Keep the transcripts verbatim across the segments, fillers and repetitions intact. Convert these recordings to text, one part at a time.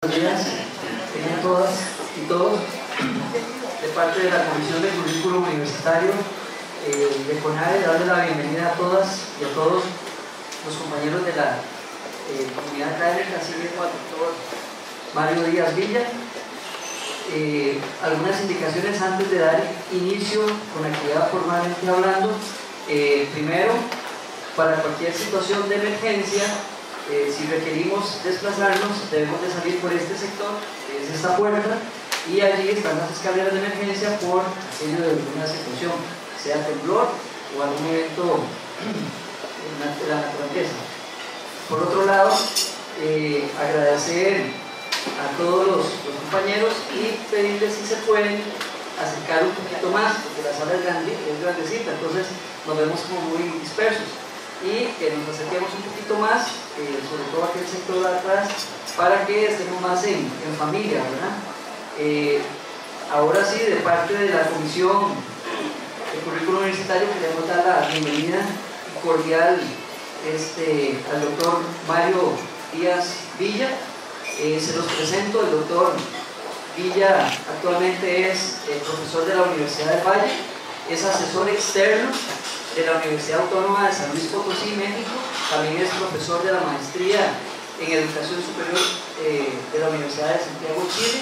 Buenos días, tengan todas y todos. De parte de la Comisión de Currículum Universitario eh, de CONADE, darle la bienvenida a todas y a todos los compañeros de la eh, comunidad académica, así mismo al doctor Mario Díaz Villa. Eh, algunas indicaciones antes de dar inicio con la actividad formalmente hablando. Eh, primero, para cualquier situación de emergencia, eh, si requerimos desplazarnos, debemos de salir por este sector, que es esta puerta, y allí están las escaleras de emergencia por aquello de alguna situación, sea temblor o algún evento de la naturaleza. Por otro lado, eh, agradecer a todos los, los compañeros y pedirles si se pueden acercar un poquito más, porque la sala es, grande, es grandecita, entonces nos vemos como muy dispersos, y que nos acerquemos un poquito más, eh, sobre todo aquel sector de atrás, para que estemos más en, en familia, ¿verdad? Eh, ahora sí, de parte de la Comisión de Currículum Universitario, queremos dar la bienvenida cordial este, al doctor Mario Díaz Villa. Eh, se los presento. El doctor Villa actualmente es eh, profesor de la Universidad del Valle, es asesor externo de la Universidad Autónoma de San Luis Potosí, México. También es profesor de la maestría en Educación Superior eh, de la Universidad de Santiago, Chile,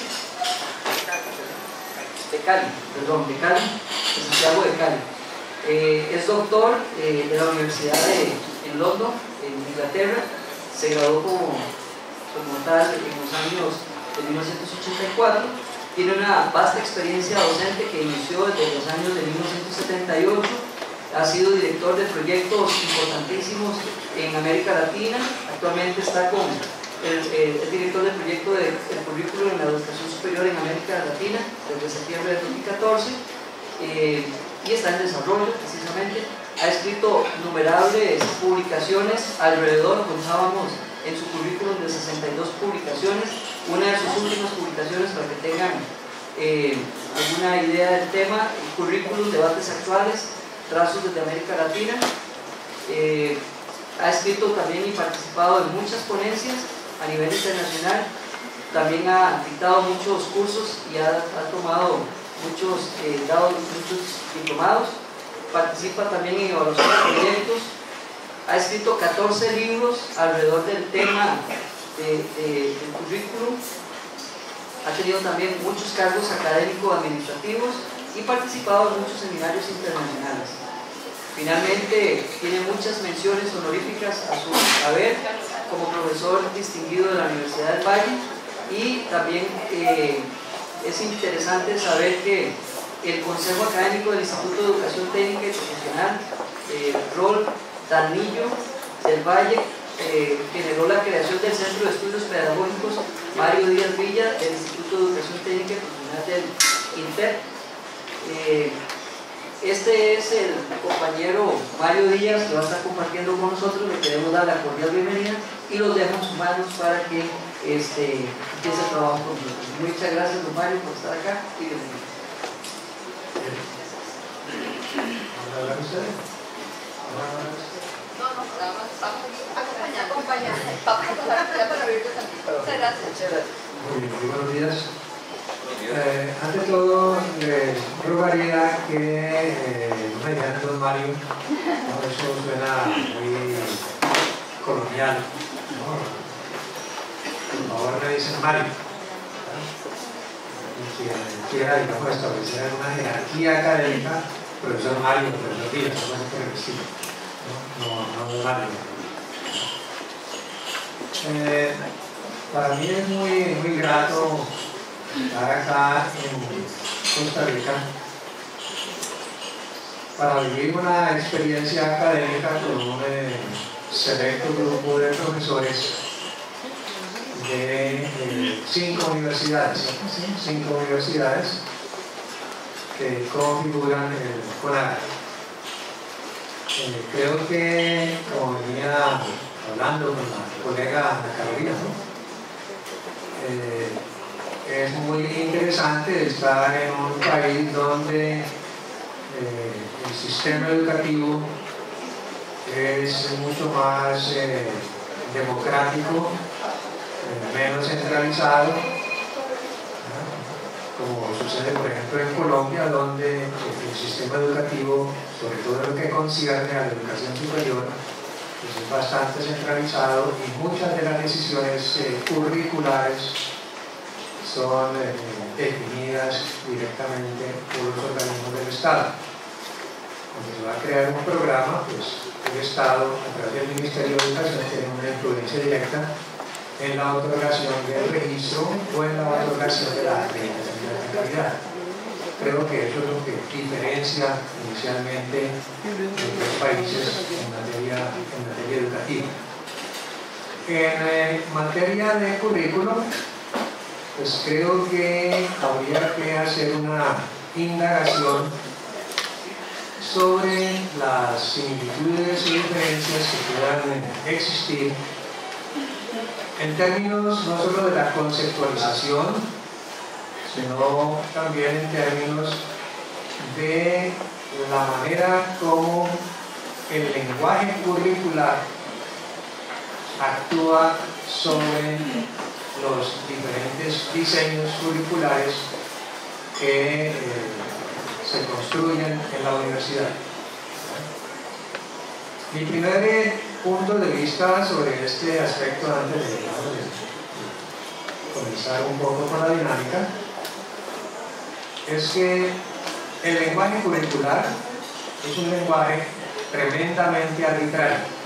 de Cali, perdón, de Cali, de Santiago de Cali. Eh, es doctor eh, de la Universidad de en London, en Inglaterra. Se graduó como, como tal en los años de mil novecientos ochenta y cuatro. Tiene una vasta experiencia docente que inició desde los años de mil novecientos setenta y ocho. Ha sido director de proyectos importantísimos en América Latina. Actualmente está con el, el, el director del proyecto del de, currículo en la educación superior en América Latina desde septiembre de dos mil catorce, eh, y está en desarrollo precisamente. Ha escrito innumerables publicaciones, alrededor, contábamos en su currículum de sesenta y dos publicaciones. Una de sus últimas publicaciones, para que tengan eh, alguna idea del tema, el currículum, debates actuales, trazos desde América Latina. Eh, ha escrito también y participado en muchas ponencias a nivel internacional. También ha dictado muchos cursos y ha, ha tomado muchos, eh, dado muchos diplomados. Participa también en evaluación de proyectos. Ha escrito catorce libros alrededor del tema de, de, del currículum. Ha tenido también muchos cargos académicos administrativos y participado en muchos seminarios internacionales. Finalmente, tiene muchas menciones honoríficas a su haber como profesor distinguido de la Universidad del Valle, y también eh, es interesante saber que el Consejo Académico del Instituto de Educación Técnica y Profesional, eh, Rol Danillo del Valle, eh, generó la creación del Centro de Estudios Pedagógicos Mario Díaz Villa del Instituto de Educación Técnica y Profesional del INTEP. Eh, este es el compañero Mario Díaz, que va a estar compartiendo con nosotros. Le queremos dar la cordial bienvenida y los dejo en sus manos para que este, empiece el trabajo con nosotros. Muchas gracias, don Mario, por estar acá y bienvenido. ¿Hablar usted? No, no, vamos acompañando, acompañando. Vamos a pasar para abrirlo tantito. Muchas gracias. Muchas gracias. Muy bien, muy buenos días. Eh, ante todo, les rogaría que eh, no me digan don Mario, no, eso suena muy colonial, ¿no? Por favor, me dicen Mario. Si quiera, digamos, establecer una jerarquía académica, profesor Mario, profesor Díaz, no sé por el estilo, no, no, no Mario. Eh, para mí es muy, muy grato estar acá en Costa Rica para vivir una experiencia académica con un eh, selecto grupo de profesores de eh, cinco universidades, ¿sí? cinco universidades que configuran el CONADE. Eh, creo que, como venía hablando con la colega Ana Carolina, ¿no? eh, es muy interesante estar en un país donde eh, el sistema educativo es mucho más eh, democrático eh, menos centralizado, ¿no? Como sucede por ejemplo en Colombia, donde el sistema educativo, sobre todo en lo que concierne a la educación superior, pues es bastante centralizado y muchas de las decisiones eh, curriculares son eh, definidas directamente por los organismos del Estado. Cuando se va a crear un programa, pues el Estado, a través del Ministerio de Educación, tiene una influencia directa en la otorgación del registro o en la otorgación de la acreditación de la calidad. Creo que eso es lo que diferencia inicialmente entre los países en materia, en materia educativa. En eh, materia de currículum, pues creo que habría que hacer una indagación sobre las similitudes y diferencias que puedan existir en términos no solo de la conceptualización, sino también en términos de la manera como el lenguaje curricular actúa sobre los diferentes diseños curriculares que eh, se construyen en la universidad. Mi primer eh, punto de vista sobre este aspecto, antes de, digamos, de comenzar un poco con la dinámica, es que el lenguaje curricular es un lenguaje tremendamente arbitrario.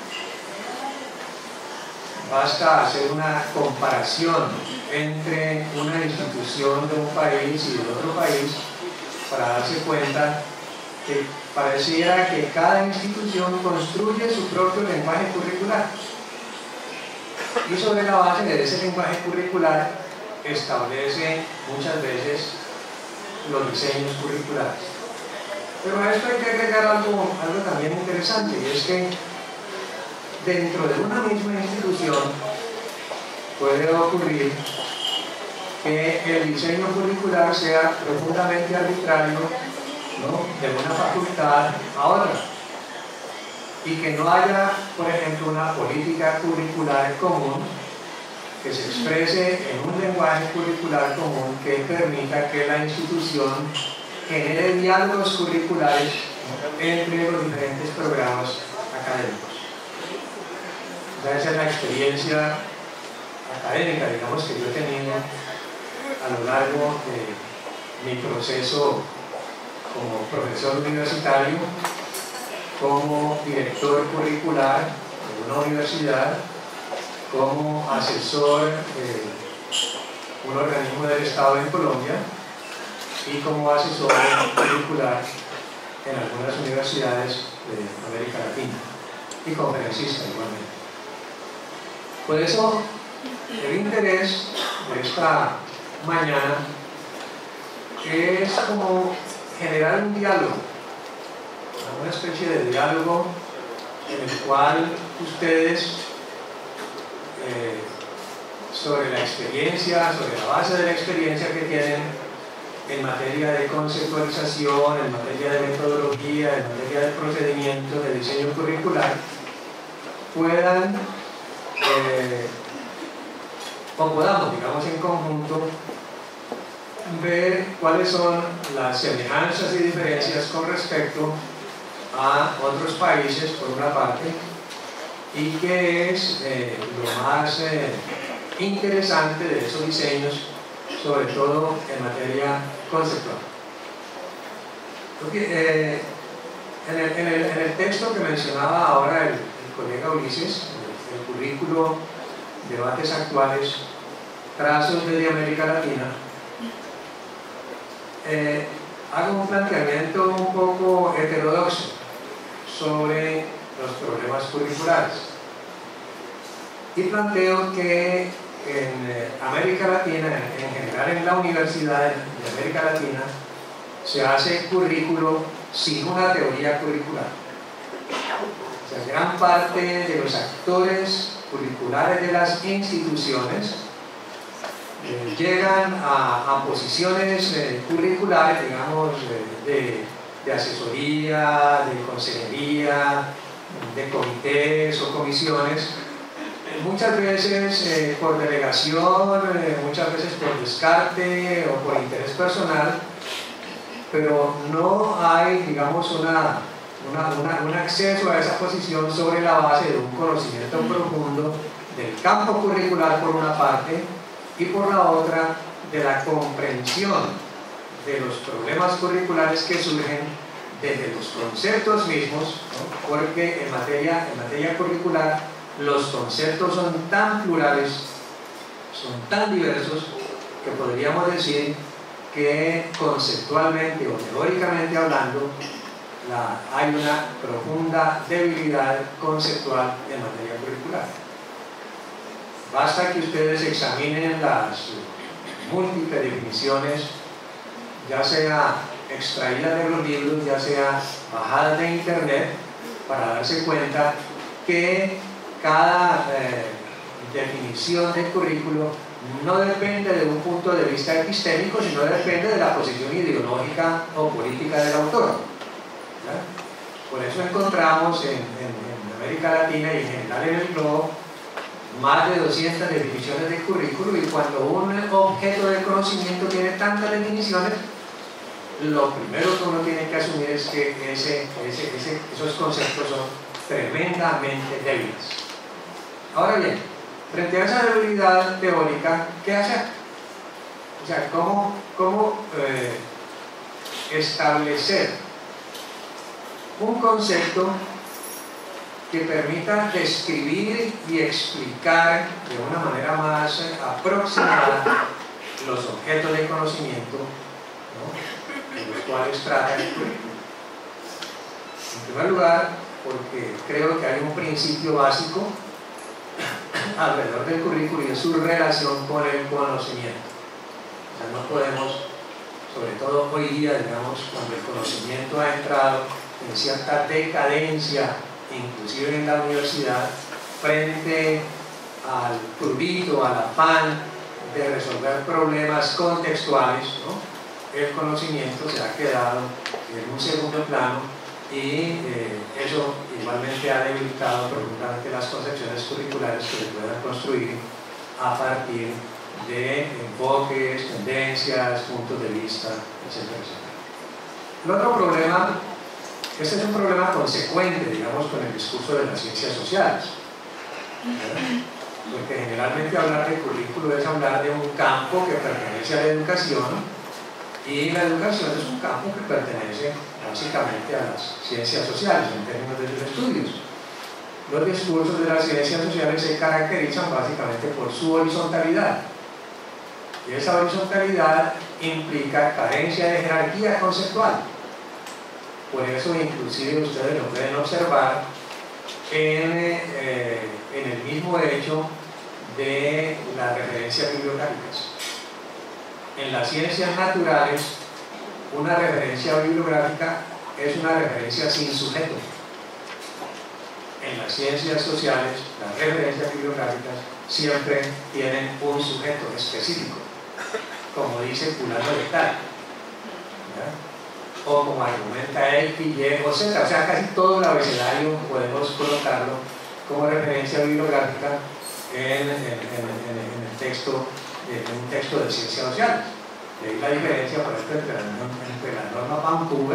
Basta hacer una comparación entre una institución de un país y de otro país para darse cuenta que pareciera que cada institución construye su propio lenguaje curricular y sobre la base de ese lenguaje curricular establece muchas veces los diseños curriculares. Pero a esto hay que agregar algo, algo también interesante, y es que dentro de una misma institución puede ocurrir que el diseño curricular sea profundamente arbitrario, ¿no?, de una facultad a otra, y que no haya, por ejemplo, una política curricular común que se exprese en un lenguaje curricular común que permita que la institución genere diálogos curriculares entre los diferentes programas académicos. Esa es la experiencia académica, digamos, que yo he tenido a lo largo de mi proceso como profesor universitario, como director curricular de una universidad, como asesor de un organismo del Estado en Colombia y como asesor curricular en algunas universidades de América Latina y conferencista igualmente. Por eso el interés de esta mañana es como generar un diálogo, una especie de diálogo en el cual ustedes eh, sobre la experiencia, sobre la base de la experiencia que tienen en materia de conceptualización, en materia de metodología, en materia de procedimiento, de diseño curricular, puedan eh, o podamos, digamos, en conjunto ver cuáles son las semejanzas y diferencias con respecto a otros países, por una parte, y qué es eh, lo más eh, interesante de esos diseños, sobre todo en materia conceptual. Porque, eh, en, el, en, el, en el texto que mencionaba ahora el, el colega Ulises, el, el currículo Debates Actuales, Trazos de América Latina, eh, hago un planteamiento un poco heterodoxo sobre los problemas curriculares y planteo que en eh, América Latina, en general en la universidad de América Latina, se hace currículo sin una teoría curricular. O sea, gran parte de los actores curriculares de las instituciones eh, llegan a, a posiciones eh, curriculares, digamos, de, de, de asesoría, de consejería, de comités o comisiones, muchas veces eh, por delegación, eh, muchas veces por descarte o por interés personal, pero no hay, digamos, una, una, una, un acceso a esa posición sobre la base de un conocimiento profundo del campo curricular por una parte y por la otra de la comprensión de los problemas curriculares que surgen desde los conceptos mismos, ¿no? Porque en materia, en materia curricular los conceptos son tan plurales, son tan diversos, que podríamos decir que conceptualmente o teóricamente hablando la, hay una profunda debilidad conceptual en materia curricular. Basta que ustedes examinen las múltiples definiciones, ya sea extraídas de los libros, ya sea bajadas de internet, para darse cuenta que cada eh, definición del currículo no depende de un punto de vista epistémico, sino depende de la posición ideológica o política del autor. ¿Ya? Por eso encontramos en, en, en América Latina y en general en el globo más de doscientas definiciones de currículo, y cuando un objeto de conocimiento tiene tantas definiciones, lo primero que uno tiene que asumir es que ese, ese, ese, esos conceptos son tremendamente débiles. Ahora bien, frente a esa debilidad teórica, ¿qué hacer? O sea, ¿cómo, cómo eh, establecer un concepto que permita describir y explicar de una manera más aproximada los objetos de conocimiento, ¿no?, de los cuales trata el currículo? En primer lugar, porque creo que hay un principio básico alrededor del currículo y es su relación con el conocimiento. O sea, no podemos, sobre todo hoy día, digamos, cuando el conocimiento ha entrado en cierta decadencia, inclusive en la universidad, frente al prurito, al afán de resolver problemas contextuales, ¿no?, el conocimiento se ha quedado en un segundo plano, y eh, eso igualmente ha debilitado profundamente las concepciones curriculares que se puedan construir a partir de enfoques, tendencias, puntos de vista, etcétera, etcétera. El otro problema, este es un problema consecuente, digamos, con el discurso de las ciencias sociales, ¿verdad? Porque generalmente hablar de currículo es hablar de un campo que pertenece a la educación, y la educación es un campo que pertenece básicamente a las ciencias sociales en términos de sus estudios. Los discursos de las ciencias sociales se caracterizan básicamente por su horizontalidad, y esa horizontalidad implica carencia de jerarquía conceptual. Por eso inclusive ustedes lo pueden observar en, eh, en el mismo hecho de las referencias bibliográficas. En las ciencias naturales, una referencia bibliográfica es una referencia sin sujeto. En las ciencias sociales, las referencias bibliográficas siempre tienen un sujeto específico, como dice fulano de tal, ¿ya?, o como argumenta X, Y, o Z. O sea, casi todo el abecedario podemos colocarlo como referencia bibliográfica en, en, en, en el texto, en un texto de ciencias sociales. Y ahí la diferencia, por ejemplo, entre la, entre la norma Vancouver.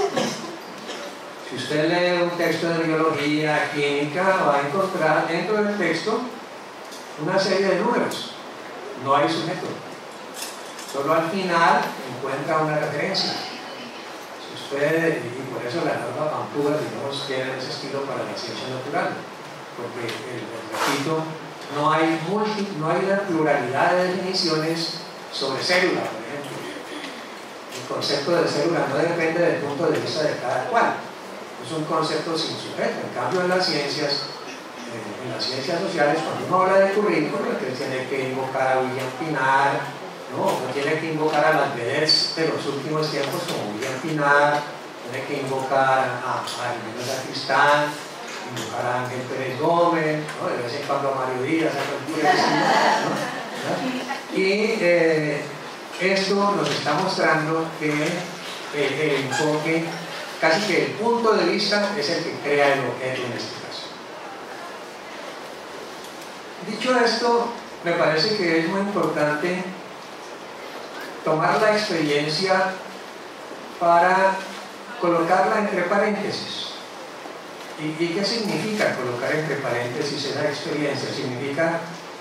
Si usted lee un texto de biología, química, va a encontrar dentro del texto una serie de números. No hay sujeto. Solo al final encuentra una referencia. Si usted, y por eso la norma Vancouver, digamos, tiene ese estilo para la ciencia natural, porque, el, el, repito, no hay, multi, no hay una pluralidad de definiciones sobre célula, por ejemplo. El concepto de célula no depende del punto de vista de cada cual. Es un concepto sin sujeto. En cambio, en las ciencias, eh, en las ciencias sociales, cuando uno habla de currículo, entonces tiene que invocar a William Pinar, ¿no? O tiene que invocar a las vedettes de los últimos tiempos, como William Pinar, tiene que invocar a Jiménez Sacristán, invocar a Ángel Pérez Gómez, ¿no?, de vez en cuando a Mario Díaz, a cualquier, ¿no? Y eh, esto nos está mostrando que eh, el enfoque, casi que el punto de vista, es el que crea el objeto en este caso. Dicho esto, me parece que es muy importante tomar la experiencia para colocarla entre paréntesis. ¿Y, y qué significa colocar entre paréntesis esa experiencia? Significa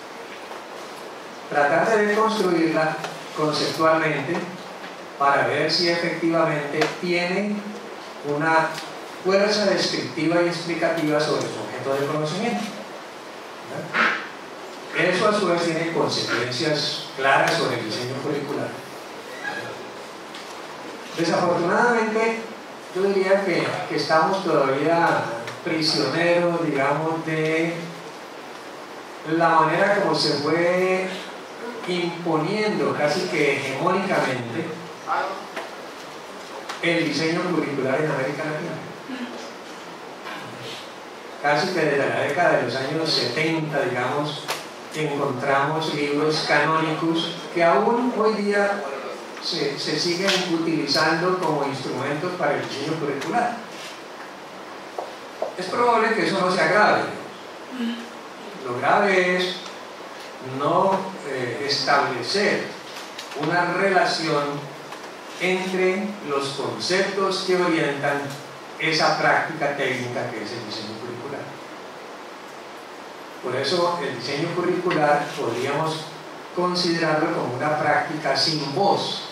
tratar de reconstruirla conceptualmente para ver si efectivamente tiene una fuerza descriptiva y explicativa sobre su objeto de conocimiento. ¿Verdad? Eso a su vez tiene consecuencias claras sobre el diseño curricular. Desafortunadamente, yo diría que, que estamos todavía prisioneros, digamos, de la manera como se fue imponiendo casi que hegemónicamente el diseño curricular en América Latina. Casi que desde la década de los años setenta, digamos, encontramos libros canónicos que aún hoy día se, se siguen utilizando como instrumentos para el diseño curricular. Es probable que eso no sea grave. Lo grave es no eh, establecer una relación entre los conceptos que orientan esa práctica técnica que es el diseño curricular. Por eso el diseño curricular podríamos considerarlo como una práctica sin voz.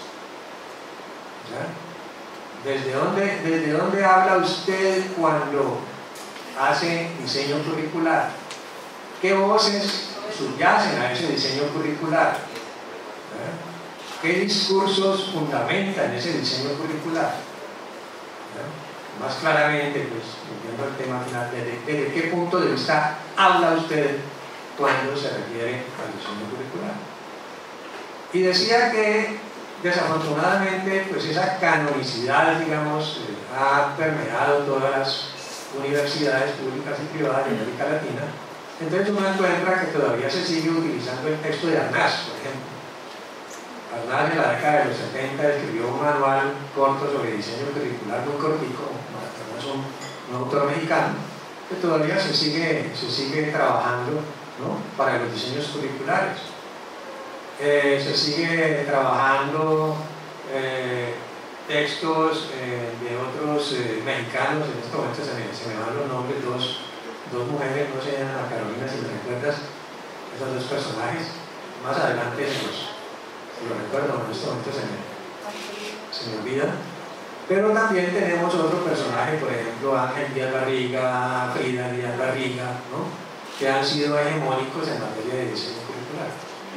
¿Ya? ¿Desde dónde, desde dónde habla usted cuando hace diseño curricular? ¿Qué voces subyacen a ese diseño curricular? ¿Ya? ¿Qué discursos fundamentan ese diseño curricular? ¿Ya? Más claramente, pues, volviendo al tema final, ¿desde, desde qué punto de vista habla usted cuando se refiere al diseño curricular? Y decía que, desafortunadamente, pues esa canonicidad, digamos, eh, ha permeado todas las universidades públicas y privadas de América Latina. Entonces uno encuentra que todavía se sigue utilizando el texto de Arnaz, por ejemplo. Arnaz en la década de los setenta escribió un manual corto sobre diseño curricular, muy cortico, es un, un autor mexicano, que todavía se sigue, se sigue trabajando, ¿no?, para los diseños curriculares. Eh, se sigue trabajando eh, textos eh, de otros eh, mexicanos, en este momento se me, se me van los nombres, dos, dos mujeres, no sé, Ana Carolina, si me recuerdas, esos dos personajes, más adelante los, lo recuerdo, en este momento se me, se me olvida. Pero también tenemos otro personaje, por ejemplo, Ángel Díaz Barriga, Frida Díaz Barriga, ¿no?, que han sido hegemónicos en materia de diseño curricular.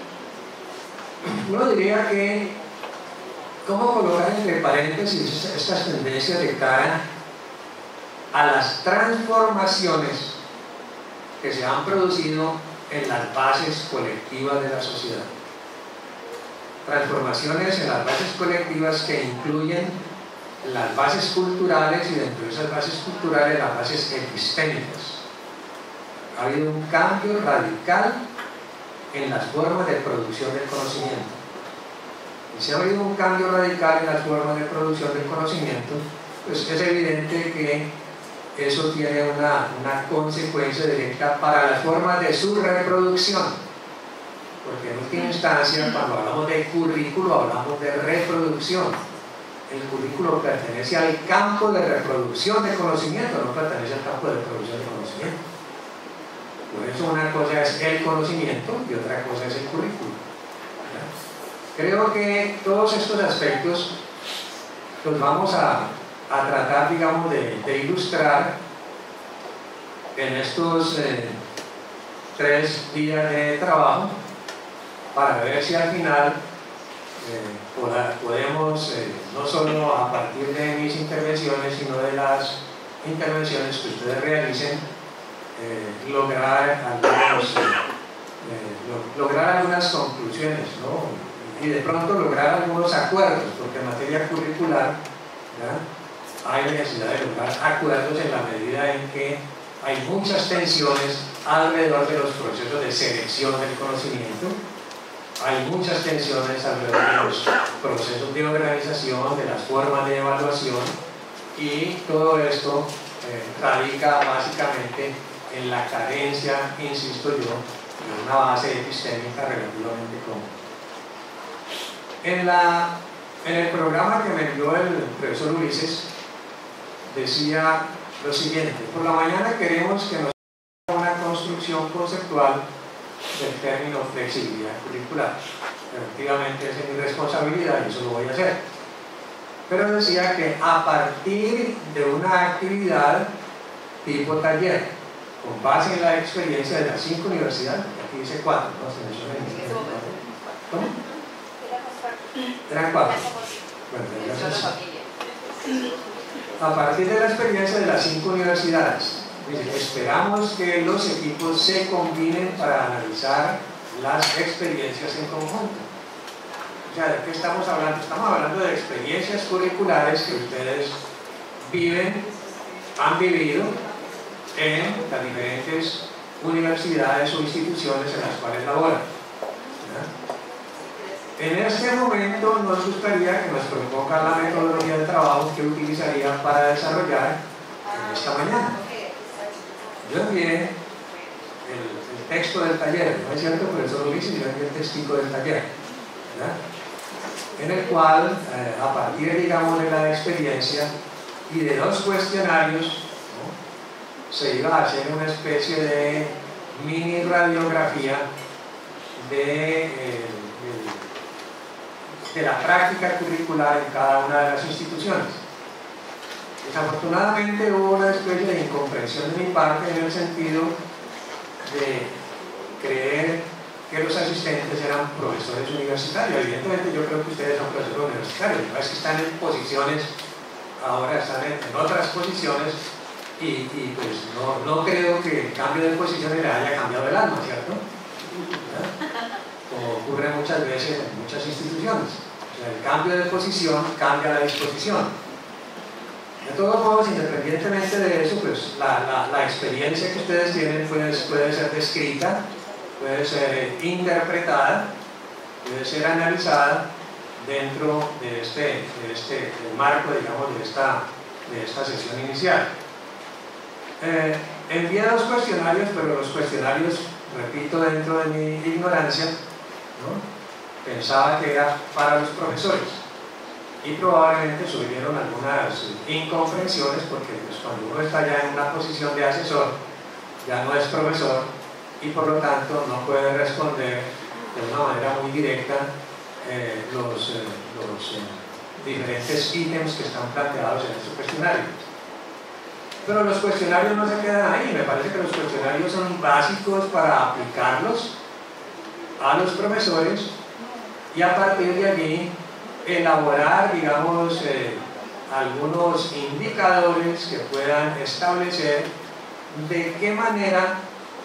Uno diría que cómo colocar entre paréntesis estas tendencias de cara a las transformaciones que se han producido en las bases colectivas de la sociedad. Transformaciones en las bases colectivas que incluyen las bases culturales y dentro de esas bases culturales las bases epistémicas. Ha habido un cambio radical en las formas de producción del conocimiento. Y si ha habido un cambio radical en las formas de producción del conocimiento, pues es evidente que eso tiene una, una consecuencia directa para las formas de su reproducción. Porque en última instancia, cuando hablamos de currículo, hablamos de reproducción. El currículo pertenece al campo de reproducción de conocimiento, no pertenece al campo de reproducción de conocimiento. Por eso una cosa es el conocimiento y otra cosa es el currículo. ¿Ya? Creo que todos estos aspectos los vamos a, a tratar, digamos, de, de ilustrar en estos eh, tres días de trabajo para ver si al final eh, poda, podemos, eh, no solo a partir de mis intervenciones, sino de las intervenciones que ustedes realicen, Eh, lograr, algunos, eh, lo, lograr algunas conclusiones, ¿no?, y de pronto lograr algunos acuerdos, porque en materia curricular, ¿ya?, hay necesidad de lograr acuerdos en la medida en que hay muchas tensiones alrededor de los procesos de selección del conocimiento, hay muchas tensiones alrededor de los procesos de organización, de las formas de evaluación, y todo esto eh, radica básicamente en la carencia, insisto yo, de una base epistémica relativamente cómoda. En, la, en el programa que me envió el profesor Ulises, decía lo siguiente: por la mañana queremos que nos haga una construcción conceptual del término flexibilidad curricular. Efectivamente, esa es mi responsabilidad y eso lo voy a hacer. Pero decía que a partir de una actividad tipo taller, con base en la experiencia de las cinco universidades, aquí dice cuatro, ¿no? Se menciona en este momento. ¿Cómo? Eran cuatro. Bueno, entonces, a partir de la experiencia de las cinco universidades, dice, esperamos que los equipos se combinen para analizar las experiencias en conjunto. O sea, ¿de qué estamos hablando? Estamos hablando de experiencias curriculares que ustedes viven, han vivido en las diferentes universidades o instituciones en las cuales laboran. ¿Ya? En este momento nos gustaría que nos propongan la metodología de trabajo que utilizarían para desarrollar en esta mañana. Yo envié el, el texto del taller, ¿no es cierto? Profesor Luis, yo envié el testigo del taller, ¿verdad? En el cual, eh, a partir, digamos, de la experiencia y de dos cuestionarios, ¿no?, se iba a hacer una especie de mini radiografía de, eh, de, de la práctica curricular en cada una de las instituciones. Desafortunadamente hubo una especie de incomprensión de mi parte en el sentido de creer que los asistentes eran profesores universitarios. Evidentemente yo creo que ustedes son profesores universitarios, no es que están en posiciones, ahora están en, en otras posiciones y, y pues no, no creo que el cambio de posiciones le haya cambiado el alma, ¿cierto? ¿verdad? Como ocurre muchas veces en muchas instituciones. O sea, el cambio de posición cambia la disposición. De todos modos, independientemente de eso, pues la, la, la experiencia que ustedes tienen puede, puede ser descrita, puede ser interpretada, puede ser analizada dentro de este, de este del marco, digamos, de esta, de esta sesión inicial. Eh, envié dos cuestionarios, pero los cuestionarios, repito, dentro de mi ignorancia, ¿no?, pensaba que era para los profesores. Y probablemente surgieron algunas incomprensiones porque pues, cuando uno está ya en una posición de asesor, ya no es profesor y por lo tanto no puede responder de una manera muy directa eh, los, eh, los eh, diferentes ítems que están planteados en este cuestionario. Pero los cuestionarios no se quedan ahí, me parece que los cuestionarios son básicos para aplicarlos a los profesores y a partir de allí elaborar, digamos, eh, algunos indicadores que puedan establecer de qué manera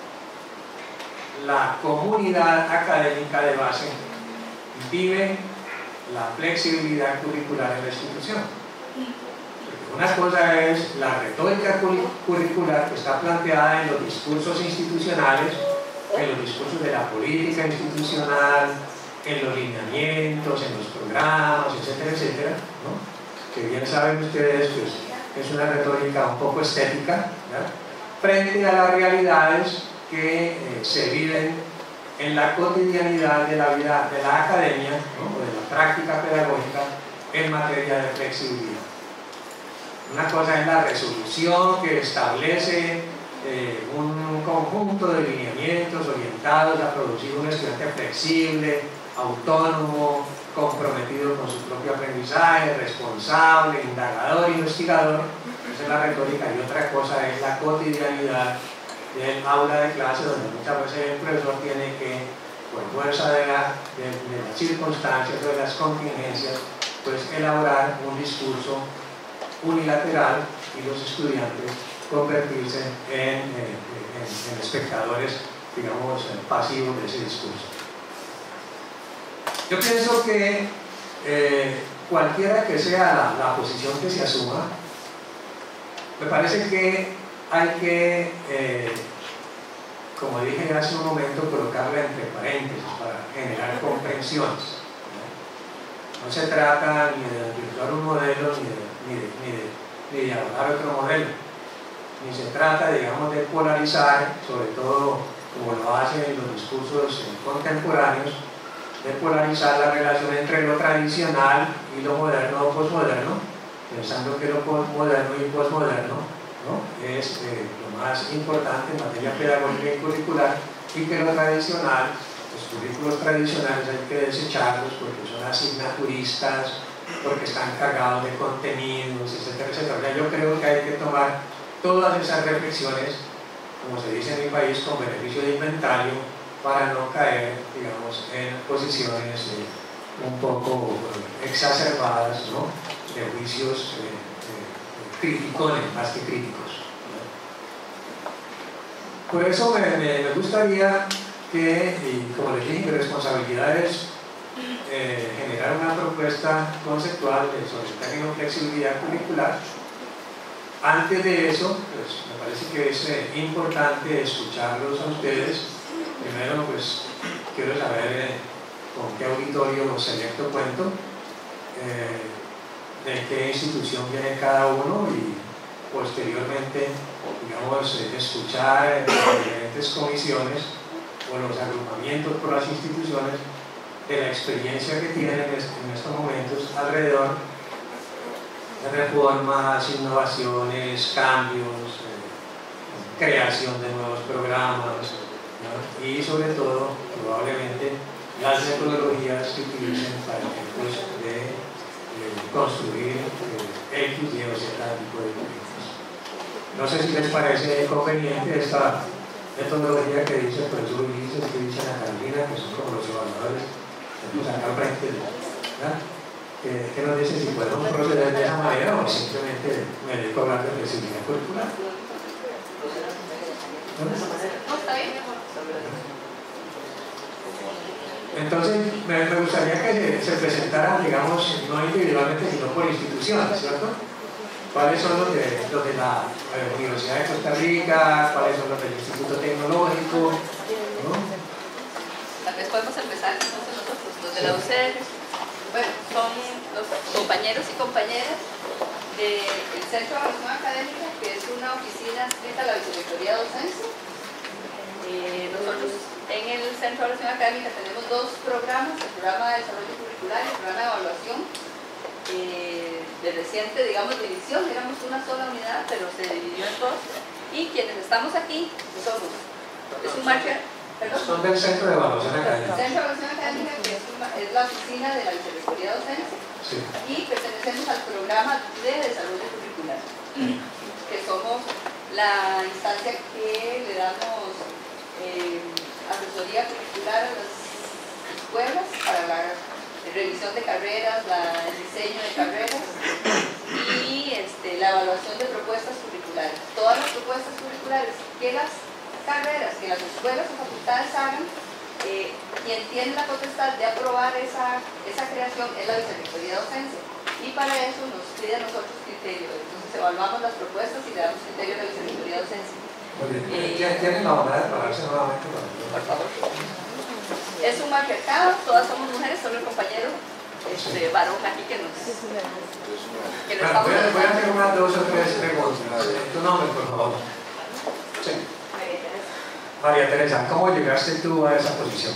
la comunidad académica de base vive la flexibilidad curricular en la institución. Porque una cosa es la retórica curricular que está planteada en los discursos institucionales, en los discursos de la política institucional, en los lineamientos, en los programas, etcétera, etcétera, ¿no?, que bien saben ustedes pues, que es una retórica un poco estética, ¿verdad?, frente a las realidades que eh, se viven en la cotidianidad de la vida de la academia, ¿no?, o de la práctica pedagógica en materia de flexibilidad. Una cosa es la resolución que establece eh, un conjunto de lineamientos orientados a producir un estudiante flexible, autónomo, comprometido con su propio aprendizaje, responsable, indagador, investigador. Esa es la retórica. Y otra cosa es la cotidianidad del aula de clase, donde muchas veces el profesor tiene que, por fuerza de, la, de, de las circunstancias o de las contingencias, pues elaborar un discurso unilateral y los estudiantes convertirse en, en, en, en espectadores, digamos, pasivos de ese discurso. Yo pienso que eh, cualquiera que sea la, la posición que se asuma, me parece que hay que, eh, como dije hace un momento, colocarla entre paréntesis para generar comprensiones. No, no se trata ni de desvirtuar un modelo ni de, ni de, ni de, ni de abordar otro modelo, ni se trata, digamos, de polarizar, sobre todo como lo hacen los los cursos eh, contemporáneos, de polarizar la relación entre lo tradicional y lo moderno o posmoderno, pensando que lo moderno y posmoderno, ¿no?, es eh, lo más importante en materia pedagógica y curricular, y que lo tradicional, los currículos tradicionales hay que desecharlos porque son asignaturistas, porque están cargados de contenidos, etcétera, etcétera. Yo creo que hay que tomar todas esas reflexiones, como se dice en mi país, con beneficio de inventario, para no caer, digamos, en posiciones eh, un poco eh, exacerbadas, ¿no?, de juicios eh, eh, criticones más que críticos, ¿no? Por eso me, me, me gustaría que, y como les dije, mi responsabilidad es eh, generar una propuesta conceptual sobre el término flexibilidad curricular. Antes de eso, pues, me parece que es eh, importante escucharlos a ustedes. Primero, pues, quiero saber eh, con qué auditorio selecto cuento, eh, de qué institución viene cada uno, y posteriormente, digamos, eh, escuchar las diferentes comisiones o los agrupamientos por las instituciones de la experiencia que tienen en estos momentos alrededor de reformas, innovaciones, cambios, eh, creación de nuevos programas, ¿no?, y sobre todo, probablemente, las metodologías que utilicen para efectos de eh, construir eh, X, Y o Z tipo de proyectos. No sé si les parece conveniente esta metodología que dice el profesor Ulises, que dice Ana Carolina, que son como los evaluadores que acá al frente, ¿verdad? Que, que nos dice si podemos proceder de esa manera o simplemente me dedico a hablar de flexibilidad curricular. ¿No? Entonces, me, me gustaría que se, se presentaran, digamos, no individualmente, sino por instituciones, ¿cierto? ¿Cuáles son los de, los de la eh, Universidad de Costa Rica? ¿Cuáles son los del Instituto Tecnológico? ¿No? Tal vez podemos empezar entonces nosotros, los de la U C R. Bueno, son los compañeros y compañeras del Centro de Evaluación Académica, que es una oficina adscrita a la Vicerrectoría de Docencia. Eh, nosotros en el Centro de Evaluación Académica tenemos dos programas, el programa de desarrollo curricular y el programa de evaluación. Eh, de reciente, digamos, división, éramos una sola unidad, pero se dividió en dos, y quienes estamos aquí somos, es un margen, perdón, son del Centro de Evaluación Académica. Centro de Evaluación Académica, que es, una, es la oficina de la Vicerrectoría Docencia, sí, y pertenecemos al programa de desarrollo curricular, sí, que somos la instancia que le damos eh, asesoría curricular a las escuelas para la revisión de carreras, la, el diseño de carreras y este, la evaluación de propuestas curriculares. Todas las propuestas curriculares que las carreras, que las escuelas o facultades hagan, eh, quien tiene la potestad de aprobar esa, esa creación es la Vicerrectoría de Docencia, y para eso nos pide a nosotros criterios. Entonces evaluamos las propuestas y le damos criterio a la Vicerrectoría de Docencia. Muy bien. Eh, ¿Ya tienen la bondad de pararse nuevamente? Por favor. Es un matriarcado, todas somos mujeres, solo el compañero este, varón aquí que nos, que nos bueno, voy, a, voy a hacer unas dos o tres preguntas. Tu nombre, por favor. Sí. María Teresa. María Teresa, ¿cómo llegaste tú a esa posición?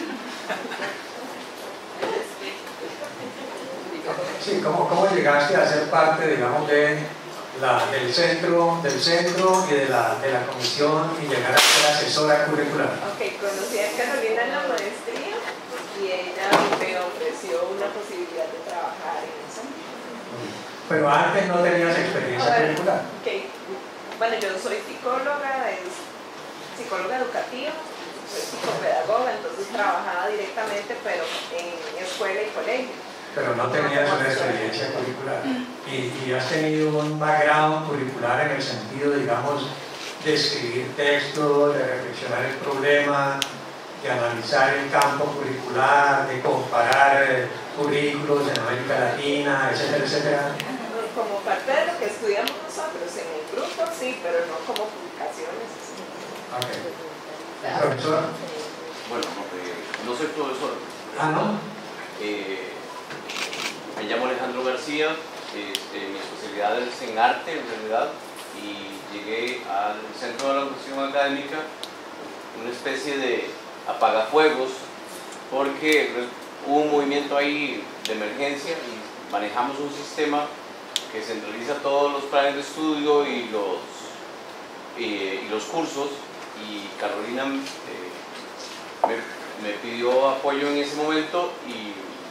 Sí, ¿cómo, cómo llegaste a ser parte, digamos, de la, del centro, del centro y de la, de la comisión y llegar a ser asesora curricular? Ok, conocí a Carolina en la maestría y ella me ofreció una posibilidad de trabajar en eso. Pero antes no tenías experiencia Bueno, curricular. Okay. Bueno, yo soy psicóloga, es psicóloga educativa, soy psicopedagoga, entonces trabajaba directamente, pero en escuela y colegio. Pero no tenías una experiencia curricular. Y, y has tenido un background curricular en el sentido, digamos, de escribir textos, de reflexionar el problema, de analizar el campo curricular, de comparar eh, currículos en América Latina, etcétera, etcétera. Como parte de lo que estudiamos nosotros en el grupo, sí, pero no como publicaciones. Ok. ¿Profesor? Bueno, no, eh, no soy profesor. Ah, ¿no? Eh, me llamo Alejandro García, este, mi especialidad es en arte en realidad, y llegué al Centro de Evaluación Académica, una especie de apagafuegos, porque hubo un movimiento ahí de emergencia y manejamos un sistema que centraliza todos los planes de estudio y los, eh, y los cursos, y Carolina eh, me, me pidió apoyo en ese momento y,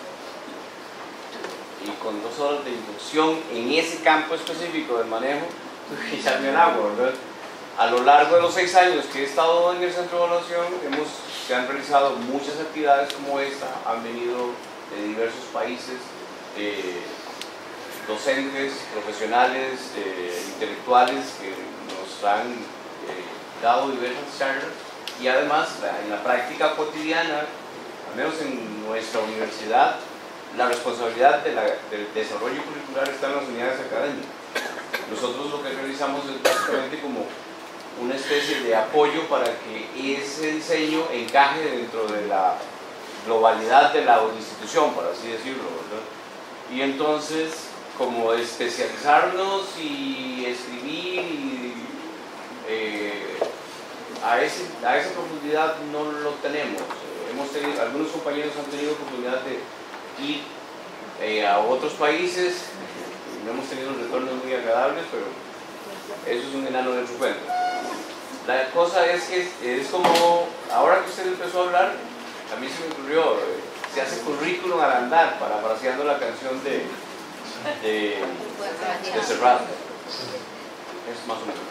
y con dos horas de inducción en ese campo específico del manejo tuve que echarme el agua, ¿verdad? A lo largo de los seis años que he estado en el centro de evaluación hemos, se han realizado muchas actividades como esta, han venido de diversos países, eh, docentes, profesionales, eh, intelectuales que nos han eh, dado diversas charlas, y además la, en la práctica cotidiana, al menos en nuestra universidad, la responsabilidad de la, del desarrollo curricular está en las unidades académicas. Nosotros lo que realizamos es básicamente como una especie de apoyo para que ese diseño encaje dentro de la globalidad de la institución, por así decirlo, ¿verdad? Y entonces, como especializarnos y escribir y, eh, a, ese, a esa profundidad no lo tenemos. Hemos tenido, algunos compañeros han tenido oportunidad de ir eh, a otros países, no hemos tenido retornos muy agradables, pero eso es un enano de su cuento. La cosa es que es como, ahora que usted empezó a hablar, a mí se me ocurrió, eh, se hace currículum al andar, parafraseando la canción de, de, de Serrat. Es más o menos.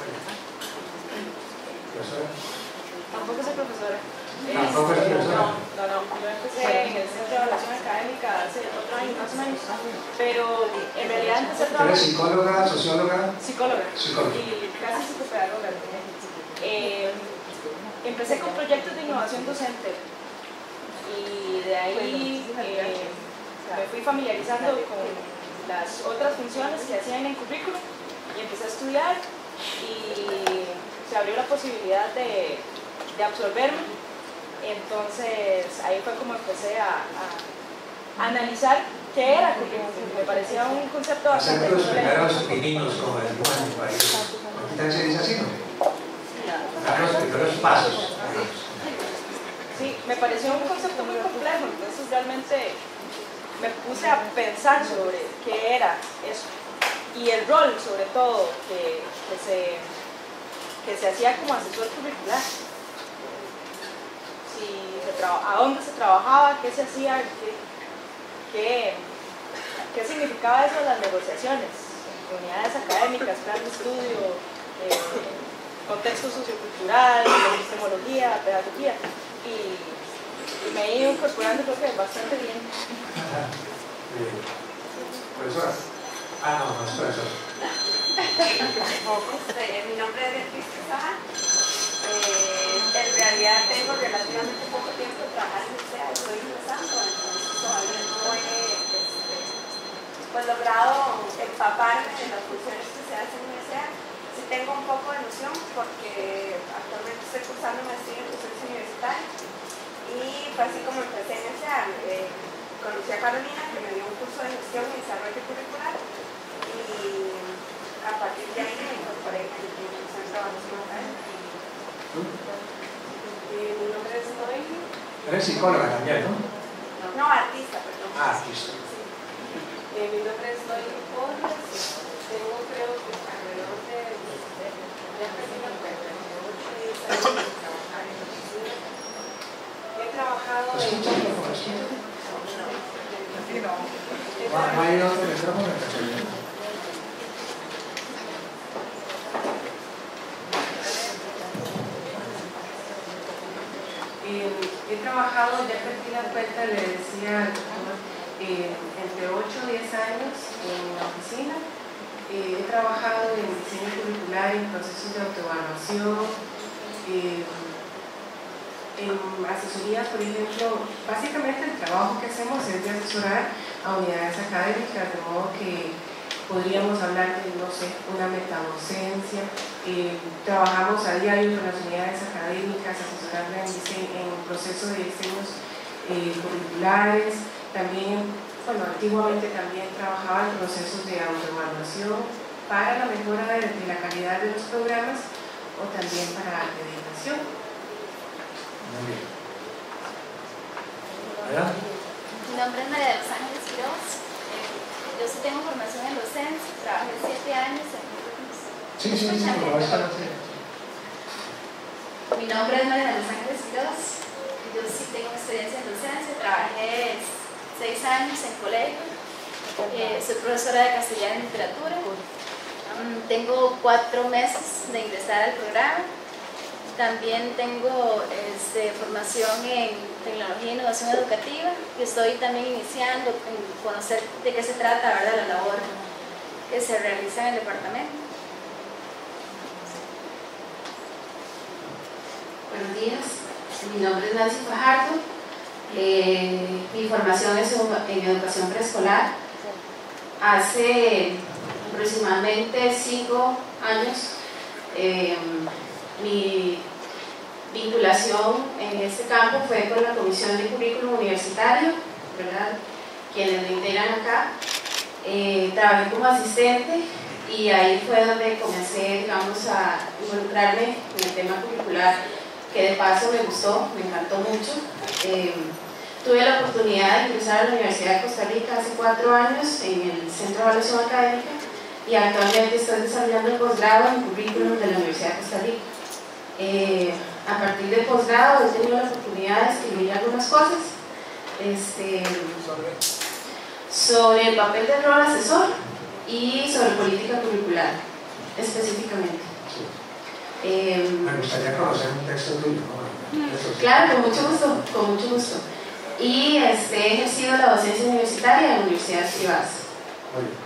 Tampoco soy profesora. ¿Tampoco es profesora? No, no, no. Yo empecé en el Centro de Evaluación Académica hace otro año más o menos, pero en realidad empecé a trabajar. ¿Eres psicóloga, socióloga? Psicóloga. Psicóloga. Y casi psicopedagoga. Eh, empecé con proyectos de innovación docente y de ahí eh, me fui familiarizando con las otras funciones que hacían en el currículum y empecé a estudiar y se abrió la posibilidad de, de absorberme. Entonces ahí fue como empecé a, a analizar qué era currículum. Me parecía un concepto bastante hacer los primeros complejo. pininos, como decimos en mi país. ¿Aquí también se dice así, no? Dar los primeros pasos. Sí, me pareció un concepto muy complejo, entonces realmente me puse a pensar sobre qué era eso y el rol, sobre todo, que, que, se, que se hacía como asesor curricular. Si se a dónde se trabajaba, qué se hacía, qué, qué, qué significaba eso de las negociaciones, unidades académicas, plan de estudio, eh, contexto sociocultural, epistemología, pedagogía, y, y me he ido incorporando creo que bastante bien. ¿Profesora? Ah, no, no es profesora. Este, mi nombre es Beatriz Quesada. Eh, en realidad tengo relativamente poco tiempo de trabajar en el C E A, estoy empezando, entonces todavía no he este, pues, logrado empaparme de las funciones que se hacen en el C E A. Sí tengo un poco de noción porque actualmente estoy cursando maestría en docencia universitaria y fue así como empecé en el C E A. Eh, conocí a Carolina, que me dio un curso de gestión y desarrollo curricular, y a partir de ahí me incorporé en el Centro de Evaluación Académica. Eh, mi nombre es Noemi. Eres psicóloga también, ¿no? No, no, artista, perdón. Ah, artista. Sí. Eh, mi nombre es Noemi Porras. Tengo, creo que alrededor de he trabajado en... Escucha, por favor, escucha. Va a ir otro micrófono. Eh, he trabajado, ya perdí la cuenta, le decía al doctor, eh, entre ocho y diez años en la oficina. Eh, he trabajado en diseño curricular, en procesos de autoevaluación, eh, en asesorías, por ejemplo. Básicamente el trabajo que hacemos es de asesorar a unidades académicas, de modo que podríamos hablar de, no sé, una metadocencia. Eh, trabajamos a diario con las unidades académicas, asesorando en, en procesos de diseños eh, curriculares. También, bueno, antiguamente también trabajaba en procesos de autoevaluación para la mejora de, de la calidad de los programas o también para acreditación. Muy bien. Adelante. Mi nombre es María de los Ángeles Quiroz. Eh, yo sí tengo formación en docencia, trabajé siete años en... Sí, sí, sí, por favor. Mi nombre es María de los Ángeles Quiroz. Yo sí tengo experiencia en docencia, trabajé seis años en colegio. Eh, soy profesora de castellano y literatura. Um, tengo cuatro meses de ingresar al programa. También tengo este, formación en tecnología e innovación educativa, que estoy también iniciando en conocer de qué se trata, ¿verdad?, la labor que se realiza en el departamento. Buenos días, mi nombre es Nancy Fajardo. Eh, mi formación es en educación preescolar. Hace aproximadamente cinco años eh, mi vinculación en este campo fue con la Comisión de Currículum Universitario, ¿verdad?, quienes lo integran acá. Eh, trabajé como asistente y ahí fue donde comencé, digamos, a involucrarme en el tema curricular, que de paso me gustó, me encantó mucho. Eh, tuve la oportunidad de ingresar a la Universidad de Costa Rica hace cuatro años en el Centro de Evaluación Académica y actualmente estoy desarrollando el posgrado en currículum de la Universidad de Costa Rica. Eh, a partir del posgrado he tenido la oportunidad de escribir algunas cosas este, sobre el papel del rol asesor y sobre política curricular específicamente. Eh, Me gustaría conocer un texto tuyo, ¿no? Claro, con mucho gusto, con mucho gusto. Y este, he ejercido la docencia universitaria en universidades privadas. Muy bien.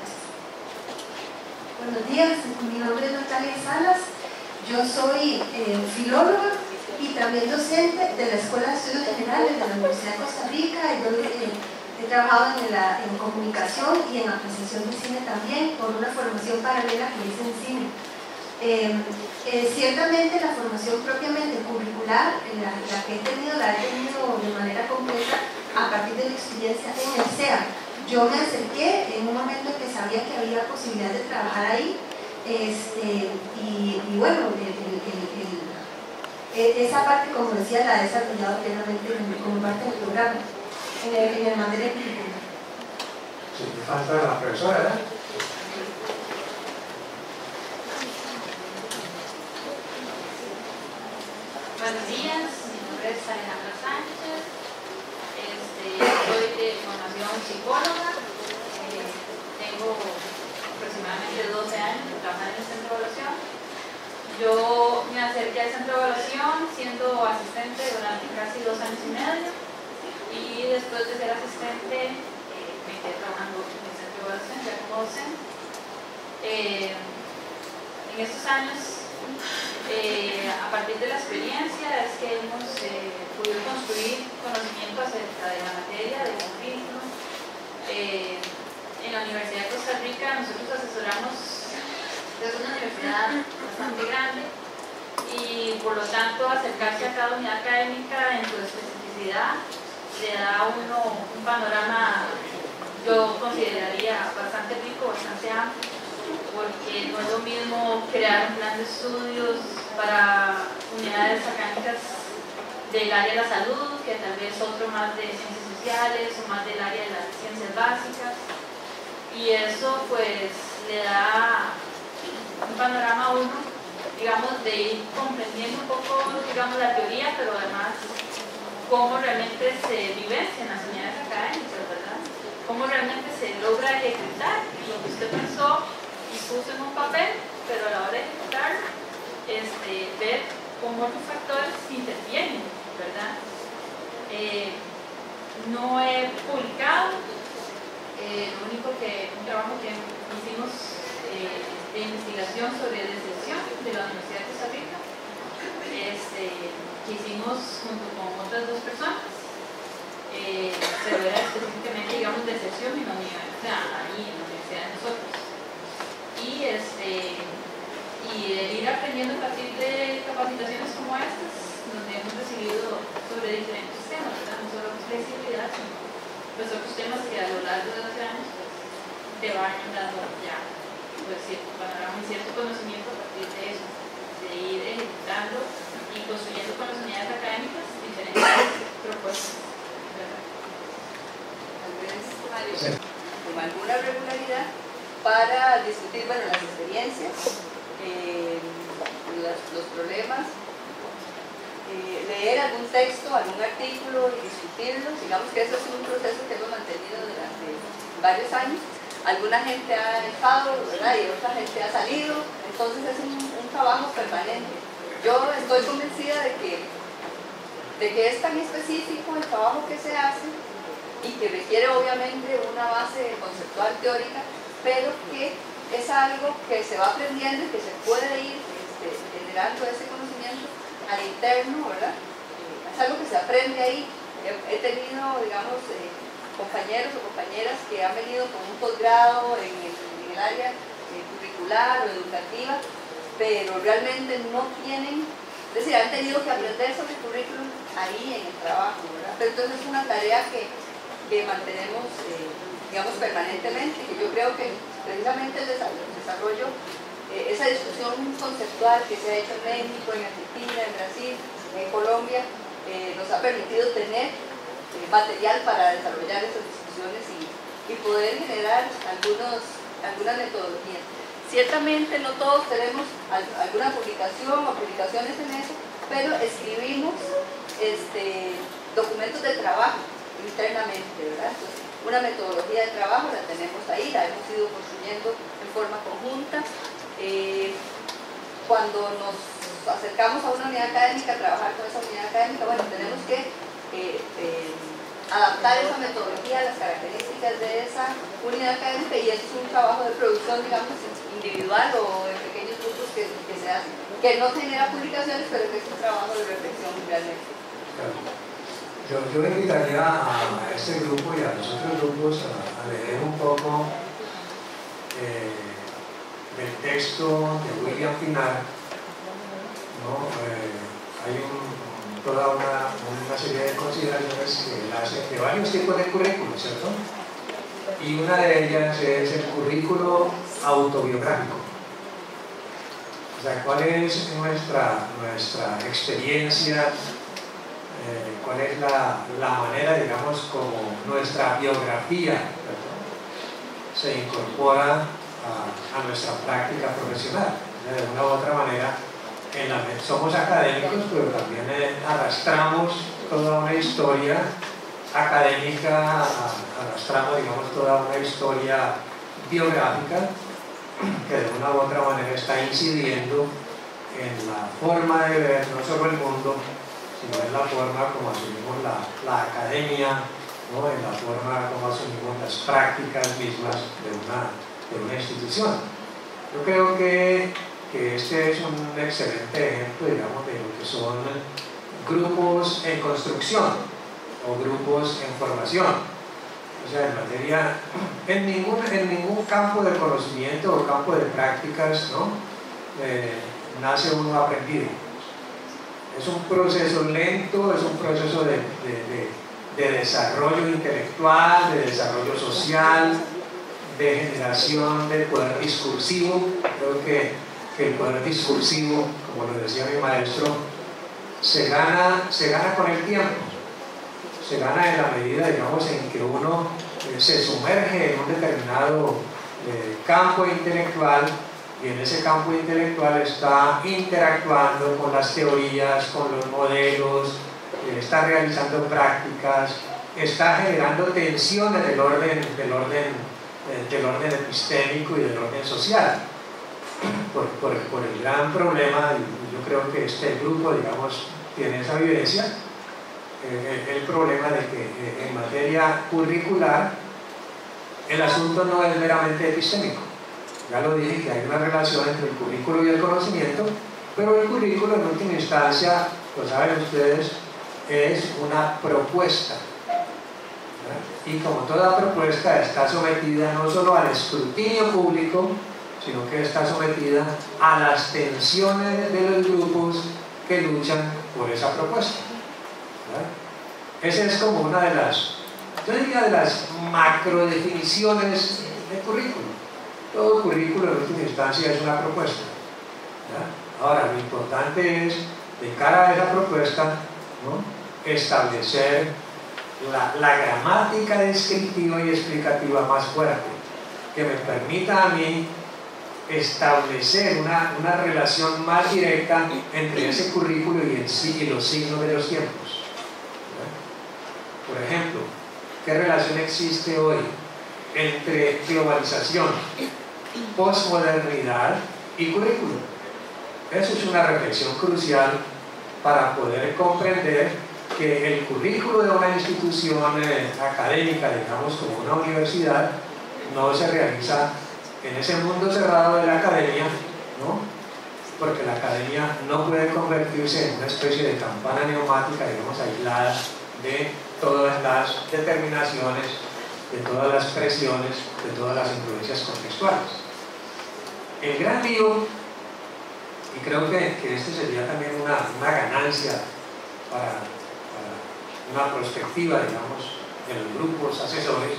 Buenos días, mi nombre es Natalia Salas. Yo soy eh, filóloga y también docente de la Escuela de Estudios Generales de la Universidad de Costa Rica. Yo eh, he trabajado en, la, en comunicación y en apreciación de cine también, por una formación paralela que hice en cine. Eh, eh, ciertamente la formación propiamente curricular, la, la que he tenido, la he tenido de manera completa a partir de mi experiencia en el C E A. Yo me acerqué en un momento en que sabía que había posibilidad de trabajar ahí. Este, y, y bueno, el, el, el, el, esa parte, como decía, la he desarrollado plenamente como parte del programa, en el, en el materia curricular. Sí, me falta la profesora, ¿verdad? Buenos días, mi nombre es Alejandra Sánchez. Este, soy de formación psicóloga. Eh, tengo aproximadamente doce años de trabajar en el centro de evaluación. Yo me acerqué al centro de evaluación siendo asistente durante casi dos años y medio y después de ser asistente eh, me quedé trabajando en el centro de evaluación ya como docente. Eh, en estos años, eh, a partir de la experiencia, es que hemos eh, podido construir conocimiento acerca de la materia, del currículum. Eh, En la Universidad de Costa Rica nosotros asesoramos, es una universidad bastante grande y por lo tanto acercarse a cada unidad académica en su especificidad le da a uno un panorama, yo consideraría bastante rico, bastante amplio, porque no es lo mismo crear un plan de estudios para unidades académicas del área de la salud, que tal vez otro más de ciencias sociales o más del área de las ciencias básicas. Y eso pues le da un panorama a uno, digamos, de ir comprendiendo un poco, digamos, la teoría, pero además cómo realmente se vivencia en las unidades académicas, ¿verdad? Cómo realmente se logra ejecutar lo que usted pensó y puso en un papel, pero a la hora de ejecutarlo, este, ver cómo otros factores intervienen, ¿verdad? Eh, no he publicado. Eh, lo único que, un trabajo que hicimos eh, de investigación sobre deserción de la Universidad de Costa Rica, este, que hicimos junto con otras dos personas, eh, pero era específicamente, digamos, deserción en la universidad, o sea, ahí en la universidad de nosotros. Y, este, y eh, ir aprendiendo a partir de capacitaciones como estas, donde hemos recibido sobre diferentes temas, ¿verdad? No solo flexibilidad, sino pues otros temas que a lo largo de los años pues, te van dando ya pues, cierto panorama y cierto conocimiento a partir de eso, de ir ejecutando y construyendo con las unidades académicas diferentes propuestas, ¿verdad? alguna regularidad para discutir, bueno, las experiencias, eh, los, los problemas, eh, leer algún texto, algún artículo y discutirlo. Digamos que eso es un proceso que hemos mantenido durante varios años. Alguna gente ha estado, ¿verdad? Y otra gente ha salido, entonces es un, un trabajo permanente. Yo estoy convencida de que, de que es tan específico el trabajo que se hace y que requiere obviamente una base conceptual teórica, pero que es algo que se va aprendiendo y que se puede ir este, generando ese conocimiento al interno, ¿verdad? Es algo que se aprende ahí. He, he tenido, digamos, eh, compañeros o compañeras que han venido con un posgrado en el, en el área eh, curricular o educativa, pero realmente no tienen, es decir, han tenido que aprender sobre el currículum ahí en el trabajo, ¿verdad? Pero entonces es una tarea que, que mantenemos, eh, digamos, permanentemente, que yo creo que precisamente el desarrollo, eh, esa discusión conceptual que se ha hecho en México, en Argentina, en Brasil, en Colombia, eh, nos ha permitido tener eh, material para desarrollar esas discusiones y, y poder generar algunos, algunas metodologías. Ciertamente no todos tenemos alguna publicación o publicaciones en eso, pero escribimos este, documentos de trabajo internamente, ¿verdad? Entonces, una metodología de trabajo la tenemos ahí, la hemos ido construyendo en forma conjunta. Eh, cuando nos acercamos a una unidad académica a trabajar con esa unidad académica, bueno, tenemos que eh, eh, adaptar esa metodología a las características de esa unidad académica, y eso es un trabajo de producción, digamos, individual o en pequeños grupos que, que se hacen, que no genera publicaciones, pero que es un trabajo de reflexión realmente. Claro. Yo, yo le invitaría a este grupo y a los otros grupos a, a leer un poco eh, del texto de William Pinar, ¿no? Eh, hay un, toda una, una serie de consideraciones que él hace de varios tipos de currículos, ¿cierto? Y una de ellas es el currículo autobiográfico. O sea, ¿cuál es nuestra, nuestra experiencia? Eh, ¿Cuál es la, la manera, digamos, como nuestra biografía, ¿verdad?, se incorpora a, a nuestra práctica profesional? De una u otra manera, en la, somos académicos, pero también eh, arrastramos toda una historia académica, arrastramos, digamos, toda una historia biográfica que de una u otra manera está incidiendo en la forma de ver no solo el mundo, sino en la forma como asumimos la, la academia, ¿no?, en la forma como asumimos las prácticas mismas de una, de una institución. Yo creo que, que este es un excelente ejemplo, digamos, de lo que son grupos en construcción o grupos en formación. O sea, en materia, en ningún, en ningún campo de conocimiento o campo de prácticas, ¿no?, eh, nace uno aprendido. Es un proceso lento, es un proceso de, de, de, de desarrollo intelectual, de desarrollo social, de generación del poder discursivo. Creo que, que el poder discursivo, como lo decía mi maestro, se gana, se gana con el tiempo. Se gana en la medida, digamos, en que uno eh, se sumerge en un determinado eh, campo intelectual, y en ese campo intelectual está interactuando con las teorías, con los modelos, eh, está realizando prácticas, está generando tensiones del orden, del orden, eh, del orden epistémico y del orden social. Por, por, por el gran problema, y yo creo que este grupo, digamos, tiene esa vivencia, eh, el problema de que eh, en materia curricular el asunto no es meramente epistémico. Ya lo dije, que hay una relación entre el currículo y el conocimiento, pero el currículo en última instancia, lo saben ustedes, es una propuesta, ¿verdad? Y como toda propuesta está sometida no solo al escrutinio público, sino que está sometida a las tensiones de los grupos que luchan por esa propuesta, ¿verdad? Esa es como una de las, yo diría, de las macro definiciones del currículo. Todo currículo en última instancia es una propuesta, ¿ya? Ahora, lo importante es, de cara a esa propuesta, ¿no?, establecer la, la gramática descriptiva y explicativa más fuerte. que me permita a mí establecer una, una relación más directa entre ese currículo y, el, y los signos de los tiempos. ¿verdad? Por ejemplo, ¿qué relación existe hoy entre globalización, posmodernidad y currículo? Eso es una reflexión crucial para poder comprender que el currículo de una institución eh, académica, digamos como una universidad, no se realiza en ese mundo cerrado de la academia, ¿no? Porque la academia no puede convertirse en una especie de campana neumática, digamos, aislada de todas las determinaciones, de todas las presiones, de todas las influencias contextuales. El gran lío, y creo que, que este sería también una, una ganancia para, para una perspectiva, digamos, de los grupos asesores,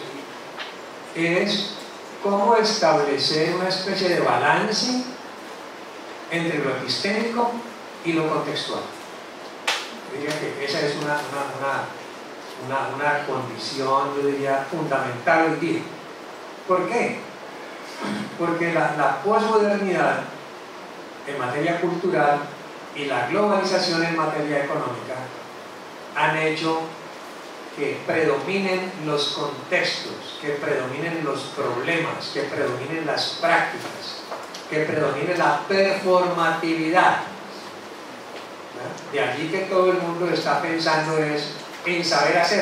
es cómo establecer una especie de balance entre lo epistémico y lo contextual. Yo diría que esa es una, una, una, una, una condición, yo diría, fundamental hoy día. ¿Por qué? Porque la, la posmodernidad en materia cultural y la globalización en materia económica han hecho que predominen los contextos, que predominen los problemas, que predominen las prácticas, que predomine la performatividad. ¿verdad? De allí que todo el mundo está pensando es en saber hacer,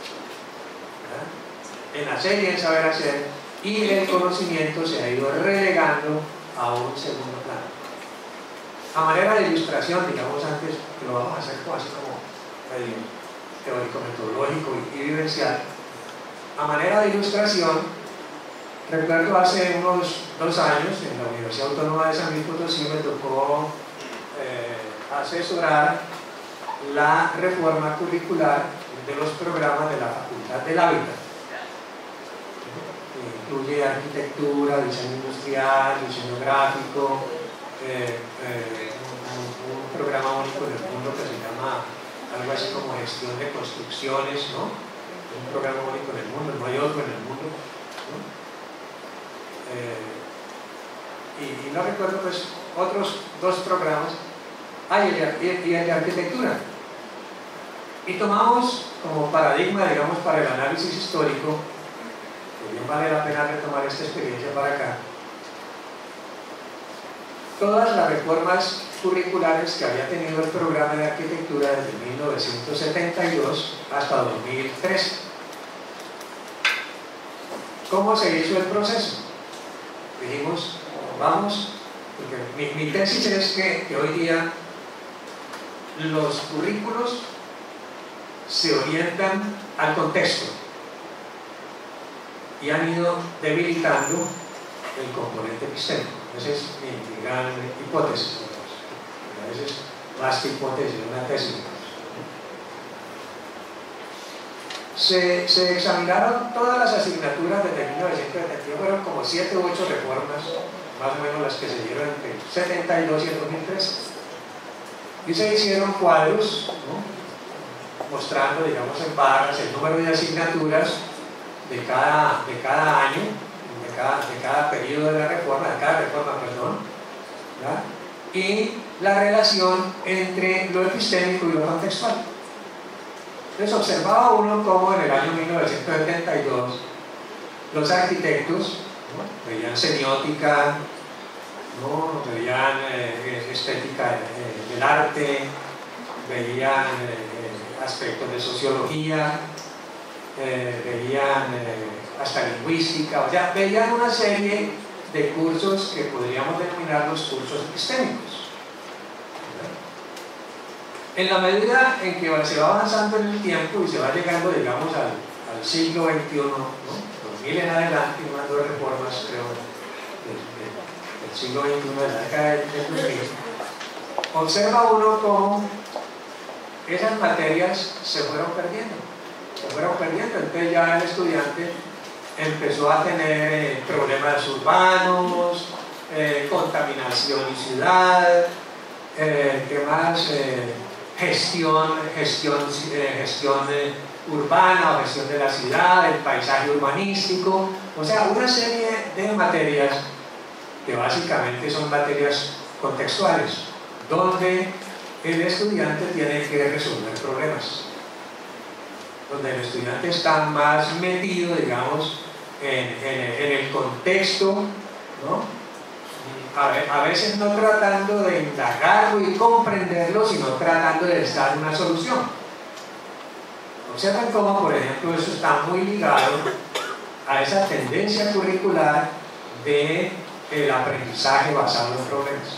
¿verdad? En hacer y en saber hacer, y el conocimiento se ha ido relegando a un segundo plano. A manera de ilustración, digamos antes, que lo vamos a hacer como, así como medio teórico, metodológico y, y vivencial. A manera de ilustración, recuerdo hace unos dos años en la Universidad Autónoma de San Luis Potosí me tocó eh, asesorar la reforma curricular de los programas de la Facultad del Hábitat. Incluye arquitectura, diseño industrial, diseño gráfico, eh, eh, un, un programa único en el mundo que se llama algo así como gestión de construcciones, ¿no? Un programa único en el mundo, no hay otro en el mundo, ¿no? Eh, y, y no recuerdo pues otros dos programas, ah, y el, y el de arquitectura. Y tomamos como paradigma, digamos, para el análisis histórico, que bien vale la pena retomar esta experiencia para acá, todas las reformas curriculares que había tenido el programa de arquitectura desde mil novecientos setenta y dos hasta dos mil trece. ¿Cómo se hizo el proceso? Dijimos, vamos, porque mi, mi tesis es que, que hoy día los currículos se orientan al contexto y han ido debilitando el componente epistémico. Esa es mi, mi gran hipótesis. A veces más que hipótesis, una tesis. Se, se examinaron todas las asignaturas desde mil novecientos setenta y uno, fueron como siete u ocho reformas, más o menos las que se dieron entre el setenta y dos y el dos mil trece. Y se hicieron cuadros, ¿no? Mostrando, digamos, en barras el número de asignaturas de cada, de cada año, de cada, de cada periodo de la reforma, de cada reforma, perdón, ¿verdad? Y la relación entre lo epistémico y lo contextual. Entonces observaba uno cómo en el año mil novecientos setenta y dos los arquitectos, ¿no? Veían semiótica, ¿no? Veían eh, estética eh, del arte, veían eh, aspectos de sociología, eh, veían eh, hasta lingüística, o sea, veían una serie de cursos que podríamos denominar los cursos epistémicos. En la medida en que se va avanzando en el tiempo y se va llegando, digamos, al, al siglo veintiuno, ¿no? dos mil en adelante, unas dos reformas, creo, del, del siglo veintiuno, de la década del dos mil, observa uno cómo esas materias se fueron perdiendo, se fueron perdiendo, entonces ya el estudiante empezó a tener eh, problemas urbanos, eh, contaminación y ciudad, eh, ¿qué más? Eh, gestión, gestión, eh, gestión eh, urbana o gestión de la ciudad, el paisaje urbanístico, O sea, una serie de materias que básicamente son materias contextuales, donde el estudiante tiene que resolver problemas, donde el estudiante está más metido, digamos, en, en, en el contexto, ¿no? A veces no tratando de indagarlo y comprenderlo, sino tratando de dar una solución. Observen cómo, por ejemplo, eso está muy ligado a esa tendencia curricular de el aprendizaje basado en problemas.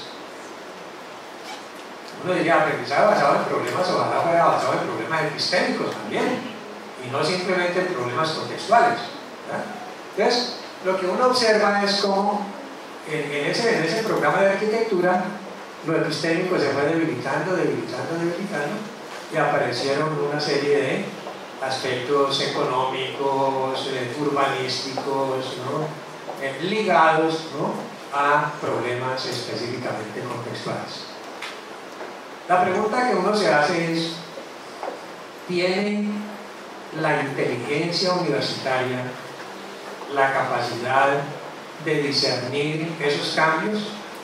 Uno diría aprendizaje basado en problemas, ojalá fuera basado en problemas epistémicos también, y no simplemente en problemas contextuales, ¿verdad? Entonces, lo que uno observa es cómo En, en, ese, en ese programa de arquitectura lo epistémico se fue debilitando, debilitando, debilitando y aparecieron una serie de aspectos económicos, eh, urbanísticos, ¿no? eh, ligados, ¿no? a problemas específicamente contextuales. La pregunta que uno se hace es: ¿tiene la inteligencia universitaria la capacidad de discernir esos cambios?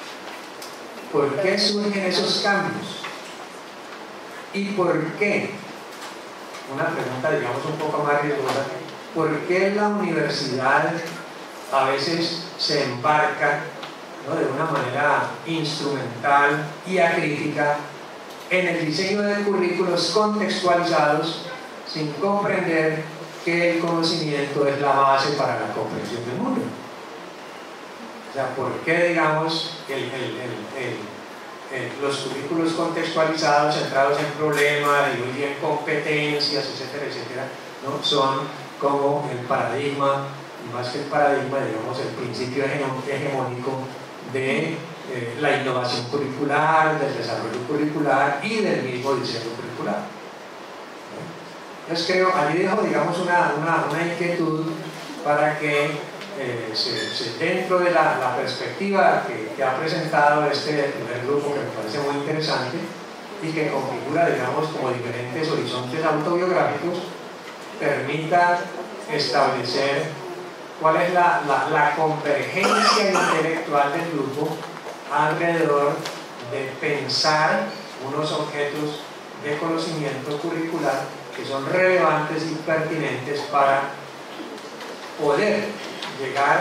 ¿Por qué surgen esos cambios? ¿Y por qué? Una pregunta, digamos, un poco más riesgosa. ¿Por qué la universidad a veces se embarca, ¿no? de una manera instrumental y acrítica en el diseño de currículos contextualizados sin comprender que el conocimiento es la base para la comprensión del mundo? O sea, ¿por qué, digamos, el, el, el, el, el, los currículos contextualizados, centrados en problemas y hoy en competencias, etcétera, etcétera, ¿no? son como el paradigma, y más que el paradigma, digamos, el principio hegemónico de eh, la innovación curricular, del desarrollo curricular y del mismo diseño curricular? ¿No? Entonces creo, allí dejo, digamos, una, una, una inquietud para que Eh, se, se, dentro de la, la perspectiva que, que ha presentado este primer grupo, que me parece muy interesante y que configura, digamos, como diferentes horizontes autobiográficos, permita establecer cuál es la, la, la convergencia intelectual del grupo alrededor de pensar unos objetos de conocimiento curricular que son relevantes y pertinentes para poder llegar,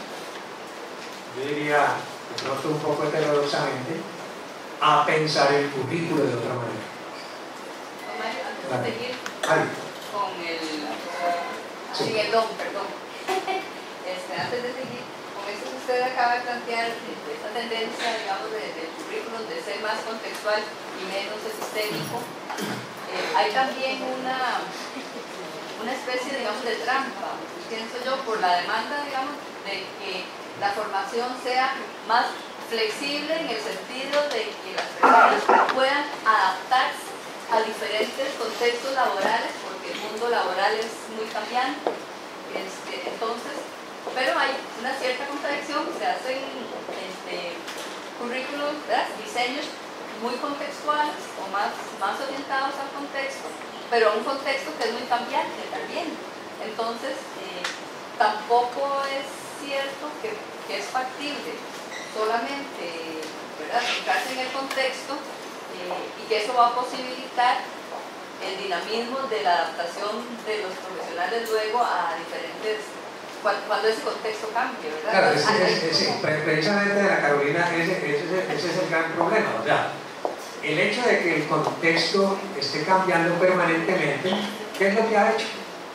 yo diría de pronto un poco heterodoxamente, a pensar el currículo de otra manera. Mario, antes de seguir Ay. con el, sí. el don, perdón, este, antes de seguir con eso que usted acaba de plantear, esta tendencia, digamos, del de currículum de ser más contextual y menos sistémico, eh, hay también una, una especie, digamos, de trampa, pienso yo, por la demanda, digamos, de que la formación sea más flexible en el sentido de que las personas puedan adaptarse a diferentes contextos laborales, porque el mundo laboral es muy cambiante. Este, entonces, pero hay una cierta contradicción, se hacen este, currículos, ¿verdad? Diseños muy contextuales o más, más orientados al contexto, pero a un contexto que es muy cambiante también. Entonces, eh, tampoco es cierto que, que es factible solamente, ¿verdad?, centrarse en el contexto eh, y que eso va a posibilitar el dinamismo de la adaptación de los profesionales luego a diferentes, cuando, cuando ese contexto cambie, ¿verdad? Claro, es, es, es, es, precisamente, Ana Carolina, ese, ese, ese es el gran problema. O sea, el hecho de que el contexto esté cambiando permanentemente, ¿qué es lo que ha hecho?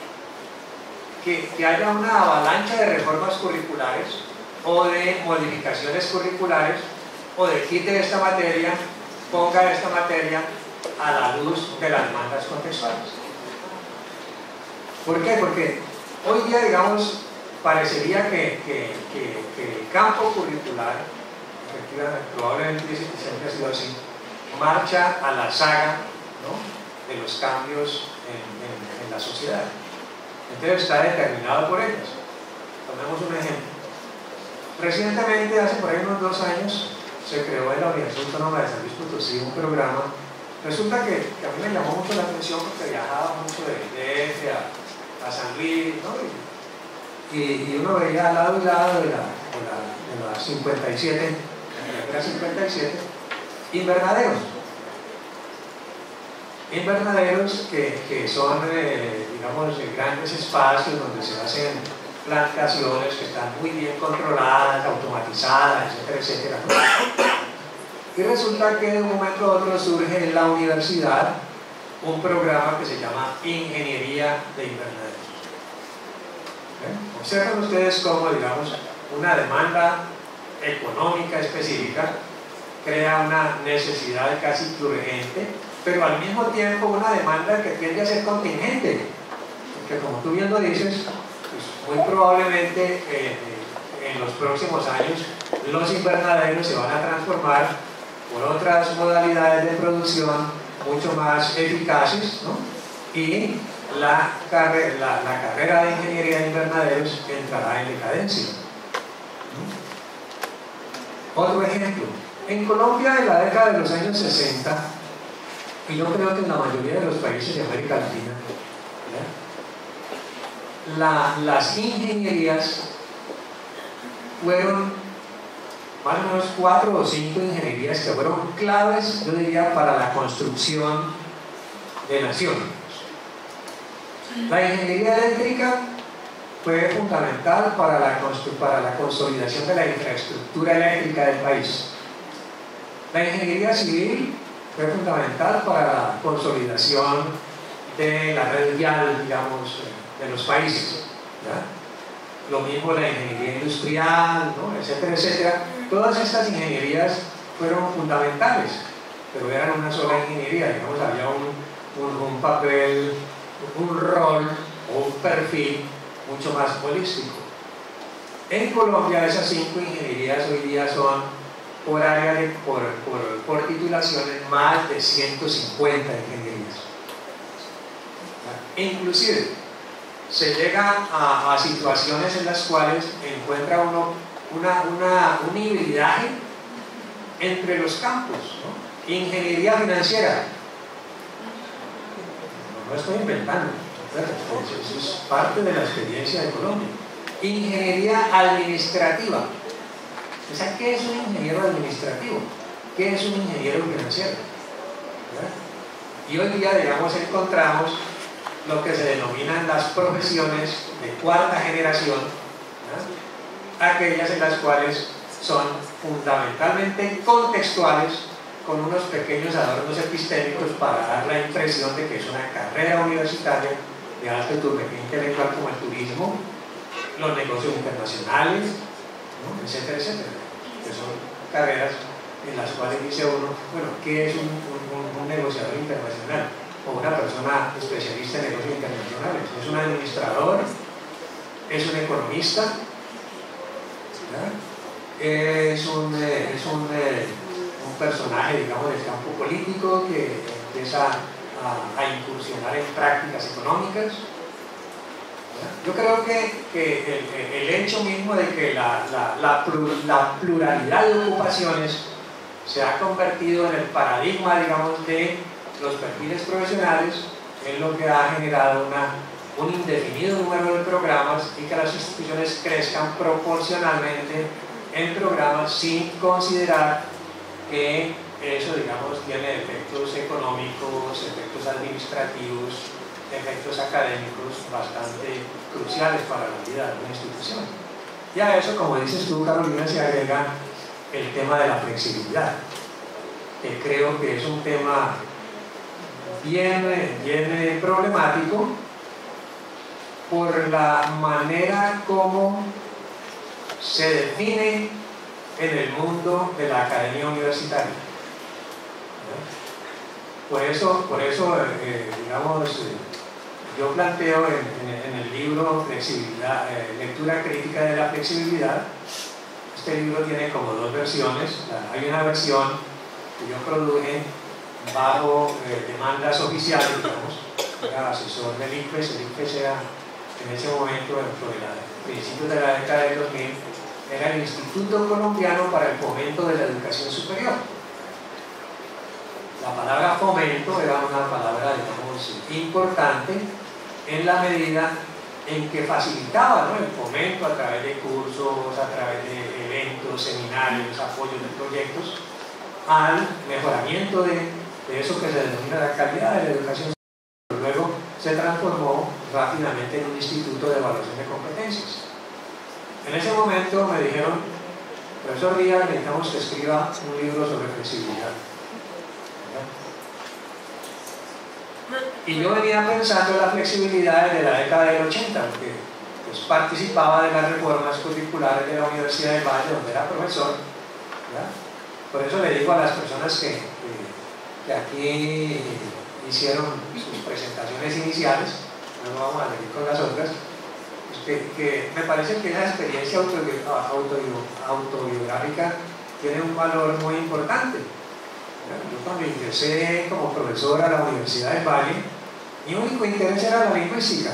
Que, que haya una avalancha de reformas curriculares o de modificaciones curriculares o de quite esta materia, ponga esta materia a la luz de las demandas contextuales. ¿Por qué? Porque hoy día, digamos, parecería que, que, que, que el campo curricular, efectivamente, probablemente siempre ha sido así, marcha a la saga, ¿no?, de los cambios en, en, en la sociedad. Entonces está determinado por ellos. Tomemos un ejemplo. Recientemente, hace por ahí unos dos años, se creó en la Universidad Autónoma de San Luis Potosí un programa. Resulta que, que a mí me llamó mucho la atención porque viajaba mucho de D F a, a San Luis, ¿no? Y, y, y uno veía al lado y lado de la, de la, de la cincuenta y siete, de la cincuenta y siete, invernaderos. Invernaderos que, que son, eh, digamos, grandes espacios donde se hacen plantaciones que están muy bien controladas, automatizadas, etcétera, etcétera. Y resulta que de un momento a otro surge en la universidad un programa que se llama Ingeniería de Invernaderos. ¿Eh? Observen ustedes cómo, digamos, una demanda económica específica crea una necesidad casi urgente, pero al mismo tiempo una demanda que tiende a ser contingente, porque como tú bien lo dices, pues muy probablemente eh, en los próximos años los invernaderos se van a transformar por otras modalidades de producción mucho más eficaces, ¿no? Y la, carre la, la carrera de ingeniería de invernaderos entrará en decadencia. ¿No? Otro ejemplo, en Colombia en la década de los años sesenta, y yo creo que en la mayoría de los países de América Latina, la, las ingenierías fueron más o menos cuatro o cinco ingenierías que fueron claves, yo diría, para la construcción de naciones. La ingeniería eléctrica fue fundamental para la, para la consolidación de la infraestructura eléctrica del país. La ingeniería civil fue fundamental para la consolidación de la red vial, digamos, de los países, ¿ya? Lo mismo la ingeniería industrial, ¿no? etcétera, etcétera. Todas estas ingenierías fueron fundamentales, pero eran una sola ingeniería, digamos, había un, un, un papel, un rol o un perfil mucho más holístico. En Colombia esas cinco ingenierías hoy día son por área de, por, por, por titulaciones más de ciento cincuenta ingenierías. E inclusive se llega a, a situaciones en las cuales encuentra uno una, una, un hibridaje entre los campos, ¿no? Ingeniería financiera, no lo estoy inventando, eso es parte de la experiencia de Colombia. Ingeniería administrativa, o sea, ¿qué es un ingeniero administrativo? ¿Qué es un ingeniero financiero? ¿verdad? Y hoy día, digamos, encontramos lo que se denominan las profesiones de cuarta generación, ¿verdad? Aquellas en las cuales son fundamentalmente contextuales, con unos pequeños adornos epistémicos para dar la impresión de que es una carrera universitaria de alto turbeque intelectual, como el turismo, los negocios internacionales, ¿no? etcétera, etcétera, que son carreras en las cuales dice uno, bueno, ¿qué es un, un, un negociador internacional? O una persona especialista en negocios internacionales. ¿Es un administrador? ¿Es un economista? ¿verdad? Es un, eh, es un, eh, un personaje, digamos, del campo político que empieza a, a incursionar en prácticas económicas. ¿verdad? Yo creo que, que el, el hecho mismo de que la, la, la, la pluralidad de ocupaciones se ha convertido en el paradigma, digamos, de los perfiles profesionales, es lo que ha generado una, un indefinido número de programas y que las instituciones crezcan proporcionalmente en programas sin considerar que eso, digamos, tiene efectos económicos, efectos administrativos, efectos académicos bastante cruciales para la vida de una institución. Y a eso, como dices tú, Carolina, se agrega el tema de la flexibilidad, que creo que es un tema bien, bien problemático por la manera como se define en el mundo de la academia universitaria. Por eso, por eso eh, digamos, eh, yo planteo en, en, en el libro Flexibilidad, eh, Lectura Crítica de la Flexibilidad. Este libro tiene como dos versiones. Hay una versión que yo produje bajo eh, demandas oficiales, digamos, era asesor del I C F E S. El I C F E S era, en ese momento, dentro de la principios de la década del dos mil, era el Instituto Colombiano para el Fomento de la Educación Superior. La palabra fomento era una palabra, digamos, importante en la medida en que facilitaba, ¿no?, el fomento a través de cursos, a través de eventos, seminarios, apoyos de proyectos, al mejoramiento de, de eso que se denomina la calidad de la educación. Luego se transformó rápidamente en un instituto de evaluación de competencias. En ese momento me dijeron: profesor Díaz, necesitamos que escriba un libro sobre flexibilidad. Y yo venía pensando en la flexibilidad desde la década del ochenta, porque pues, participaba de las reformas curriculares de la Universidad del Valle, donde era profesor, ¿verdad? Por eso le digo a las personas que, que, que aquí hicieron sus presentaciones iniciales, no vamos a seguir con las otras, pues que, que me parece que esa experiencia autobi autobiográfica tiene un valor muy importante. Yo cuando ingresé como profesor a la Universidad del Valle, mi único interés era la lingüística.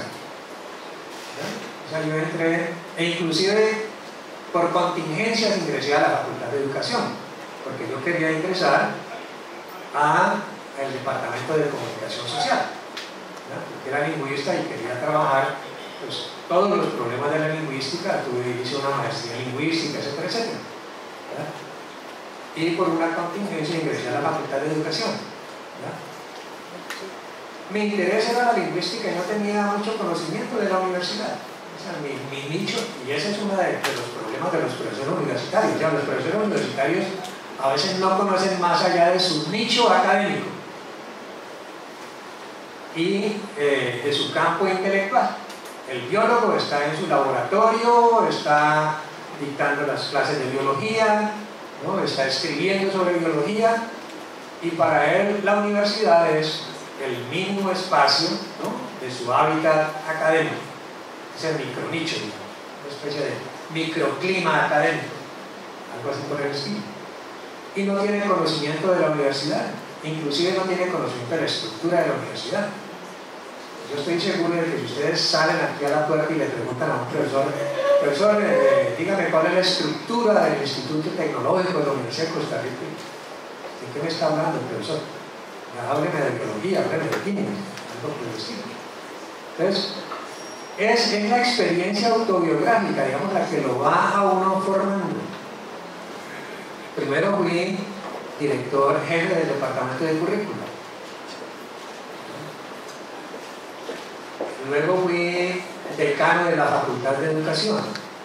O sea, yo entré, e inclusive por contingencias ingresé a la Facultad de Educación, porque yo quería ingresar al Departamento de Comunicación Social, ¿no?, porque era lingüista y quería trabajar pues, todos los problemas de la lingüística. Tuve, hice una maestría en lingüística, etcétera, etcétera, ¿verdad? Y por una contingencia ingresé a la Facultad de Educación, ¿verdad? Mi interés era la lingüística y no tenía mucho conocimiento de la universidad. O sea, mi, mi nicho, y ese es uno de, de los problemas de los profesores universitarios. O sea, los profesores universitarios a veces no conocen más allá de su nicho académico y eh, de su campo intelectual. El biólogo está en su laboratorio, está dictando las clases de biología, ¿no?, está escribiendo sobre biología, y para él la universidad es el mínimo espacio, ¿no?, de su hábitat académico. Es el micronicho, una especie de microclima académico, algo así por el estilo. Y no tiene conocimiento de la universidad, inclusive no tiene conocimiento de la estructura de la universidad. Yo estoy seguro de que si ustedes salen aquí a la puerta y le preguntan a un profesor: profesor, eh, dígame cuál es la estructura del Instituto Tecnológico de la Universidad de Costa Rica, ¿de qué me está hablando el profesor? Hábleme de biología, hábleme de química, algo por el estilo. Entonces, es, es la experiencia autobiográfica, digamos, la que lo va a uno formando. Primero fui director jefe del departamento de currícula. Luego fui decano de la Facultad de Educación.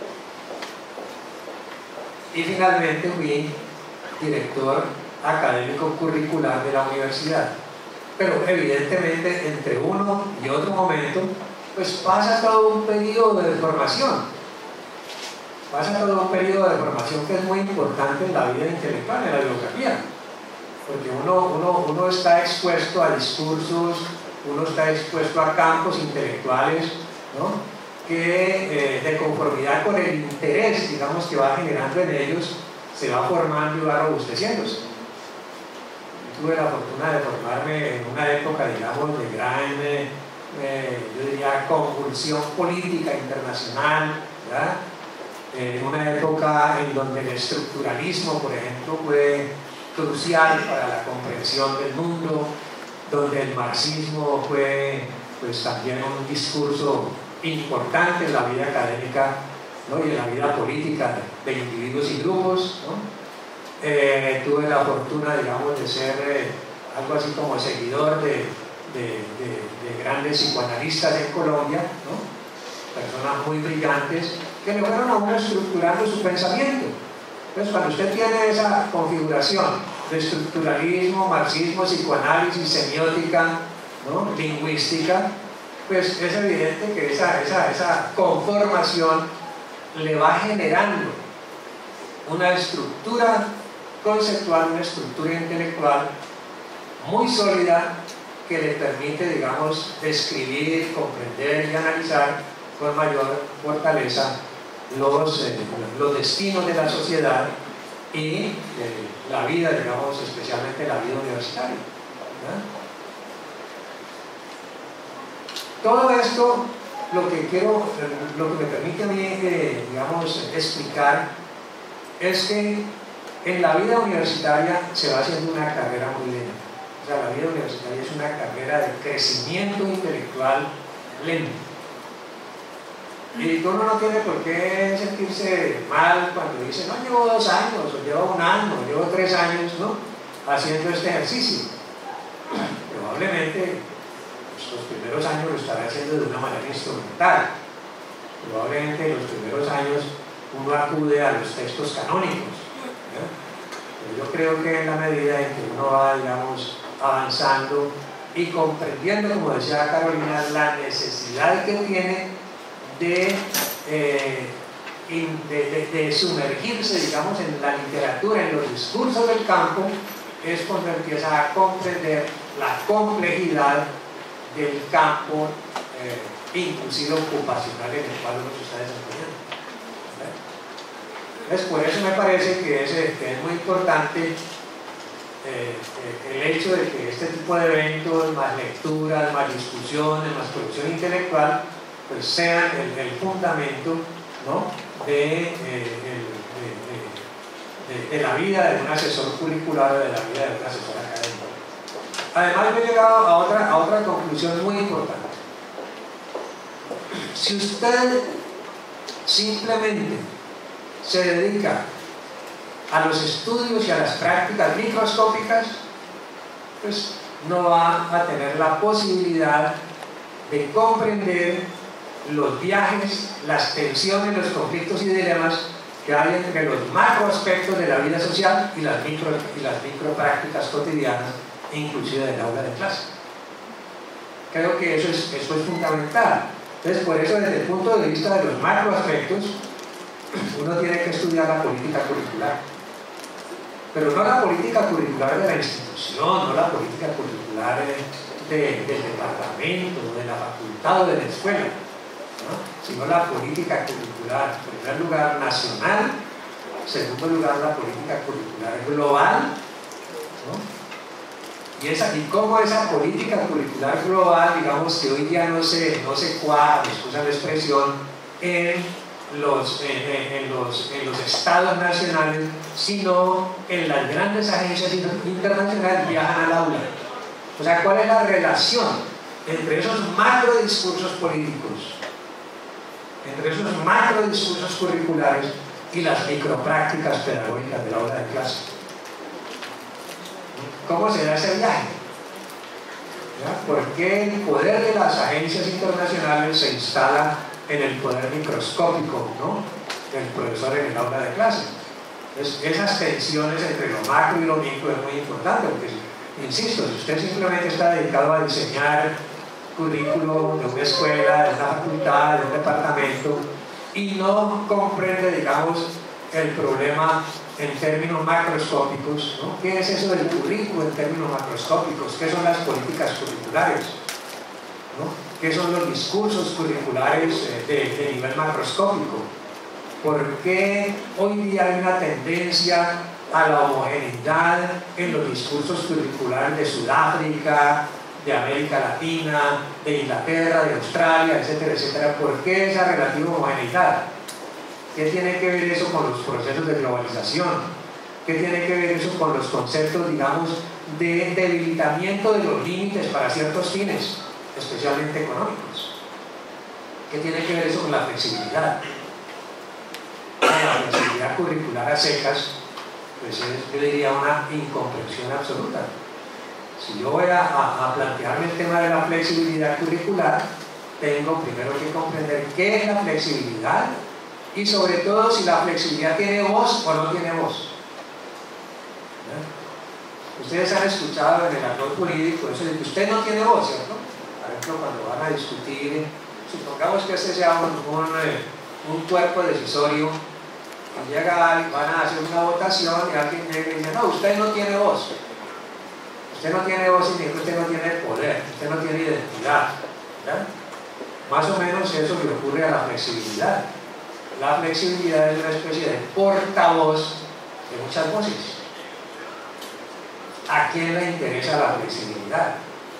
Y finalmente fui director académico curricular de la universidad. Pero evidentemente entre uno y otro momento pues pasa todo un periodo de formación. Pasa todo un periodo de formación que es muy importante en la vida intelectual, en la biografía. Porque uno, uno, uno está expuesto a discursos, uno está expuesto a campos intelectuales, ¿no?, que eh, de conformidad con el interés, digamos, que va generando en ellos, se va formando y va robusteciéndose. Yo tuve la fortuna de formarme en una época, digamos, de gran, eh, eh, yo diría, convulsión política internacional, ¿verdad? En una época en donde el estructuralismo, por ejemplo, fue crucial para la comprensión del mundo, donde el marxismo fue pues también un discurso importante en la vida académica, ¿no?, y en la vida política de individuos y grupos, ¿no? Eh, tuve la fortuna, digamos, de ser eh, algo así como seguidor de, de, de, de grandes psicoanalistas en Colombia, ¿no?, personas muy brillantes que le fueron a uno estructurando su pensamiento. Entonces, cuando usted tiene esa configuración de estructuralismo, marxismo, psicoanálisis, semiótica, ¿no?, lingüística, pues es evidente que esa, esa, esa conformación le va generando una estructura conceptual, una estructura intelectual muy sólida que le permite, digamos, describir, comprender y analizar con mayor fortaleza los, eh, los destinos de la sociedad y eh, la vida, digamos, especialmente la vida universitaria, ¿verdad? Todo esto, lo que quiero, lo que me permite a mí, eh, digamos, explicar es que en la vida universitaria se va haciendo una carrera muy lenta. O sea, la vida universitaria es una carrera de crecimiento intelectual lento. Y uno no tiene por qué sentirse mal cuando dice, no, llevo dos años, o llevo un año, o llevo tres años, ¿no?, haciendo este ejercicio. Probablemente pues, los primeros años lo estará haciendo de una manera instrumental. Probablemente en los primeros años uno acude a los textos canónicos. Pero yo creo que en la medida en que uno va, digamos, avanzando y comprendiendo, como decía Carolina, la necesidad que tiene de, eh, de, de, de sumergirse, digamos, en la literatura, en los discursos del campo, es cuando empieza a comprender la complejidad del campo, eh, inclusive ocupacional, en el cual uno se está desempeñando. Entonces, por eso me parece que es, que es muy importante eh, el hecho de que este tipo de eventos, más lecturas, más discusiones, más producción intelectual, pues sean el, el fundamento, ¿no?, de, eh, el, de, de, de la vida de un asesor curricular, de la vida de un asesor académico. Además, yo he llegado a otra, a otra conclusión muy importante. Si usted simplemente se dedica a los estudios y a las prácticas microscópicas, pues no va a tener la posibilidad de comprender los viajes, las tensiones, los conflictos y dilemas que hay entre los macro aspectos de la vida social y las micro, y las micro prácticas cotidianas, inclusive del aula de clase. Creo que eso es, eso es fundamental. Entonces, por eso, desde el punto de vista de los macro aspectos, uno tiene que estudiar la política curricular, pero no la política curricular de la institución, no la política curricular de, de, del departamento, de la facultad o de la escuela, ¿no?, sino la política curricular, en primer lugar nacional, en segundo lugar la política curricular global, ¿no?, y, esa, y cómo esa política curricular global, digamos, que hoy día no se, no se cuadra, excusa la expresión, en Los, en, en, los, en los estados nacionales, sino en las grandes agencias internacionales, viajan al aula. O sea, ¿cuál es la relación entre esos macro discursos políticos, entre esos macro discursos curriculares y las microprácticas pedagógicas de la hora de clase? ¿Cómo se da ese viaje? ¿Ya? ¿Por qué el poder de las agencias internacionales se instala en el poder microscópico, ¿no?, del profesor en el aula de clase? Entonces, esas tensiones entre lo macro y lo micro es muy importante, porque, insisto, si usted simplemente está dedicado a diseñar currículo de una escuela, de una facultad, de un departamento, y no comprende, digamos, el problema en términos macroscópicos, ¿no? ¿Qué es eso del currículo en términos macroscópicos? ¿Qué son las políticas curriculares? ¿No? ¿Qué son los discursos curriculares de, de nivel macroscópico? ¿Por qué hoy día hay una tendencia a la homogeneidad en los discursos curriculares de Sudáfrica, de América Latina, de Inglaterra, de Australia, etcétera, etcétera? ¿Por qué esa relativa homogeneidad? ¿Qué tiene que ver eso con los procesos de globalización? ¿Qué tiene que ver eso con los conceptos, digamos, de debilitamiento de los límites para ciertos fines, especialmente económicos? ¿Qué tiene que ver eso con la flexibilidad? La flexibilidad curricular a secas, pues es, yo diría, una incomprensión absoluta. Si yo voy a, a, a plantearme el tema de la flexibilidad curricular, tengo primero que comprender qué es la flexibilidad y sobre todo si la flexibilidad tiene voz o no tiene voz. ¿Ya? Ustedes han escuchado en el actor jurídico eso de que usted no tiene voz, ¿cierto? Por ejemplo, cuando van a discutir, supongamos que este sea un, un, un cuerpo decisorio, y llega, van a hacer una votación y alguien llega y dice, no, usted no tiene voz. Usted no tiene voz significa que usted no tiene poder, usted no tiene identidad. ¿Ya? Más o menos eso le ocurre a la flexibilidad. La flexibilidad es una especie de portavoz de muchas voces. ¿A quién le interesa la flexibilidad?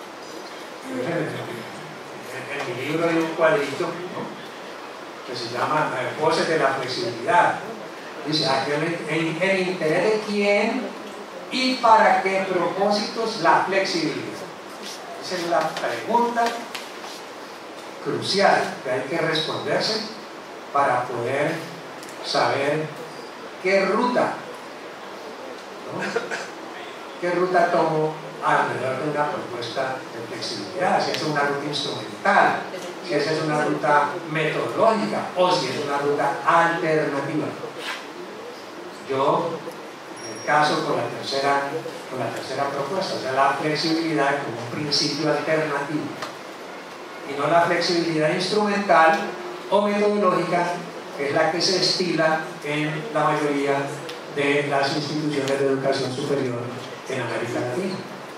En, en mi libro hay un cuadrito, ¿no?, que se llama Voces de la Flexibilidad. Dice, ¿a quién le, el, el interés de quién y para qué propósitos la flexibilidad? Esa es la pregunta crucial que hay que responderse para poder saber qué ruta, ¿no? qué ruta tomo alrededor de una propuesta de flexibilidad, si es una ruta instrumental, si esa es una ruta metodológica o si es una ruta alternativa. Yo, en el caso con la tercera, con la tercera propuesta, o sea, la flexibilidad como un principio alternativo y no la flexibilidad instrumental o metodológica, que es la que se estila en la mayoría de las instituciones de educación superior en América Latina.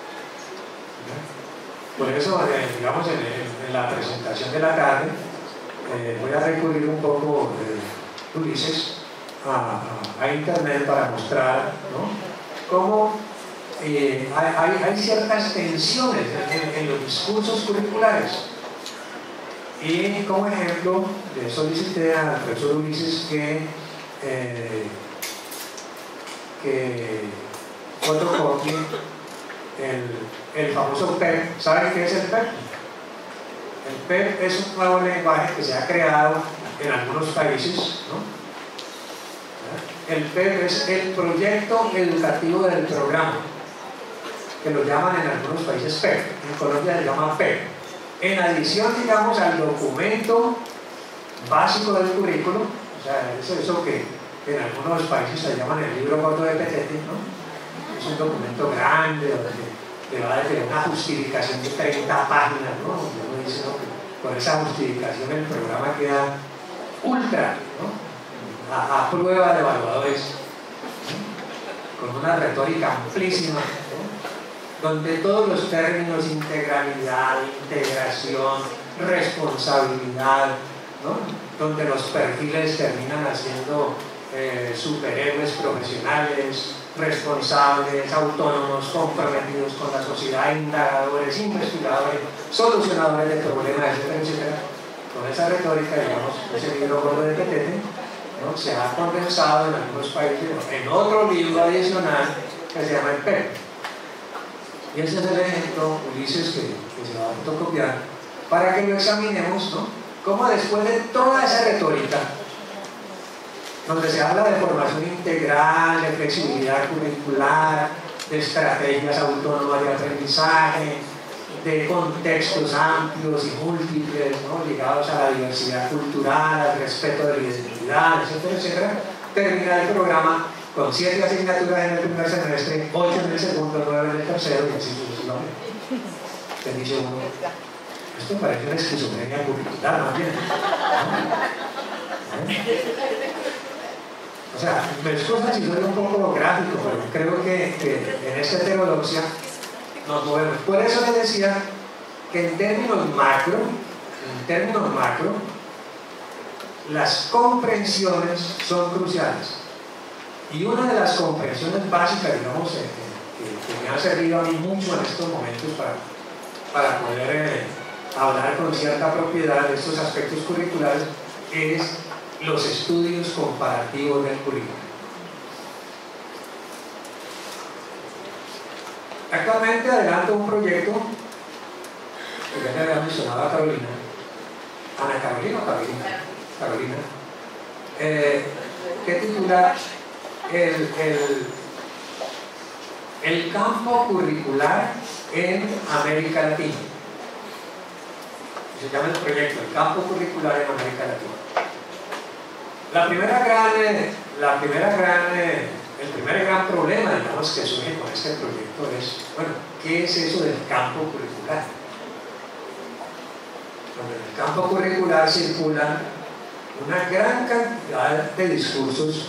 Por eso, eh, digamos, en, en la presentación de la tarde, eh, voy a recurrir un poco, eh, Ulises, a, a, a internet para mostrar, ¿no?, cómo eh, hay, hay, hay ciertas tensiones en, en los discursos curriculares. Y como ejemplo, le solicité al profesor Ulises que, eh, que fotocopie el, el famoso P E P. ¿Saben qué es el P E P? El P E P es un nuevo lenguaje que se ha creado en algunos países, ¿no? El P E P es el proyecto educativo del programa, que lo llaman en algunos países P E P, en Colombia se llama P E P. En adición, digamos, al documento básico del currículo, o sea, eso, eso que en algunos países se llaman el libro corto de Petete, ¿no? Es un documento grande donde le va a tener una justificación de treinta páginas, ¿no? Donde uno dice, ¿no?, que con esa justificación el programa queda ultra, ¿no?, a, a prueba de evaluadores, ¿no?, con una retórica amplísima, ¿no?, donde todos los términos, integralidad, integración, responsabilidad, ¿no?, donde los perfiles terminan haciendo eh, superhéroes profesionales, responsables, autónomos, comprometidos con la sociedad, indagadores, investigadores, solucionadores de problemas, etcétera, etcétera. Con esa retórica, digamos, ese libro gordo de Petete, ¿no?, se ha condensado en algunos países en otro libro adicional que se llama el P E P. Y ese es el ejemplo, Ulises, que, que se va a fotocopiar, para que lo examinemos, ¿no?, cómo después de toda esa retórica, donde se habla de formación integral, de flexibilidad curricular, de estrategias autónomas de aprendizaje, de contextos amplios y múltiples, ¿no?, ligados a la diversidad cultural, al respeto de la identidad, etcétera, etcétera, termina el programa con siete asignaturas en el primer semestre, ocho en el segundo, nueve en el tercero y así sucesivamente. Te dice uno, esto parece una esquizofrenia curricular, más bien, ¿no? ¿Eh? O sea, me excusa si soy un poco gráfico, pero creo que, que en esta heterodoxia nos movemos. Por eso les decía que en términos macro, en términos macro, las comprensiones son cruciales. Y una de las comprensiones básicas, digamos, eh, que, que me ha servido a mí mucho en estos momentos para, para poder eh, hablar con cierta propiedad de estos aspectos curriculares, es los estudios comparativos del currículo. Actualmente adelanto un proyecto que ya le había mencionado a Carolina, Ana Carolina o Carolina, Carolina, eh, que titula el, el, el campo curricular en América Latina. Se llama el proyecto, el campo curricular en América Latina. La primera gran, la primera gran, el primer gran problema, digamos, que surge con este proyecto es, bueno, ¿qué es eso del campo curricular? Donde en el campo curricular circulan una gran cantidad de discursos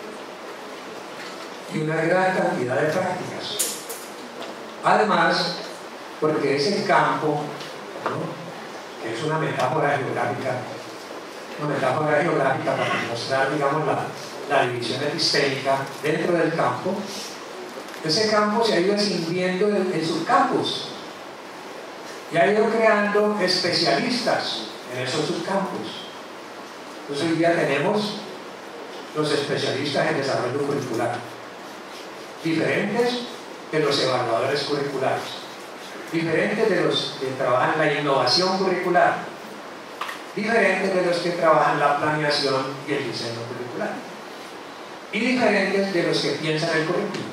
y una gran cantidad de prácticas. Además, porque es el campo, ¿no?, que es una metáfora geográfica, una metáfora geográfica para mostrar, digamos, la, la división epistémica dentro del campo. Ese campo se ha ido escindiendo en, en subcampos y ha ido creando especialistas en esos subcampos. Entonces hoy día tenemos los especialistas en desarrollo curricular, diferentes de los evaluadores curriculares, diferentes de los que trabajan la innovación curricular, diferentes de los que trabajan la planeación y el diseño curricular, y diferentes de los que piensan el currículum.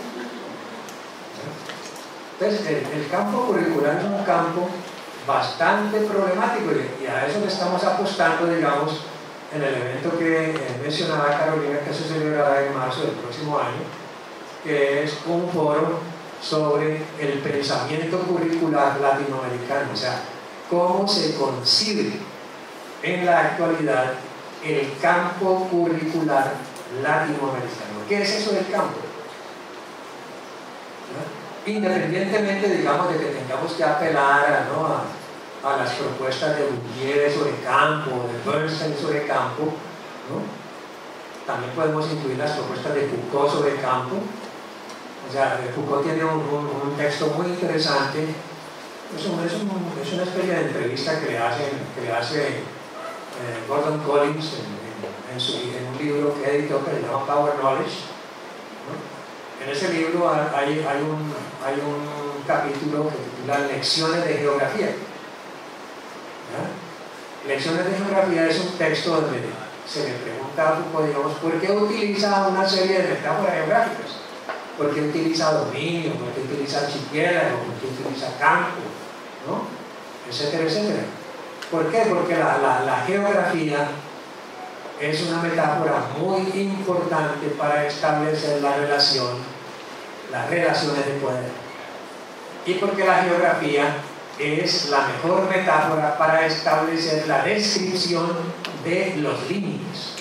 Entonces, el, el campo curricular es un campo bastante problemático, y a eso le estamos apostando, digamos, en el evento que eh, mencionaba Carolina, que se celebrará en marzo del próximo año, que es un foro sobre el pensamiento curricular latinoamericano, o sea, cómo se concibe en la actualidad el campo curricular latinoamericano. ¿Qué es eso del campo? ¿No? Independientemente, digamos, de que tengamos que apelar a, ¿no? a, a las propuestas de Bourdieu sobre campo, de Bernstein sobre campo, ¿no? También podemos incluir las propuestas de Foucault sobre campo. O sea, Foucault tiene un, un, un texto muy interesante, es, un, es, un, es una especie de entrevista que le hace, que le hace eh, Gordon Collins en, en, en, su, en un libro que editó que se llama Power Knowledge, ¿no? En ese libro hay, hay, un, hay un capítulo que titula Lecciones de Geografía. ¿Ya? Lecciones de Geografía es un texto donde se le pregunta a Foucault, digamos, ¿por qué utiliza una serie de metáforas geográficas? ¿Por qué utiliza dominio? ¿Por qué utiliza archipiélago? ¿Por qué utiliza campo? ¿No? Etcétera, etcétera. ¿Por qué? Porque la, la, la geografía es una metáfora muy importante para establecer la relación, las relaciones de poder. Y porque la geografía es la mejor metáfora para establecer la descripción de los límites.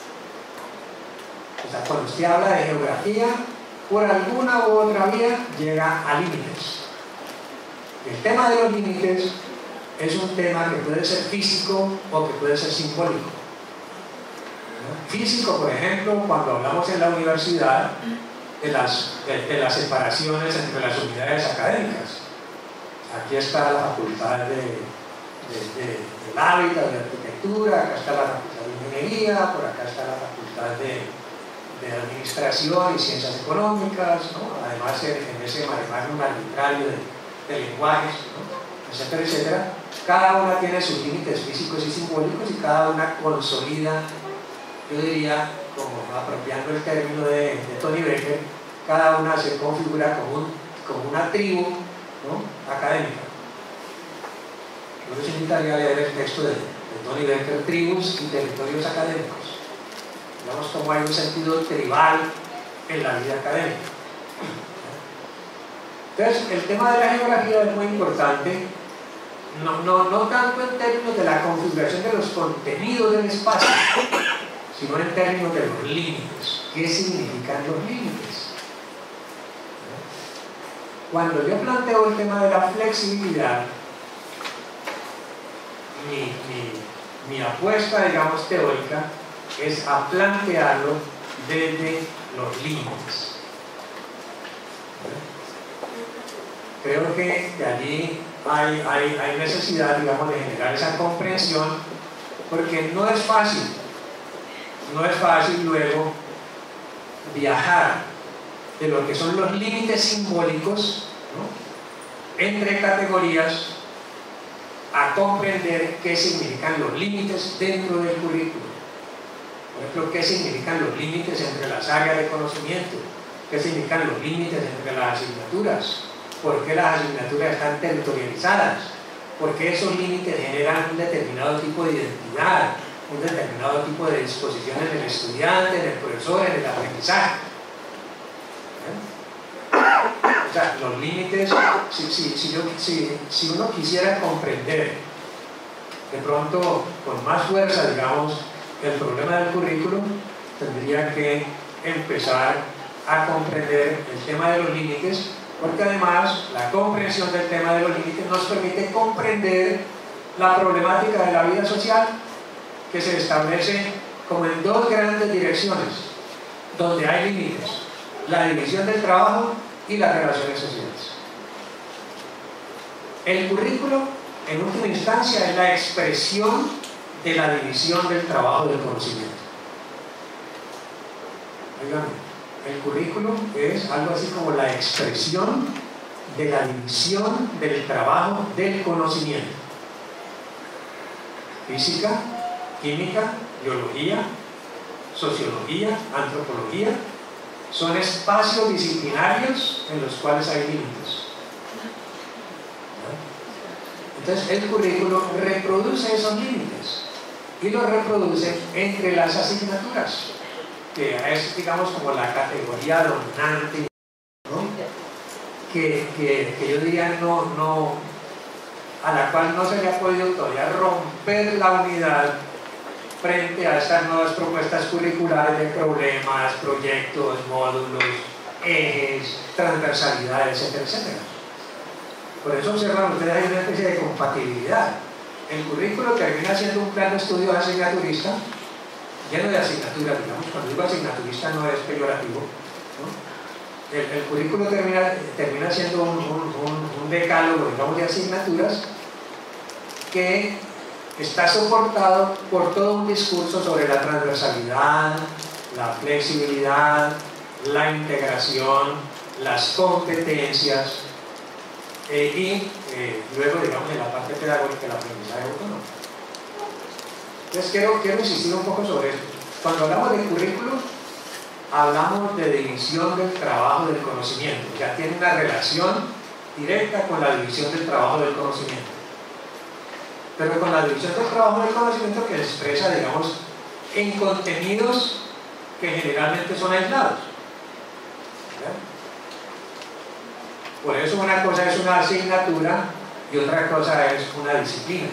O sea, cuando usted habla de geografía, por alguna u otra vía llega a límites. El tema de los límites es un tema que puede ser físico o que puede ser simbólico. Físico, por ejemplo, cuando hablamos en la universidad de las, de, de las separaciones entre las unidades académicas. Aquí está la facultad de, de, de, del hábitat, de arquitectura, acá está la facultad de ingeniería, por acá está la facultad de de administración y ciencias económicas, ¿no? Además en, en ese maremágnum arbitrario de, de lenguajes, ¿no? Etcétera, etcétera. Cada una tiene sus límites físicos y simbólicos y cada una consolida, yo diría, como apropiando el término de, de Tony Becker, cada una se configura como, un, como una tribu, ¿no? académica. Yo les invitaría a leer el texto de, de Tony Becker, Tribus y Territorios Académicos. Digamos como hay un sentido tribal en la vida académica. Entonces, el tema de la geografía es muy importante, no, no, no tanto en términos de la configuración de los contenidos del espacio, sino en términos de los límites. ¿Qué significan los límites? Cuando yo planteo el tema de la flexibilidad, mi, mi, mi apuesta, digamos, teórica, es a plantearlo desde los límites. Creo que de allí hay, hay, hay necesidad, digamos, de generar esa comprensión, porque no es fácil, no es fácil luego viajar de lo que son los límites simbólicos, ¿no? entre categorías a comprender qué significan los límites dentro del currículo. Por ejemplo, qué significan los límites entre las áreas de conocimiento, qué significan los límites entre las asignaturas, por qué las asignaturas están territorializadas, por qué esos límites generan un determinado tipo de identidad, un determinado tipo de disposición en el estudiante, en el profesor, en el aprendizaje. ¿Eh? O sea, los límites, si, si, si, yo, si, si uno quisiera comprender de pronto con más fuerza, digamos, el problema del currículum, tendría que empezar a comprender el tema de los límites, porque además la comprensión del tema de los límites nos permite comprender la problemática de la vida social, que se establece como en dos grandes direcciones, donde hay límites: la división del trabajo y las relaciones sociales. El currículo, en última instancia, es la expresión de la división del trabajo del conocimiento. Oigan, el currículum es algo así como la expresión de la división del trabajo del conocimiento. física, química, biología, sociología, antropología, son espacios disciplinarios en los cuales hay límites. Entonces el currículo reproduce esos límites y los reproduce entre las asignaturas, que es, digamos, como la categoría dominante, ¿no? que, que, que yo diría no, no, a la cual no se le ha podido todavía romper la unidad frente a estas nuevas propuestas curriculares de problemas, proyectos, módulos, ejes, transversalidad, etcétera, etcétera. Por eso observan ustedes, hay una especie de compatibilidad. El currículo termina siendo un plan de estudio asignaturista, lleno de asignaturas, digamos. Cuando digo asignaturista no es peyorativo, ¿no? El, el currículo termina, termina siendo un, un, un, un decálogo, digamos, de asignaturas que está soportado por todo un discurso sobre la transversalidad, la flexibilidad, la integración, las competencias, eh, y eh, luego, digamos, en la parte pedagógica, el aprendizaje autónomo. Entonces quiero, quiero insistir un poco sobre esto. Cuando hablamos de currículo, hablamos de división del trabajo del conocimiento. Ya tiene una relación directa con la división del trabajo del conocimiento. Pero con la división del trabajo del conocimiento que se expresa, digamos, en contenidos que generalmente son aislados. ¿Verdad? Por eso una cosa es una asignatura y otra cosa es una disciplina.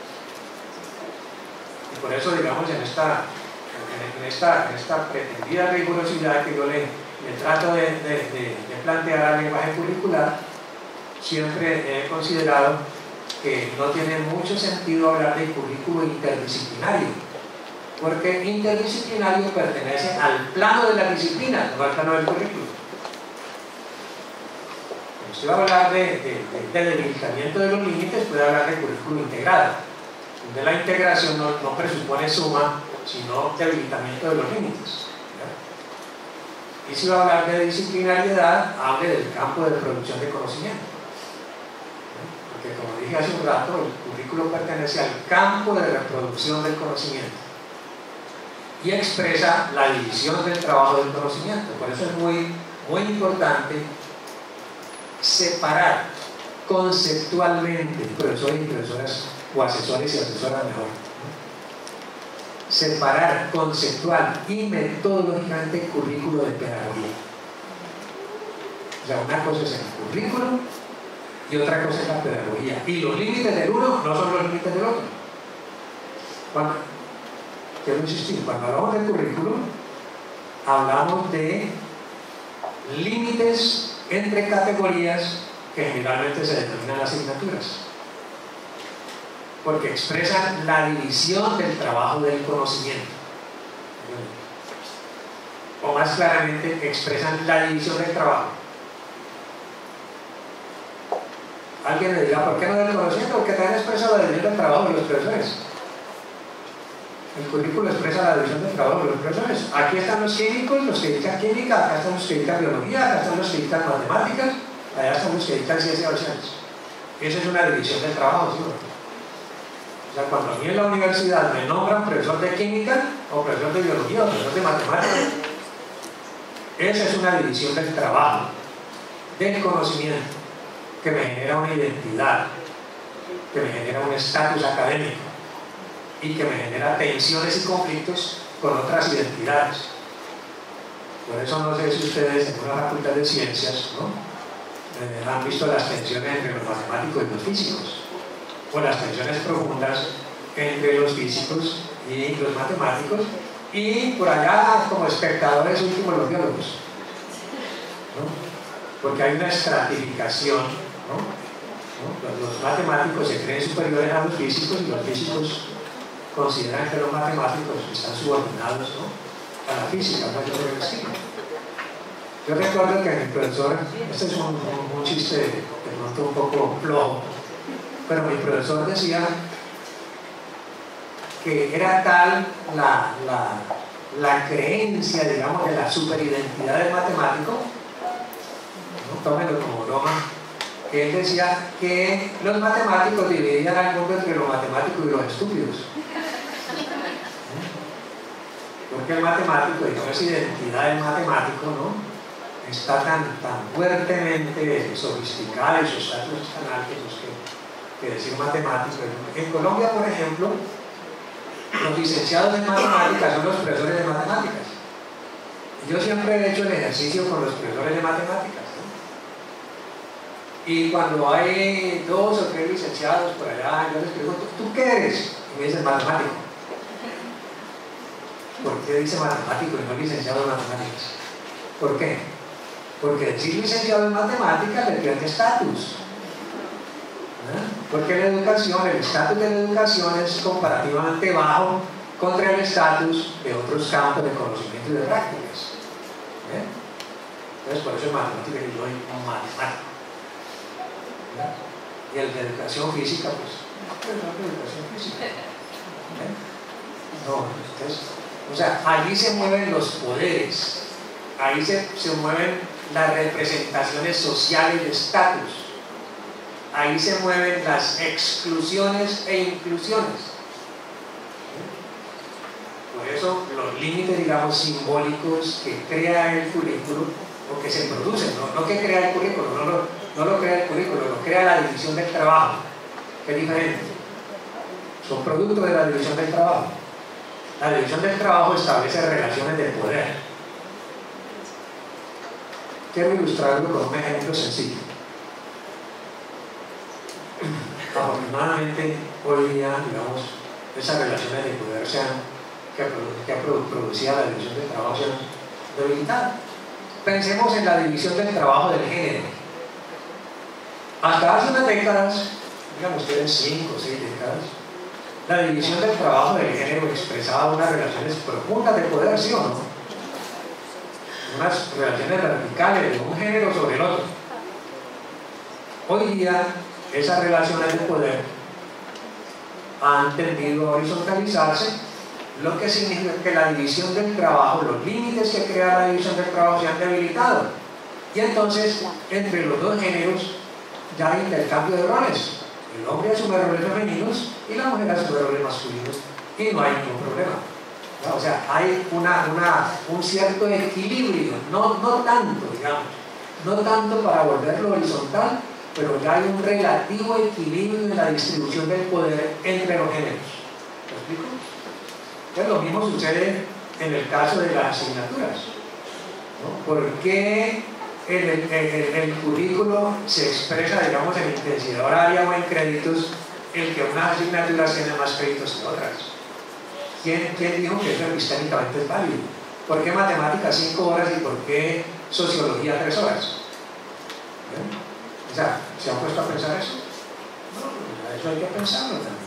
Y por eso, digamos, en esta, en esta, en esta pretendida rigurosidad que yo le, le trato de, de, de, de plantear al lenguaje curricular, siempre he considerado que no tiene mucho sentido hablar de currículo interdisciplinario, porque interdisciplinario pertenece al plano de la disciplina, no al plano del currículo. Cuando usted va a hablar de, de, de, de debilitamiento de los límites, puede hablar de currículo integrado, donde la integración no, no presupone suma, sino debilitamiento de los límites, ¿verdad? Y si va a hablar de disciplinariedad, hable del campo de producción de conocimiento. Porque, como dije hace un rato, el currículo pertenece al campo de reproducción del conocimiento y expresa la división del trabajo del conocimiento. Por eso es muy, muy importante separar conceptualmente, profesores y profesoras, o asesores y asesoras mejor, ¿no? Separar conceptual y metodológicamente el currículo de pedagogía. O sea, una cosa es el currículo y otra cosa es la pedagogía. Y los límites del uno no son los límites del otro. Cuando, quiero insistir, cuando hablamos del currículo, hablamos de límites entre categorías que generalmente se determinan las asignaturas, porque expresan la división del trabajo del conocimiento, o más claramente expresan la división del trabajo. Alguien me dirá, ¿por qué no del conocimiento? Porque también expresa la división del trabajo de los profesores. El currículo expresa la división del trabajo de los profesores. Aquí están los químicos, los que dictan química, acá están los que dictan biología, acá están los que dictan matemáticas, allá están los que dictan ciencias sociales. Esa es una división del trabajo, ¿sí? O sea, cuando a mí en la universidad me nombran profesor de química, o profesor de biología, o profesor de matemáticas, esa es una división del trabajo, del conocimiento, que me genera una identidad, que me genera un estatus académico y que me genera tensiones y conflictos con otras identidades. Por eso no sé si ustedes en una facultad de ciencias, ¿no?, eh, han visto las tensiones entre los matemáticos y los físicos, o las tensiones profundas entre los físicos y los matemáticos, y por allá como espectadores últimos los biólogos, ¿no?, porque hay una estratificación, ¿no? ¿no? Los matemáticos se creen superiores a los físicos y los físicos consideran que los matemáticos están subordinados, ¿no?, a la física, ¿no? Yo, creo que sí. Yo recuerdo que mi profesor, este es un, un, un chiste de, de pronto un poco flojo, pero mi profesor decía que era tal la, la, la creencia, digamos, de la superidentidad del matemático, ¿no?, tómenlo como broma, que él decía que los matemáticos dividían al mundo entre los matemáticos y los estúpidos. Porque el matemático, digamos, esa identidad del matemático, ¿no?, está tan, tan fuertemente sofisticada y sus datos tan altos que, que decir matemático. En Colombia, por ejemplo, los licenciados en matemáticas son los profesores de matemáticas. Yo siempre he hecho el ejercicio con los profesores de matemáticas, ¿no? Y cuando hay dos o tres licenciados por allá, yo les pregunto, ¿tú qué eres? Y me dicen matemático. ¿Por qué dice matemático y no licenciado en matemáticas? ¿Por qué? Porque decir licenciado en matemáticas le pierde estatus. ¿Eh? Porque la educación, el estatus de la educación es comparativamente bajo contra el estatus de otros campos de conocimiento y de prácticas. ¿Eh? Entonces, por eso es matemática y yo soy matemático. ¿Eh? Y el de educación física, pues, pues no de educación física. ¿Eh? No, entonces, o sea, allí se mueven los poderes, ahí se, se mueven las representaciones sociales de estatus, ahí se mueven las exclusiones e inclusiones. Por eso los límites, digamos, simbólicos que crea el currículo, o que se producen, no, no que crea el currículo, no lo, no lo crea el currículo, lo crea la división del trabajo, que es diferente. Son producto de la división del trabajo. La división del trabajo establece relaciones de poder. Quiero ilustrarlo con un ejemplo sencillo. Afortunadamente, hoy día, digamos, esas relaciones de poder se han, que, que ha producido la división del trabajo se han debilitado. Pensemos en la división del trabajo del género. Hasta hace unas décadas, digamos ustedes cinco o seis décadas, la división del trabajo del género expresaba unas relaciones profundas de poder, ¿sí o no? Unas relaciones radicales de un género sobre el otro. Hoy día, esas relaciones de poder han tendido a horizontalizarse, lo que significa que la división del trabajo, los límites que crea la división del trabajo se han debilitado. Y entonces, entre los dos géneros, ya hay intercambio de roles. El hombre asume roles femeninos y la mujer asume roles masculinos y no hay ningún problema. O sea, hay una, una, un cierto equilibrio, no, no tanto, digamos, no tanto para volverlo horizontal, pero ya hay un relativo equilibrio en la distribución del poder entre los géneros. ¿Me explico? Pues lo mismo sucede en el caso de las asignaturas, ¿no? ¿Por qué en el, en el currículo se expresa, digamos, en intensidad horaria o en créditos el que unas asignaturas tienen más créditos que otras? ¿Quién, quién dijo que eso epistémicamente es válido? ¿Por qué matemáticas cinco horas y por qué sociología tres horas? ¿Eh? O sea, ¿se han puesto a pensar eso? No, eso hay que pensarlo también.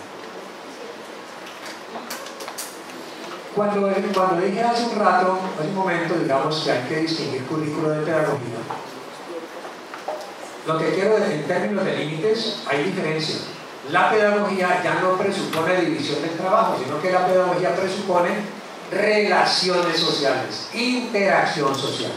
Cuando, cuando dije hace un rato, hace un momento, digamos, que hay que distinguir currículo de pedagogía, lo que quiero decir en términos de límites, hay diferencia. La pedagogía ya no presupone división del trabajo, sino que la pedagogía presupone relaciones sociales, interacción social.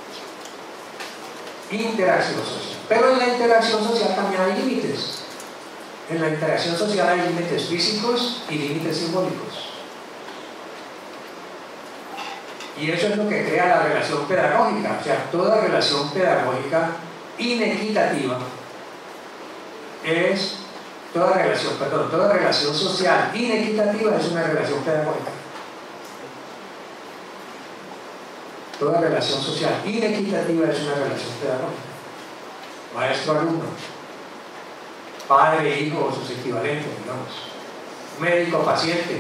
Interacción social. Pero en la interacción social también hay límites. En la interacción social hay límites físicos y límites simbólicos. Y eso es lo que crea la relación pedagógica. O sea, toda relación pedagógica inequitativa es toda relación, perdón, toda relación social inequitativa es una relación pedagógica. Toda relación social inequitativa es una relación pedagógica. Maestro-alumno, padre-hijo o sus equivalentes, digamos, médico-paciente,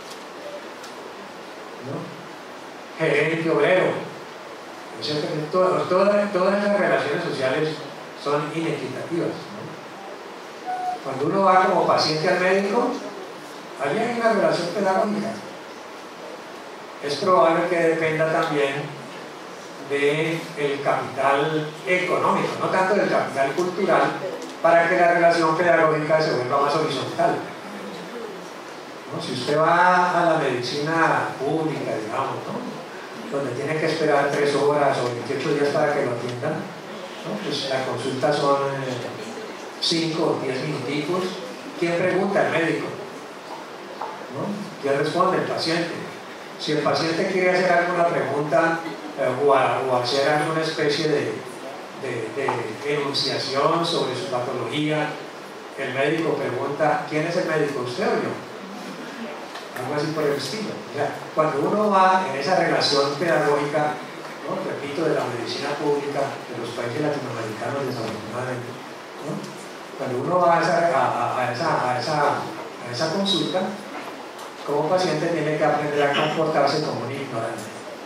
¿no? Gerente-obrero, todas, todas, todas esas relaciones sociales son inequitativas, ¿no? Cuando uno va como paciente al médico, allí hay una relación pedagógica. Es probable que dependa también del capital económico, no tanto del capital cultural, para que la relación pedagógica se vuelva más horizontal, ¿no? Si usted va a la medicina pública, digamos, ¿no?, donde tiene que esperar tres horas o veintiocho días para que lo atiendan, ¿no?, pues la consulta son eh, cinco o diez minuticos. ¿Quién pregunta? El médico, ¿no? ¿Quién responde? El paciente. Si el paciente quiere hacer alguna pregunta eh, o, a, o hacer alguna especie de, de, de enunciación sobre su patología, el médico pregunta: ¿quién es el médico, usted o yo? Algo así por el estilo. O sea, cuando uno va en esa relación pedagógica, ¿no? Repito, de la medicina pública de los países latinoamericanos desafortunadamente, ¿no? Cuando uno va a esa, a, a, esa, a, esa, a esa consulta, como paciente tiene que aprender a comportarse como un ignorante.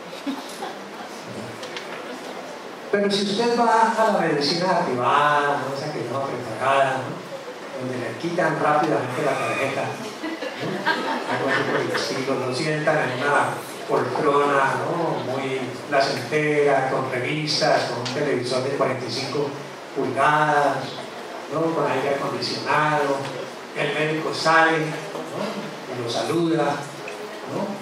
Pero si usted va a la medicina privada, ¿no? Esa que no preparada, ¿no? Donde le quitan rápidamente la tarjeta, ¿no? Algo así por el estilo, lo sientan en una poltrona, ¿no? Muy placentera, con revistas, con un televisor de cuarenta y cinco pulgadas, ¿no? Con aire acondicionado, el médico sale, ¿no? Y lo saluda, ¿no?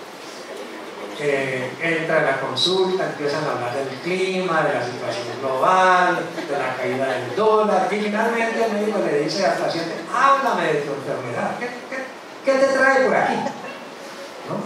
Eh, entra a la consulta, empiezan a hablar del clima, de la situación global, de la caída del dólar, y finalmente el médico le dice al paciente: háblame de tu enfermedad, ¿qué, qué, qué te trae por aquí? ¿No?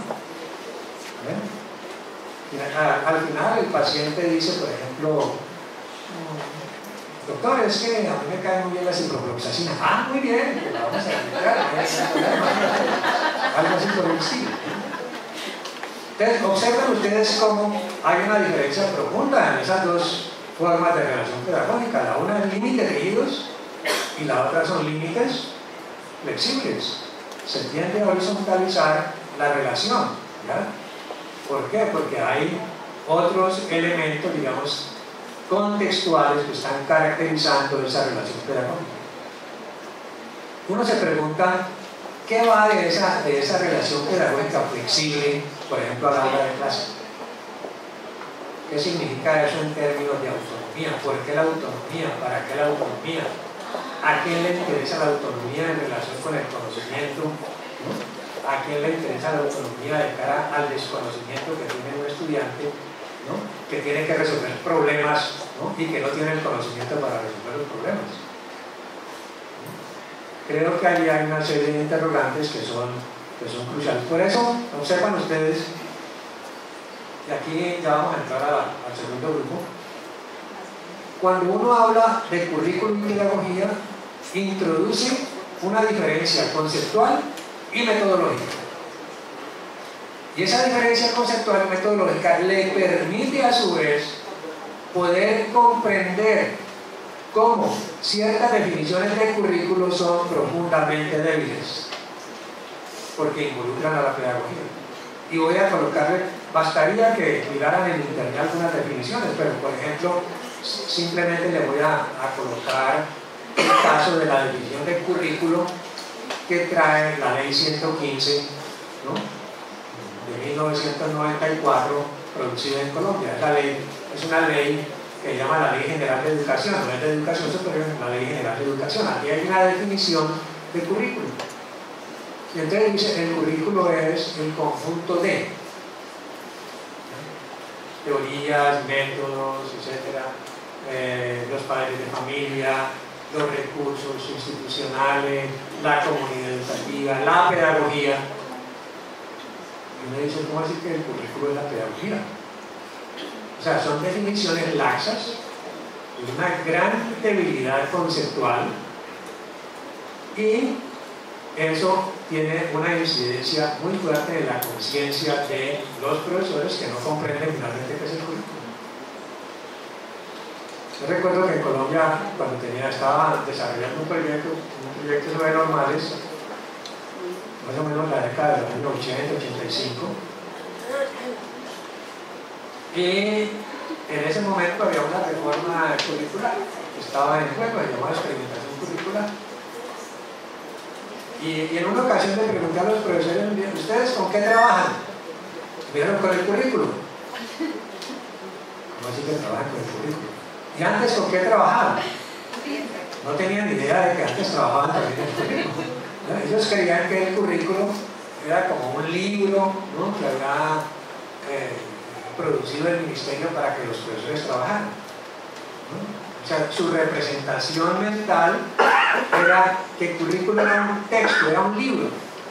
Al, al final el paciente dice, por ejemplo: doctor, es que a mí me cae muy bien la ciprofloxacina. Ah, muy bien, la vamos a aplicar, no hay problema. Algo así por el estilo. Entonces, observen ustedes cómo hay una diferencia profunda en esas dos formas de relación pedagógica. La una es límites rígidos y la otra son límites flexibles. Se tiende a horizontalizar la relación, ¿ya? ¿Por qué? Porque hay otros elementos, digamos, contextuales que están caracterizando esa relación pedagógica. Uno se pregunta: ¿qué va de esa, de esa relación pedagógica flexible, por ejemplo, a la hora de clase? ¿Qué significa eso en términos de autonomía? ¿Por qué la autonomía? ¿Para qué la autonomía? ¿A quién le interesa la autonomía en relación con el conocimiento? ¿No? ¿A quién le interesa la autonomía de cara al desconocimiento que tiene un estudiante, ¿no? Que tiene que resolver problemas, ¿no? Y que no tiene el conocimiento para resolver los problemas? Creo que ahí hay una serie de interrogantes que son, que son cruciales. Por eso, observan ustedes, y aquí ya vamos a entrar a, al segundo grupo. Cuando uno habla de currículum y pedagogía, introduce una diferencia conceptual y metodológica. Y esa diferencia conceptual y metodológica le permite a su vez poder comprender cómo ciertas definiciones de currículo son profundamente débiles, porque involucran a la pedagogía. Y voy a colocarle, bastaría que miraran en internet algunas definiciones, pero por ejemplo, simplemente le voy a, a colocar el caso de la definición de currículo que trae la ley ciento quince, ¿no? De mil novecientos noventa y cuatro, producida en Colombia. Es, la ley, es una ley que se llama la Ley General de Educación, no es de Educación Superior, es la Ley General de Educación. Aquí hay una definición de currículo. Y entonces dice: el currículo es el conjunto de teorías, métodos, etcétera, eh, los padres de familia, los recursos institucionales, la comunidad educativa, la pedagogía. Y uno dice: ¿cómo así que el currículo es la pedagogía? O sea, son definiciones laxas, de una gran debilidad conceptual, y eso tiene una incidencia muy fuerte en la conciencia de los profesores, que no comprenden finalmente qué es el currículo. Yo recuerdo que en Colombia, cuando tenía, estaba desarrollando un proyecto, un proyecto sobre normales, más o menos en la década de los años ochenta, ochenta y cinco, y en ese momento había una reforma curricular que estaba en juego, se llamaba experimentación curricular. Y, y en una ocasión le pregunté a los profesores: ¿ustedes con qué trabajan? ¿Vieron con el currículo? ¿Cómo así que trabajan con el currículo? ¿Y antes con qué trabajaban? No tenían ni idea de que antes trabajaban también en el currículo, ¿no? Ellos creían que el currículo era como un libro, ¿no? Que había eh, producido el ministerio para que los profesores trabajaran, ¿no? O sea, su representación mental era que el currículo era un texto, era un libro,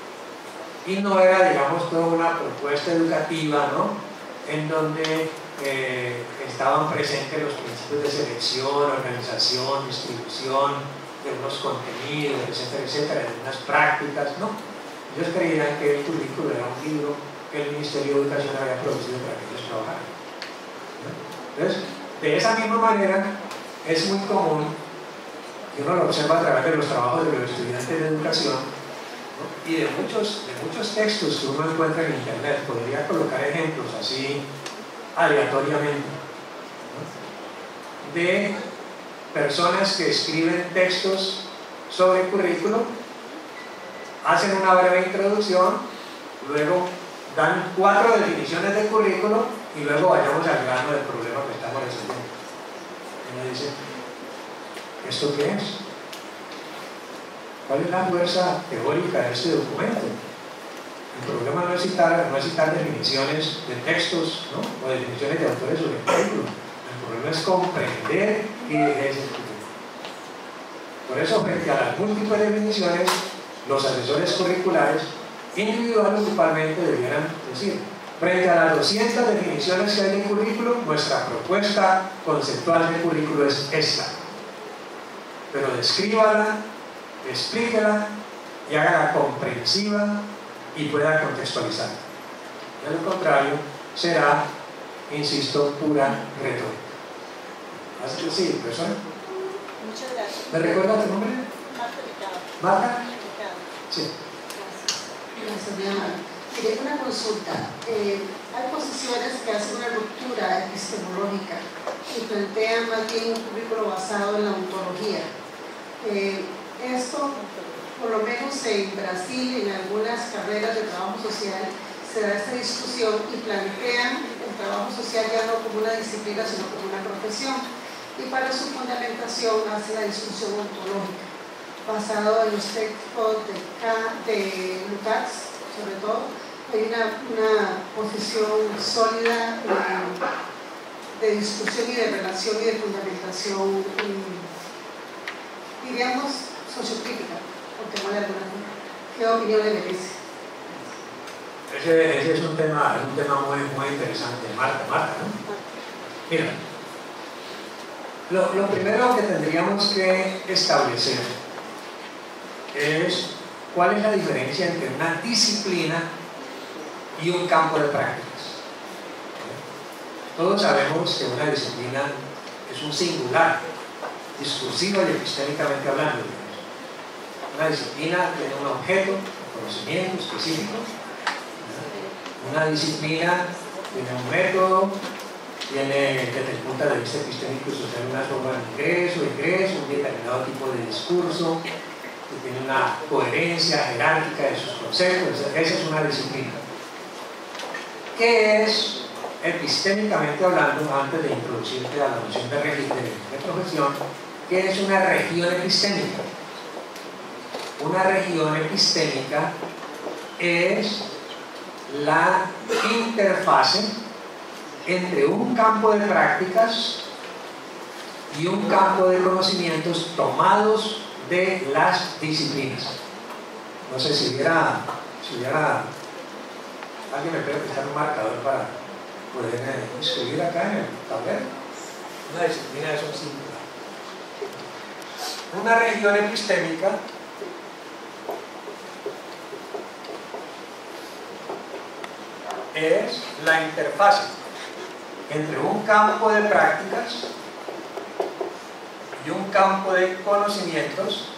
y no era, digamos, toda una propuesta educativa, ¿no?, en donde eh, estaban presentes los principios de selección, organización, distribución de unos contenidos, etcétera, etcétera, de unas prácticas, ¿no? Ellos creían que el currículo era un libro que el Ministerio de Educación había producido para que ellos trabajaran, ¿no? Entonces, de esa misma manera, es muy común, y uno lo observa a través de los trabajos de los estudiantes de educación, ¿no?, y de muchos, de muchos textos que uno encuentra en internet. Podría colocar ejemplos así aleatoriamente, ¿no?, de personas que escriben textos sobre currículo, hacen una breve introducción, luego dan cuatro definiciones de currículo y luego vayamos al grano del problema que estamos resolviendo. Uno dice, ¿esto qué es? ¿Cuál es la fuerza teórica de este documento? El problema no es citar, no es citar definiciones de textos, ¿no?, o definiciones de autores sobre el currículo. El problema es comprender qué es el currículo. Por eso, frente a las múltiples definiciones, los asesores curriculares, individual o grupalmente, debieran decir, frente a las doscientas definiciones que hay en currículo, nuestra propuesta conceptual de currículo es esta. Pero descríbala, explíquela y hágala comprensiva y pueda contextualizar. De lo contrario, será, insisto, pura retórica. Así que sí, persona. Muchas gracias. ¿Me recuerda tu nombre? Marta Ricardo. ¿Marta? Sí. Gracias, mi amor. Mire, una consulta. Eh, hay posiciones que hacen una ruptura epistemológica y plantean más bien un currículo basado en la ontología. Eh, esto, por lo menos en Brasil, en algunas carreras de trabajo social, se da esta discusión y plantean el trabajo social ya no como una disciplina, sino como una profesión. Y para su fundamentación hace la discusión ontológica, basado en los textos de, de Lukács, sobre todo. Hay una, una posición sólida eh, de discusión y de relación y de fundamentación, eh, diríamos, sociocrítica, por tema de alguna forma. ¿Qué opinión le merece? Ese, ese es un tema, es un tema muy, muy interesante, Marta, Marta, ¿no? Mira, lo, lo primero que tendríamos que establecer es cuál es la diferencia entre una disciplina y un campo de prácticas. Todos sabemos que una disciplina es un singular, discursivo y epistémicamente hablando. Una disciplina tiene un objeto, un conocimiento específico. Una disciplina tiene un método, tiene desde el punto de vista epistémico y social una forma de ingreso, ingreso, un determinado tipo de discurso, que tiene una coherencia jerárquica de sus conceptos. Esa es una disciplina. ¿Qué es, epistémicamente hablando, antes de introducirte a la noción de, de, de profesión, qué es una región epistémica? Una región epistémica es la interfase entre un campo de prácticas y un campo de conocimientos tomados de las disciplinas. No sé si hubiera, si hubiera alguien me puede prestar un marcador para poder eh, escribir acá en el tablero. Una disciplina es un singular. Una región epistémica es la interfase entre un campo de prácticas y un campo de conocimientos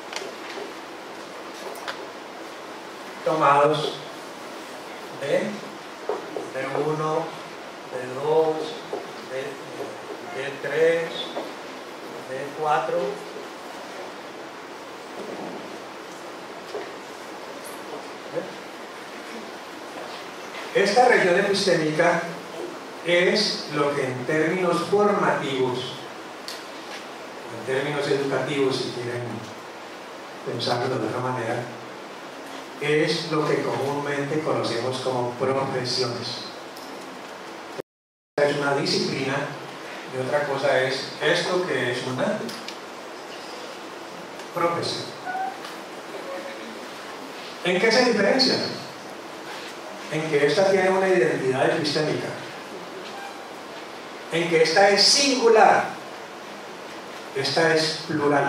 tomados de, de uno, de dos, de, de tres, de cuatro. Esta región epistémica es lo que en términos formativos, en términos educativos, si quieren pensarlo de otra manera, es lo que comúnmente conocemos como profesiones. Es una disciplina y otra cosa es esto que es una profesión. ¿En qué se diferencia? En que esta tiene una identidad epistémica, en que esta es singular, esta es plural.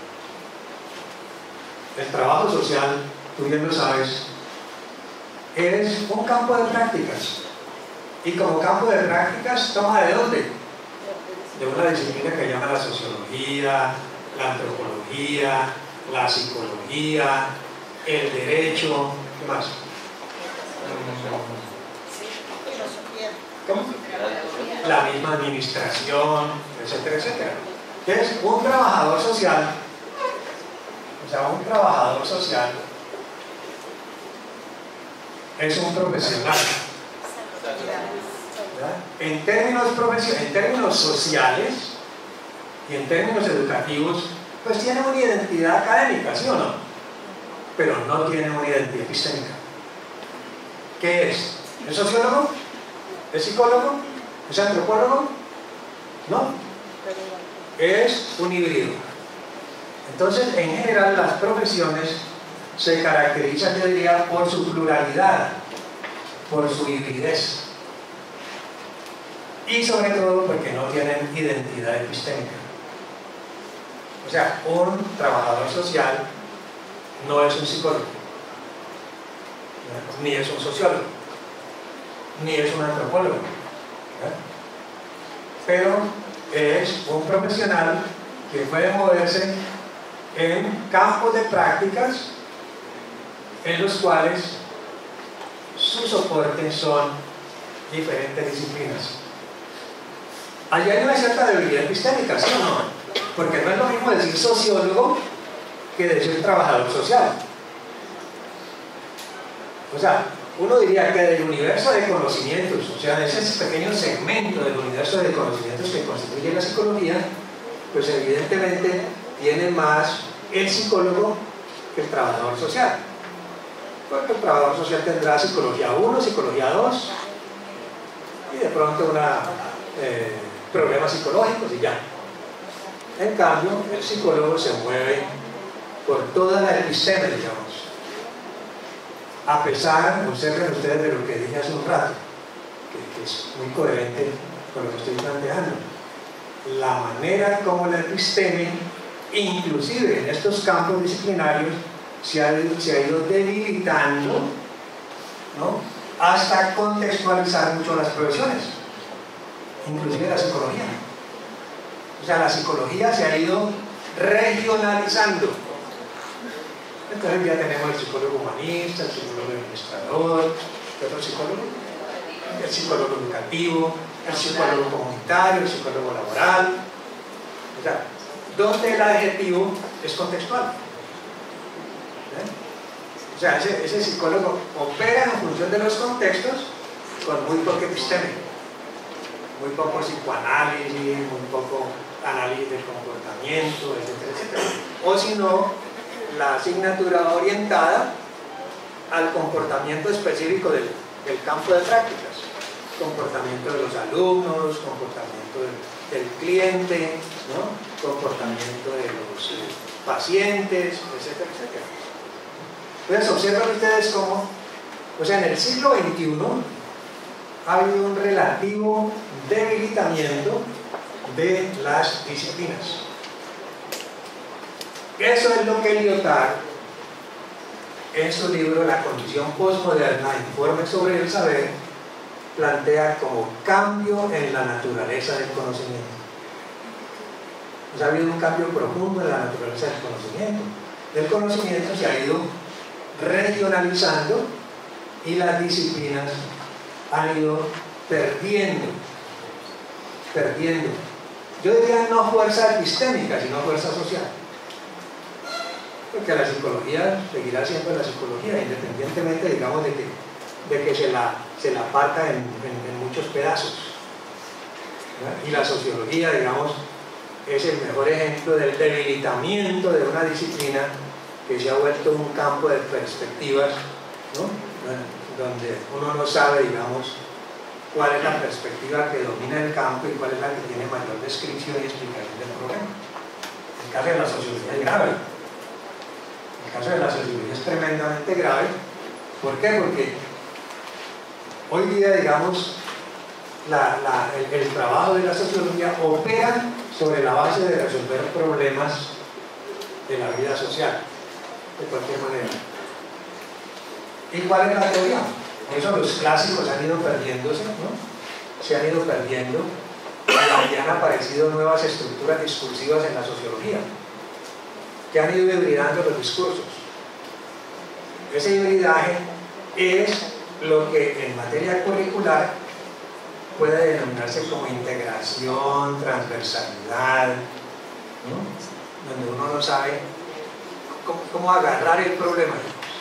El trabajo social, tú bien lo sabes, es un campo de prácticas, y como campo de prácticas toma ¿de dónde? De una disciplina que llama la sociología, la antropología, la psicología, el derecho, ¿qué más? ¿Cómo? La misma administración, etcétera, etcétera. Entonces, un trabajador social, o sea, un trabajador social es un profesional. ¿Verdad? En términos profesionales, en términos sociales y en términos educativos, pues tiene una identidad académica, ¿sí o no? Pero no tiene una identidad epistémica. ¿Qué es? ¿Es sociólogo? ¿Es psicólogo? ¿Es antropólogo? No. Es un híbrido. Entonces, en general, las profesiones se caracterizan, yo diría, por su pluralidad, por su hibridez. Y sobre todo porque no tienen identidad epistémica. O sea, un trabajador social no es un psicólogo, ni es un sociólogo, ni es un antropólogo, ¿verdad? Pero es un profesional que puede moverse en campos de prácticas en los cuales su soporte son diferentes disciplinas. Allí hay una cierta debilidad epistémica, ¿sí o no? Porque no es lo mismo decir sociólogo que decir trabajador social. O sea, uno diría que del universo de conocimientos, o sea, de ese pequeño segmento del universo de conocimientos que constituye la psicología, pues evidentemente tiene más el psicólogo que el trabajador social. Porque el trabajador social tendrá psicología uno, psicología dos, y de pronto una, eh, problemas psicológicos y ya. En cambio, el psicólogo se mueve por toda la episteme, digamos. A pesar, observen ustedes de lo que dije hace un rato, que, que es muy coherente con lo que estoy planteando. La manera como la episteme, inclusive en estos campos disciplinarios, se ha, se ha ido debilitando, ¿no?, hasta contextualizar mucho las profesiones, inclusive la psicología. O sea, la psicología se ha ido regionalizando. Entonces ya tenemos el psicólogo humanista, el psicólogo administrador, ¿qué otro psicólogo? El psicólogo educativo, el psicólogo comunitario, el psicólogo laboral. O sea, donde el adjetivo es contextual. ¿Eh? O sea, ese, ese psicólogo opera en función de los contextos con muy poco episteme, muy poco psicoanálisis, muy poco análisis del comportamiento, etcétera, etcétera. O si no, la asignatura orientada al comportamiento específico del, del campo de prácticas, comportamiento de los alumnos, comportamiento del, del cliente, ¿no?, comportamiento de los eh, pacientes, etcétera, etcétera. Entonces observan ustedes cómo, o sea, en el siglo veintiuno ha habido un relativo debilitamiento de las disciplinas. Eso es lo que Lyotard, en su libro La condición postmoderna, informe sobre el saber, plantea como cambio en la naturaleza del conocimiento. O sea, ha habido un cambio profundo en la naturaleza del conocimiento. El conocimiento se ha ido regionalizando y las disciplinas han ido perdiendo, perdiendo. Yo diría no fuerza epistémica, sino fuerza social. Porque la psicología seguirá siendo la psicología, independientemente, digamos, de que, de que se, la, se la parta en, en, en muchos pedazos. ¿Verdad? Y la sociología, digamos, es el mejor ejemplo del debilitamiento de una disciplina que se ha vuelto un campo de perspectivas, ¿no?, donde uno no sabe, digamos, cuál es la perspectiva que domina el campo y cuál es la que tiene mayor descripción y explicación del problema. El caso de la sociología es grave. El caso de la sociología es tremendamente grave. ¿Por qué? Porque hoy día, digamos, la, la, el, el trabajo de la sociología opera sobre la base de resolver problemas de la vida social, de cualquier manera. ¿Y cuál es la teoría? Por eso los clásicos han ido perdiéndose, ¿no? Se han ido perdiendo y han aparecido nuevas estructuras discursivas en la sociología que han ido hibridando los discursos. Ese hibridaje es lo que en materia curricular puede denominarse como integración, transversalidad, ¿no? Donde uno no sabe cómo, cómo agarrar el problema.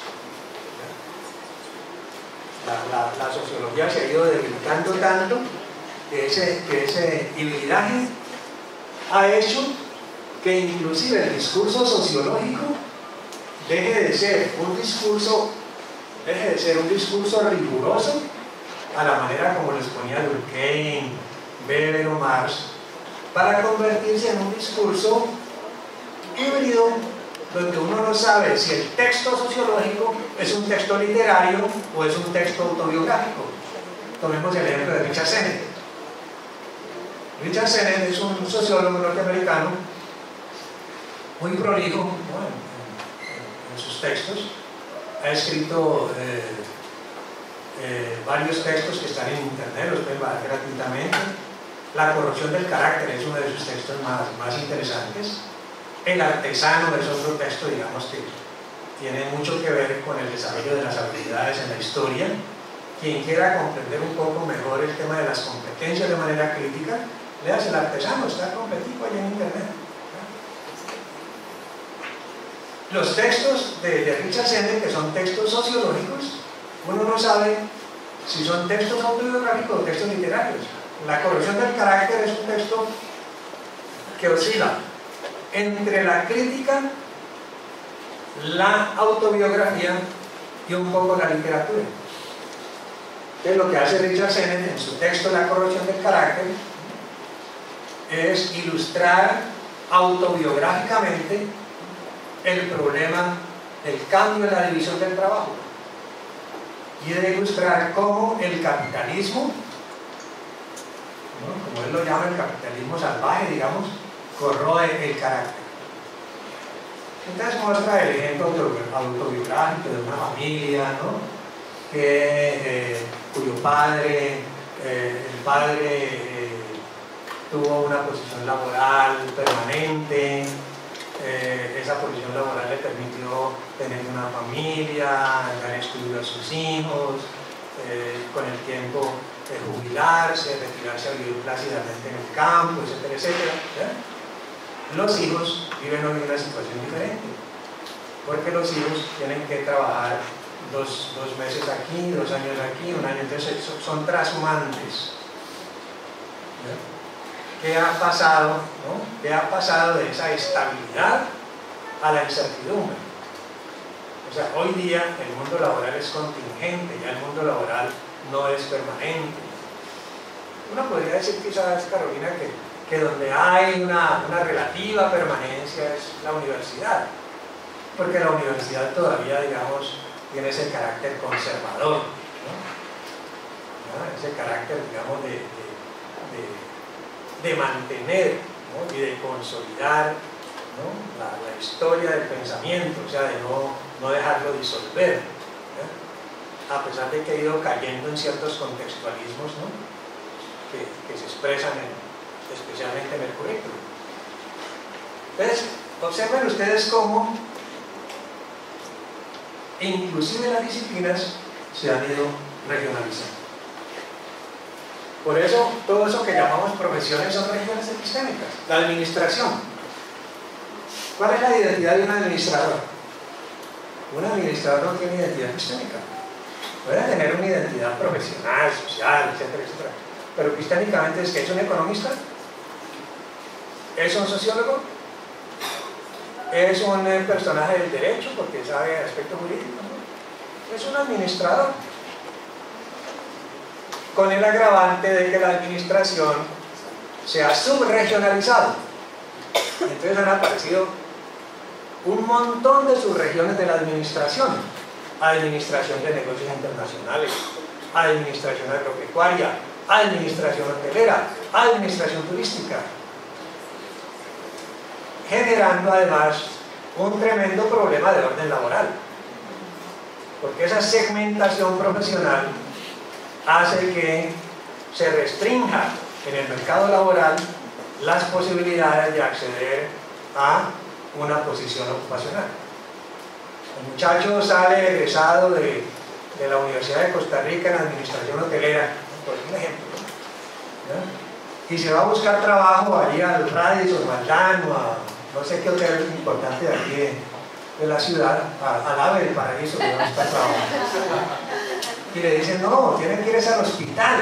La, la, la sociología se ha ido debilitando tanto que ese, que ese hibridaje ha hecho que inclusive el discurso sociológico deje de ser un discurso deje de ser un discurso riguroso a la manera como lo exponía Durkheim, Weber o Marx, para convertirse en un discurso híbrido donde uno no sabe si el texto sociológico es un texto literario o es un texto autobiográfico. Tomemos el ejemplo de Richard Sennett. Richard Sennett es un sociólogo norteamericano muy prolijo, ¿no? en, en, en sus textos. Ha escrito eh, eh, varios textos que están en internet, los pueden bajar gratuitamente. La corrupción del carácter es uno de sus textos más, más interesantes. El artesano es otro texto, digamos, que tiene mucho que ver con el desarrollo de las habilidades en la historia. Quien quiera comprender un poco mejor el tema de las competencias de manera crítica, léase El artesano, está completico allá en internet. Los textos de, de Richard Sennett, que son textos sociológicos, uno no sabe si son textos autobiográficos o textos literarios. La corrupción del carácter es un texto que oscila entre la crítica, la autobiografía y un poco la literatura. Entonces, lo que hace Richard Sennett en su texto La corrupción del carácter es ilustrar autobiográficamente el problema del cambio en la división del trabajo y de ilustrar cómo el capitalismo, ¿no? Como él lo llama, el capitalismo salvaje, digamos, corroe el carácter. Entonces muestra el ejemplo autobiográfico de una familia, ¿no? que, eh, cuyo padre, eh, el padre eh, tuvo una posición laboral permanente, eh, esa posición laboral le permitió tener una familia, dar estudio a sus hijos, eh, con el tiempo de jubilarse, retirarse a vivir plácidamente en el campo, etcétera, etcétera. ¿Ya? Los hijos viven hoy una situación diferente, porque los hijos tienen que trabajar dos, dos meses aquí, dos años aquí, un año, entonces son trashumantes. ¿Ya? ¿Qué ha pasado? ¿no? ¿Qué ha pasado de esa estabilidad a la incertidumbre? O sea, hoy día el mundo laboral es contingente, ya el mundo laboral no es permanente. Uno podría decir quizás, Carolina, que que donde hay una, una relativa permanencia es la universidad, porque la universidad todavía, digamos, tiene ese carácter conservador, ¿no? ¿no? Ese carácter, digamos, de, de, de, de mantener, ¿no? y de consolidar, ¿no? la, la historia del pensamiento, o sea, de no, no dejarlo disolver, ¿no? A pesar de que ha ido cayendo en ciertos contextualismos, ¿no? que, que se expresan en especialmente en el currículo. Entonces, observen ustedes cómo inclusive las disciplinas se han ido regionalizando. Por eso, todo eso que llamamos profesiones son regiones epistémicas. La administración. ¿Cuál es la identidad de un administrador? Un administrador no tiene identidad epistémica. Puede tener una identidad profesional, social, etcétera, etcétera. Pero epistémicamente es que es un economista, es un sociólogo, es un personaje del derecho porque sabe aspectos jurídicos, ¿no? Es un administrador. con el agravante de que la administración se ha subregionalizado. Entonces han aparecido un montón de subregiones de la administración: administración de negocios internacionales, administración agropecuaria, administración hotelera, administración turística, generando además un tremendo problema de orden laboral, porque esa segmentación profesional hace que se restrinja en el mercado laboral las posibilidades de acceder a una posición ocupacional. El muchacho sale egresado de, de la Universidad de Costa Rica en administración hotelera, por ejemplo, ¿no? Y se va a buscar trabajo allí al Radisson, al Dan, o a no sé qué hotel importante de aquí de, de la ciudad, al Ave del Paraíso, que no está trabajando. Y le dicen: no, tienen que ir al hospital.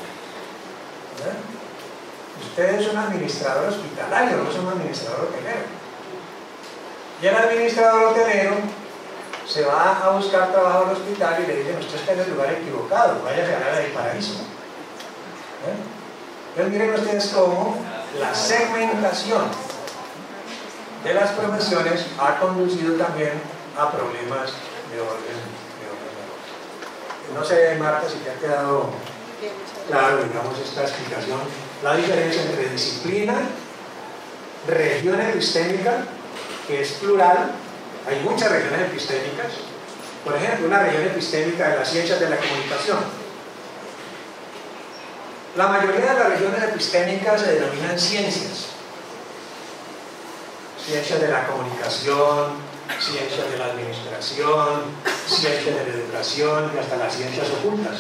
¿no? Usted es un administrador hospitalario, no es un administrador hotelero. Y el administrador hotelero se va a buscar trabajo al hospital y le dicen: usted está en el lugar equivocado, váyase a la del Paraíso. ¿Eh? Entonces miren ustedes cómo la segmentación de las profesiones ha conducido también a problemas de orden, de orden. No sé, Marta, si te ha quedado claro, digamos, esta explicación, la diferencia entre disciplina, región epistémica, que es plural. Hay muchas regiones epistémicas. Por ejemplo, una región epistémica de las ciencias de la comunicación. La mayoría de las regiones epistémicas se denominan ciencias. Ciencias de la comunicación, ciencias de la administración, ciencias de la educación y hasta las ciencias ocultas.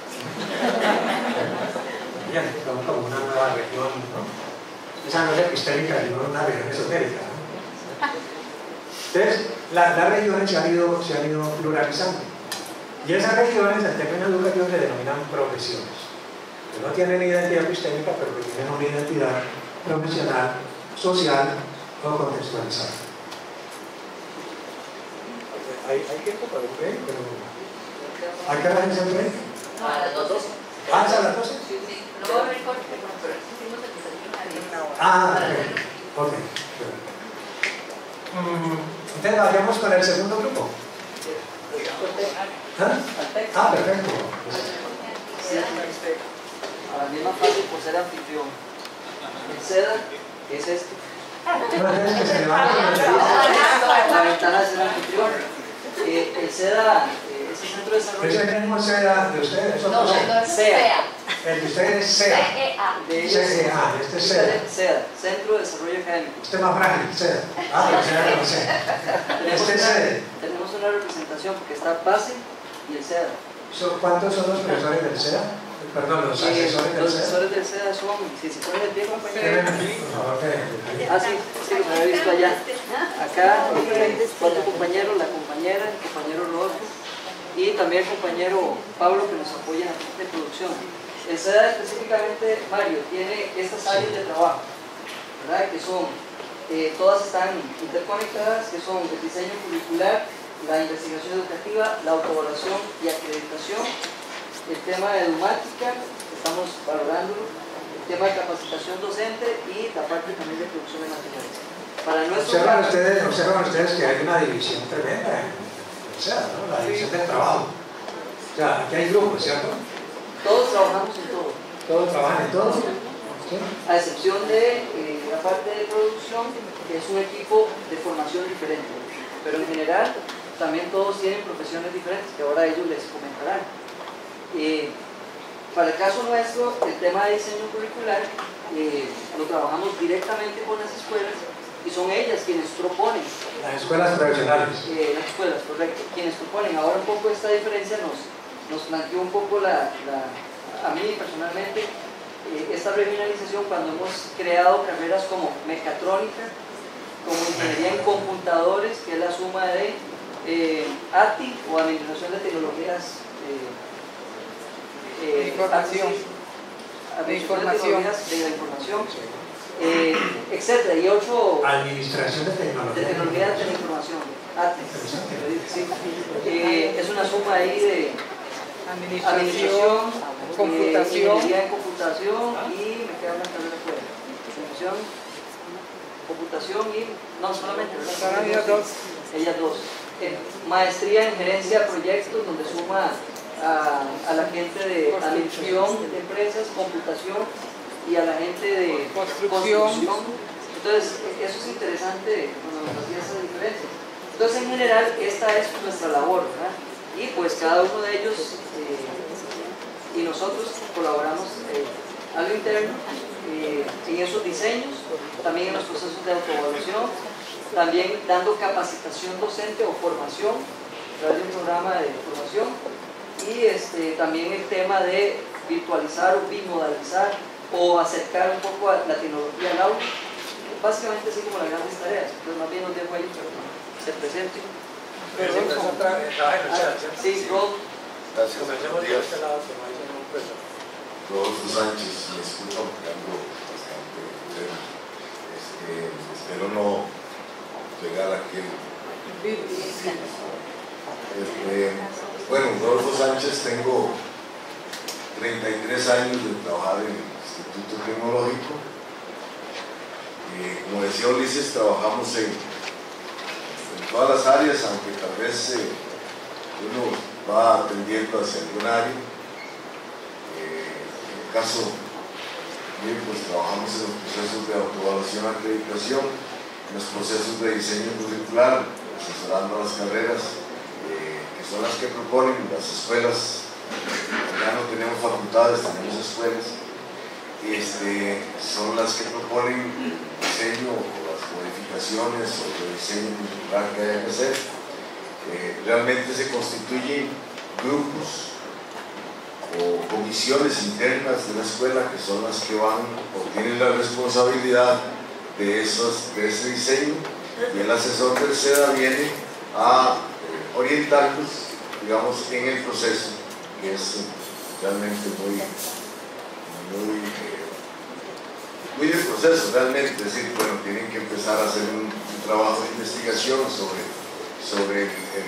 Bien, son como una nueva región, ¿no? Esa no es epistémica, sino una región esotérica, ¿no? Entonces, la, las regiones se han, ido, se han ido pluralizando. Y esas regiones, en términos educativos, se denominan profesiones. Que no tienen identidad epistémica, pero que tienen una identidad profesional, social o contextualizada. ¿Hay, hay tiempo para un break? Pero... ¿a qué hora es el break? No, a las doce. ¿Ah, es a las doce? Sí, sí. No va a haber corte, pero hicimos el desayuno a diez. Ah, ok. Ok. Entonces vayamos con el segundo grupo. ¿Ah? Ah, perfecto. A la misma fase por ser anfitrión. El SEDA es este. No tienes que se levante. La ventaja de ser anfitrión. Eh, el SEDA, eh, ese centro de desarrollo. ¿Es el mismo SEDA de ustedes? No, no es SEA. El de ustedes es SEA. C E A. De ellos, C E A, este es SEDA. SEDA, Centro de Desarrollo Académico. Usted es más frágil, SEDA. Ah, pero SEDA no sé. Este es SEDA. Tenemos una representación porque está base y el SEDA. ¿Cuántos son los profesores del SEDA? Perdón, los Eh, asesores del los SEDA. asesores del SEDA son, si se ponen de pie, compañero. Por favor, que- Ah, sí, sí, los había visto allá. Acá, eh, cuatro compañeros, la compañera, el compañero Rodolfo y también el compañero Pablo, que nos apoya en la parte de producción. El SEDA específicamente, Mario, tiene estas áreas de trabajo, ¿verdad? Que son, eh, todas están interconectadas, que son el diseño curricular, la investigación educativa, la autoevaluación y acreditación, el tema de edumática, estamos valorándolo, el tema de capacitación docente y la parte también de producción de materiales. Para nuestro Observan trabajo- ustedes, observan ustedes que hay una división tremenda en el SEDA, ¿no? La división del trabajo. O sea, aquí hay grupos, ¿cierto? Todos trabajamos en todo, Todos trabajan en todo. ¿Sí? a excepción de eh, la parte de producción, que es un equipo de formación diferente. Pero en general, también todos tienen profesiones diferentes, que ahora ellos les comentarán. Eh, para el caso nuestro, el tema de diseño curricular eh, lo trabajamos directamente con las escuelas y son ellas quienes proponen. Las escuelas profesionales. Eh, las escuelas, correcto. Quienes proponen. Ahora un poco esta diferencia nos, nos planteó un poco la, la, a mí personalmente eh, esta regionalización cuando hemos creado carreras como mecatrónica, como ingeniería en computadores, que es la suma de eh, A T I o Administración de Tecnologías eh, eh, de información, de información, de la información, eh, etcétera, y ocho Administración de tecnología. de tecnologías de la información, A T I, sí. Eh, es una suma ahí de Administración, administración, computación. eh, ingeniería en computación y me queda una carrera fuera. Administración, computación y no solamente, ¿verdad? Son ellas dos. Ellas dos. Eh, maestría en gerencia de proyectos, donde suma a, a la gente de administración de empresas, computación y a la gente de construcción. construcción. Entonces, eso es interesante cuando nos hacía esa diferencia. Entonces, en general, esta es nuestra labor, ¿verdad? Y pues cada uno de ellos eh, y nosotros colaboramos eh, a lo interno eh, en esos diseños, también en los procesos de autoevaluación, también dando capacitación docente o formación a través de un programa de formación y este, también el tema de virtualizar o bimodalizar o acercar un poco a la tecnología al aula, básicamente así como las grandes tareas. Entonces más bien nos dejo ahí para que se presente. Pero vamos a otra vez. Sí, Rod. Gracias. Comencemos de este lado, que no hay ningún problema. Rodolfo Sánchez, me escuchan porque ando bastante enfermo. Este, espero no llegar aquí. Este, bueno, Rodolfo Sánchez, tengo treinta y tres años de trabajar en el Instituto Tecnológico. Eh, como decía Ulises, trabajamos en, en todas las áreas, aunque tal vez eh, uno va atendiendo hacia algún área. Eh, en el caso mío, pues trabajamos en los procesos de autoevaluación y acreditación, en los procesos de diseño curricular, asesorando las carreras, eh, que son las que proponen las escuelas. Ya no tenemos facultades, tenemos escuelas. Este, son las que proponen el diseño o las modificaciones o el diseño curricular que haya que hacer. Eh, realmente se constituyen grupos o comisiones internas de la escuela que son las que van o tienen la responsabilidad de, esos, de ese diseño, y el asesor del SEDA viene a eh, orientarlos, digamos, en el proceso, que es realmente muy, muy, eh, muy del proceso realmente. Es decir, bueno, tienen que empezar a hacer un, un trabajo de investigación sobre, sobre el, el,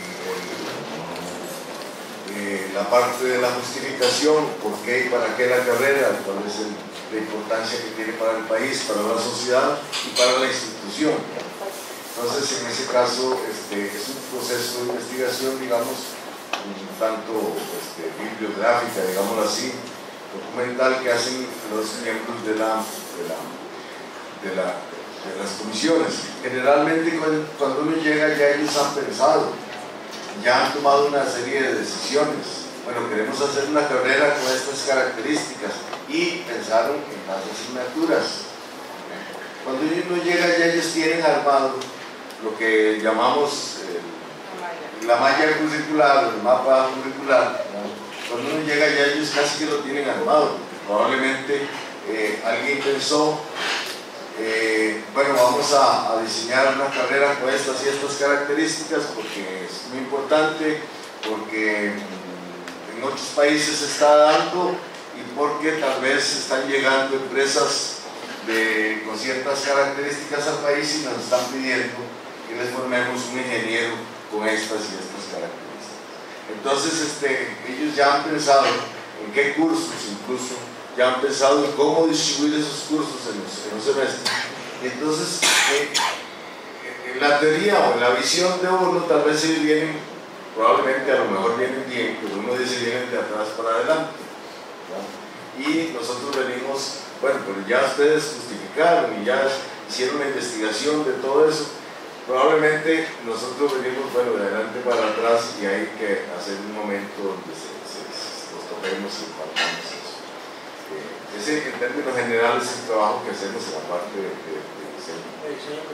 el, eh, la parte de la justificación, por qué y para qué la carrera, cuál es el, la importancia que tiene para el país, para la sociedad y para la institución. Entonces, en ese caso, este, es un proceso de investigación, digamos, un tanto este, bibliográfica, digámoslo así, documental, que hacen los miembros de, la, de, la, de, la, de las comisiones. Generalmente, cuando uno llega, ya ellos han pensado, ya han tomado una serie de decisiones. Bueno, queremos hacer una carrera con estas características, y pensaron en las asignaturas. Cuando uno llega, ya ellos tienen armado lo que llamamos eh, la malla curricular, el mapa curricular, ¿no? Cuando uno llega, ya ellos casi que lo tienen armado. Probablemente eh, alguien pensó, eh, bueno, vamos a, a diseñar una carrera con estas y estas características porque es muy importante, porque en otros países se está dando y porque tal vez están llegando empresas de, con ciertas características al país y nos están pidiendo que les formemos un ingeniero con estas y estas características. Entonces, este, ellos ya han pensado en qué cursos, incluso ya han pensado en cómo distribuir esos cursos en los, en los semestres. Entonces, eh, en la teoría o en la visión de uno, tal vez ellos vienen, probablemente a lo mejor vienen bien, pero uno dice vienen de atrás para adelante, ¿no? Y nosotros venimos, bueno, pero ya ustedes justificaron y ya hicieron la investigación de todo eso. Probablemente nosotros venimos, bueno, de adelante para atrás, y hay que hacer un momento donde se, se, nos topemos y partamos eso. Eh, ese, en términos generales, es el trabajo que hacemos en la parte de, de, de diseño.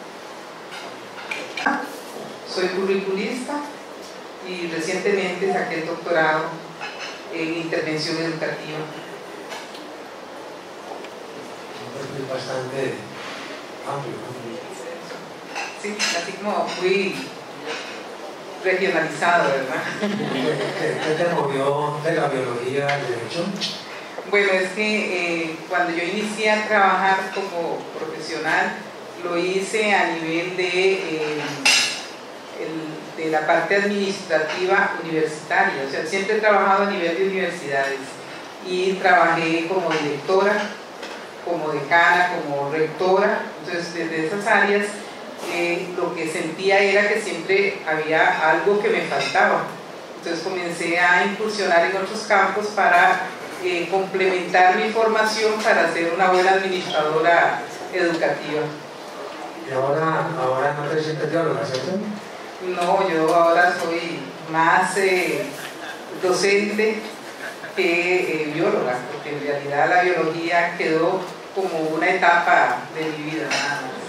Soy curriculista y recientemente saqué el doctorado en intervención educativa. Es bastante amplio. Sí, así como muy regionalizado, ¿verdad? ¿Qué te movió de la biología al derecho? Bueno, es que eh, cuando yo inicié a trabajar como profesional, lo hice a nivel de eh, el de la parte administrativa universitaria, o sea, siempre he trabajado a nivel de universidades y trabajé como directora, como decana, como rectora. Entonces desde esas áreas eh, lo que sentía era que siempre había algo que me faltaba, entonces comencé a incursionar en otros campos para eh, complementar mi formación para ser una buena administradora educativa. ¿Y ahora, ahora no te sientes bióloga, cierto? No, yo ahora soy más eh, docente que eh, bióloga, porque en realidad la biología quedó como una etapa de mi vida nada más.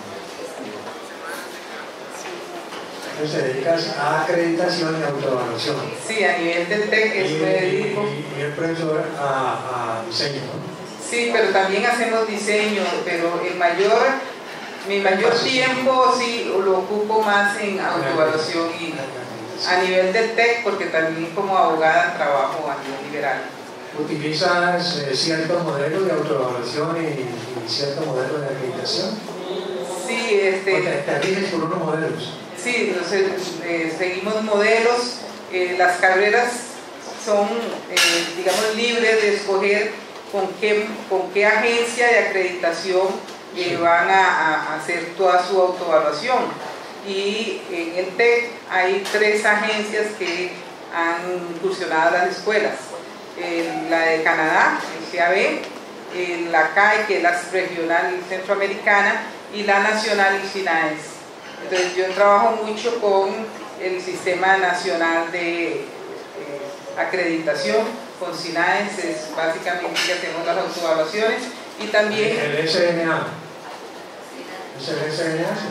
Entonces te dedicas a acreditación y autoevaluación. Sí, a nivel del TEC eso me dedico. Y, y el profesor a, a diseño. Sí, pero también hacemos diseño, pero el mayor, mi mayor tiempo sí lo ocupo más en autoevaluación y a nivel del TEC, porque también como abogada trabajo a nivel liberal. ¿Utilizas eh, ciertos modelos de autoevaluación y, y ciertos modelos de acreditación? Sí, este... Porque te riges por unos modelos. Sí, entonces, eh, seguimos modelos, eh, las carreras son, eh, digamos, libres de escoger con qué, con qué agencia de acreditación eh, van a, a hacer toda su autoevaluación. Y en el TEC hay tres agencias que han incursionado a las escuelas. Eh, la de Canadá, el C A B, eh, la C A E, que es la regional centroamericana, y la nacional, el SINAES. Entonces yo trabajo mucho con el Sistema Nacional de eh, Acreditación, con SINAES, es básicamente que hacemos las autoevaluaciones, y también... ¿El S N A? ¿Es el S N A?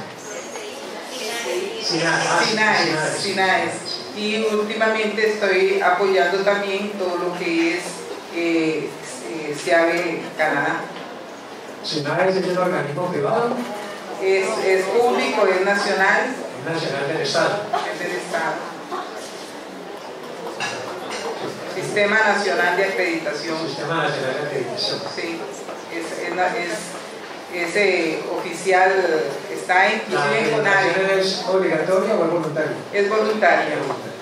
SINAES, SINAES. Y últimamente estoy apoyando también todo lo que es eh, eh, C A B Canadá. ¿SINAES es un organismo privado? Es, es público, es nacional. Es nacional del Estado. Es del Estado. Sistema Nacional de Acreditación. Sistema Nacional de Acreditación. Sí, es, es, es, es eh, oficial, está inclusive en CONADE. ¿La acreditación es obligatoria o es voluntaria? Es voluntaria.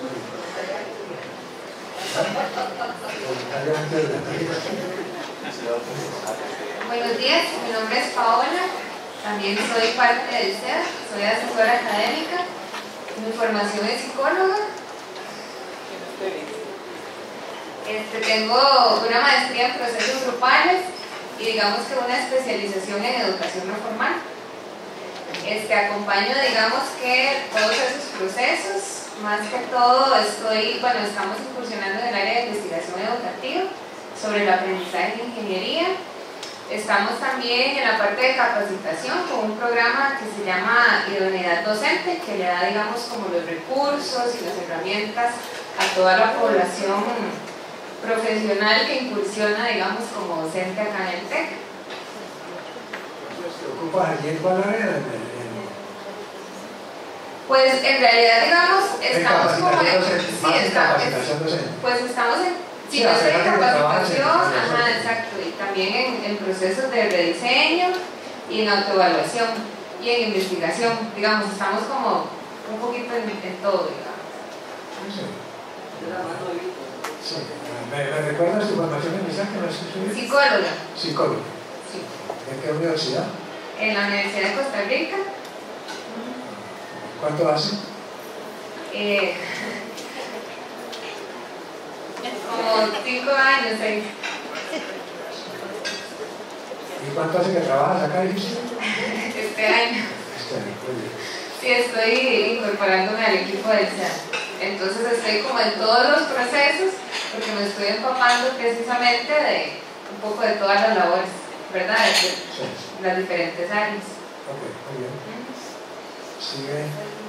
Buenos días, mi nombre es Paola, también soy parte del C E A, soy asesora académica, mi formación es psicóloga. Este, tengo una maestría en procesos grupales y digamos que una especialización en educación no formal. Este, acompaño digamos que todos esos procesos. Más que todo estoy, bueno, estamos incursionando en el área de investigación educativa sobre el aprendizaje en ingeniería. Estamos también en la parte de capacitación con un programa que se llama Idoneidad Docente, que le da, digamos, como los recursos y las herramientas a toda la población profesional que incursiona, digamos, como docente acá en el TEC. ¿Te ocupas aquí en cuál área? Pues en realidad, digamos, estamos como en, sí, está, es, pues estamos en, sí, sí, yo estoy en capacitación, en ajá, exacto, y también en, en procesos de rediseño y en autoevaluación y en investigación, digamos, estamos como un poquito en, en todo, digamos. Sí. Sí. ¿Me, ¿Me recuerdas tu formación inicial que me has estudiado? Psicóloga. Psicóloga. Sí. ¿En qué universidad? En la Universidad de Costa Rica. ¿Cuánto hace? Eh, como cinco años, seis. ¿Y cuánto hace que trabajas acá, dijiste? Este año. Este año, muy bien. Sí, estoy incorporándome al equipo del C E A. Entonces estoy como en todos los procesos, porque me estoy empapando precisamente de un poco de todas las labores, ¿verdad? De sí. Las diferentes áreas. Ok, muy bien. Sigue.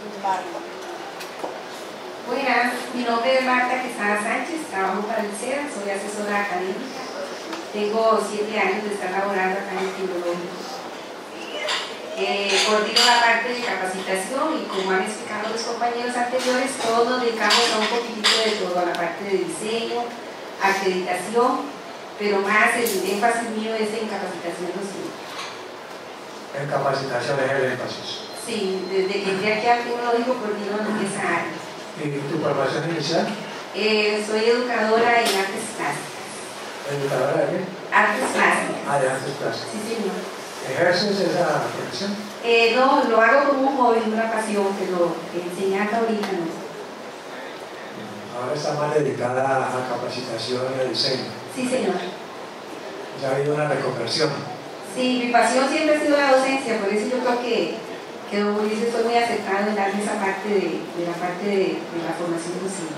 Buenas, mi nombre es Marta Quesada Sánchez, trabajo para el C E A, soy asesora académica. Tengo siete años de estar laborando acá en el Tecnológico. Eh, coordino la parte de capacitación y como han explicado los compañeros anteriores, todos nos dedicamos a un poquitito de todo, a la parte de diseño, acreditación, pero más el énfasis mío es en capacitación docente. En capacitación es el énfasis. Sí, desde que entré aquí al tecnológico coordino en esa área. ¿Y tu formación inicial? Eh, soy educadora en artes plásticas. ¿Educadora de qué? Artes plásticas. Ah, de artes plásticas. Sí, señor. ¿Ejerces esa profesión? Eh, no, lo hago como un hobby, una pasión, pero enseñar ahorita no. Ahora está más dedicada a capacitación y a diseño. Sí, señor. Ya ha habido una reconversión. Sí, mi pasión siempre ha sido la docencia, por eso yo creo que, que don Ulises fue muy acertado en darme esa parte de, de la parte de, de la formación docente.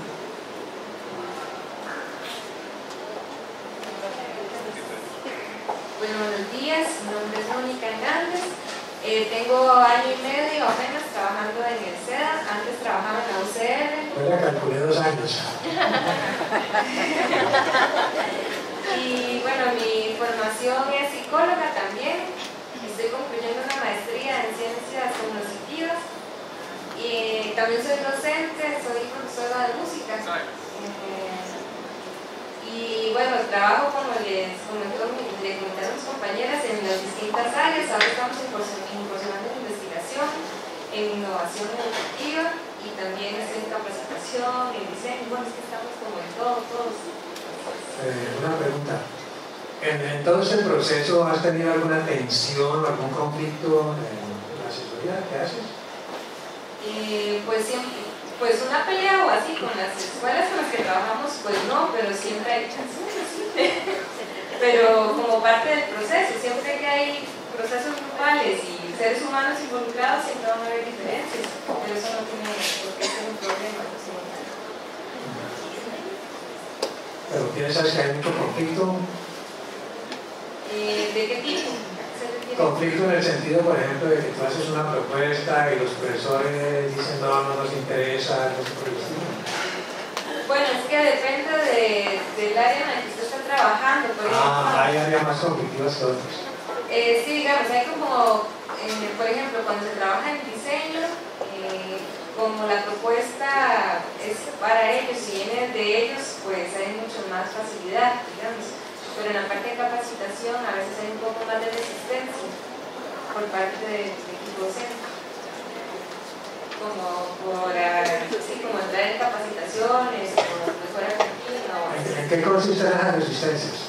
Bueno, buenos días, mi nombre es Mónica Hernández. Eh, tengo año y medio apenas trabajando en el SEDA, antes trabajaba en la U C R. Yo ya calculé dos años. Y bueno, mi formación es psicóloga también. Estoy concluyendo una maestría en ciencias cognitivas. Y también soy docente, soy profesora de música. Eh, y bueno, trabajo como les comentó, les comentaron mis compañeras en las distintas áreas. Ahora estamos incursionando en investigación, en innovación educativa y también estoy en capacitación, en diseño. Bueno, es que estamos como en todo, todos. Eh, una pregunta. ¿En, ¿En todo este proceso has tenido alguna tensión, algún conflicto en la asesoría que haces? Eh, pues siempre, pues una pelea o así con las escuelas con las que trabajamos, pues no, pero siempre hay pero como parte del proceso, siempre que hay procesos grupales y seres humanos involucrados, siempre van a haber diferencias, pero eso no tiene por qué ser un problema. ¿Pero piensas que hay mucho conflicto? Eh, ¿De qué tipo? Conflicto en el sentido, por ejemplo, de que tú haces una propuesta y los profesores dicen no, no nos interesa, no sé por el estilo. Bueno, es que depende de, del área en la que usted está trabajando. Por ejemplo, ah, hay áreas más conflictivas que otras. Eh, sí, digamos, hay como, eh, por ejemplo, cuando se trabaja en diseño, eh, como la propuesta es para ellos y viene de ellos, pues hay mucho más facilidad, digamos. Pero en la parte de capacitación a veces hay un poco más de resistencia por parte del equipo docente. Como por uh, sí, como entrar en capacitaciones o mejora continua. ¿En, ¿En qué consisten esas resistencias?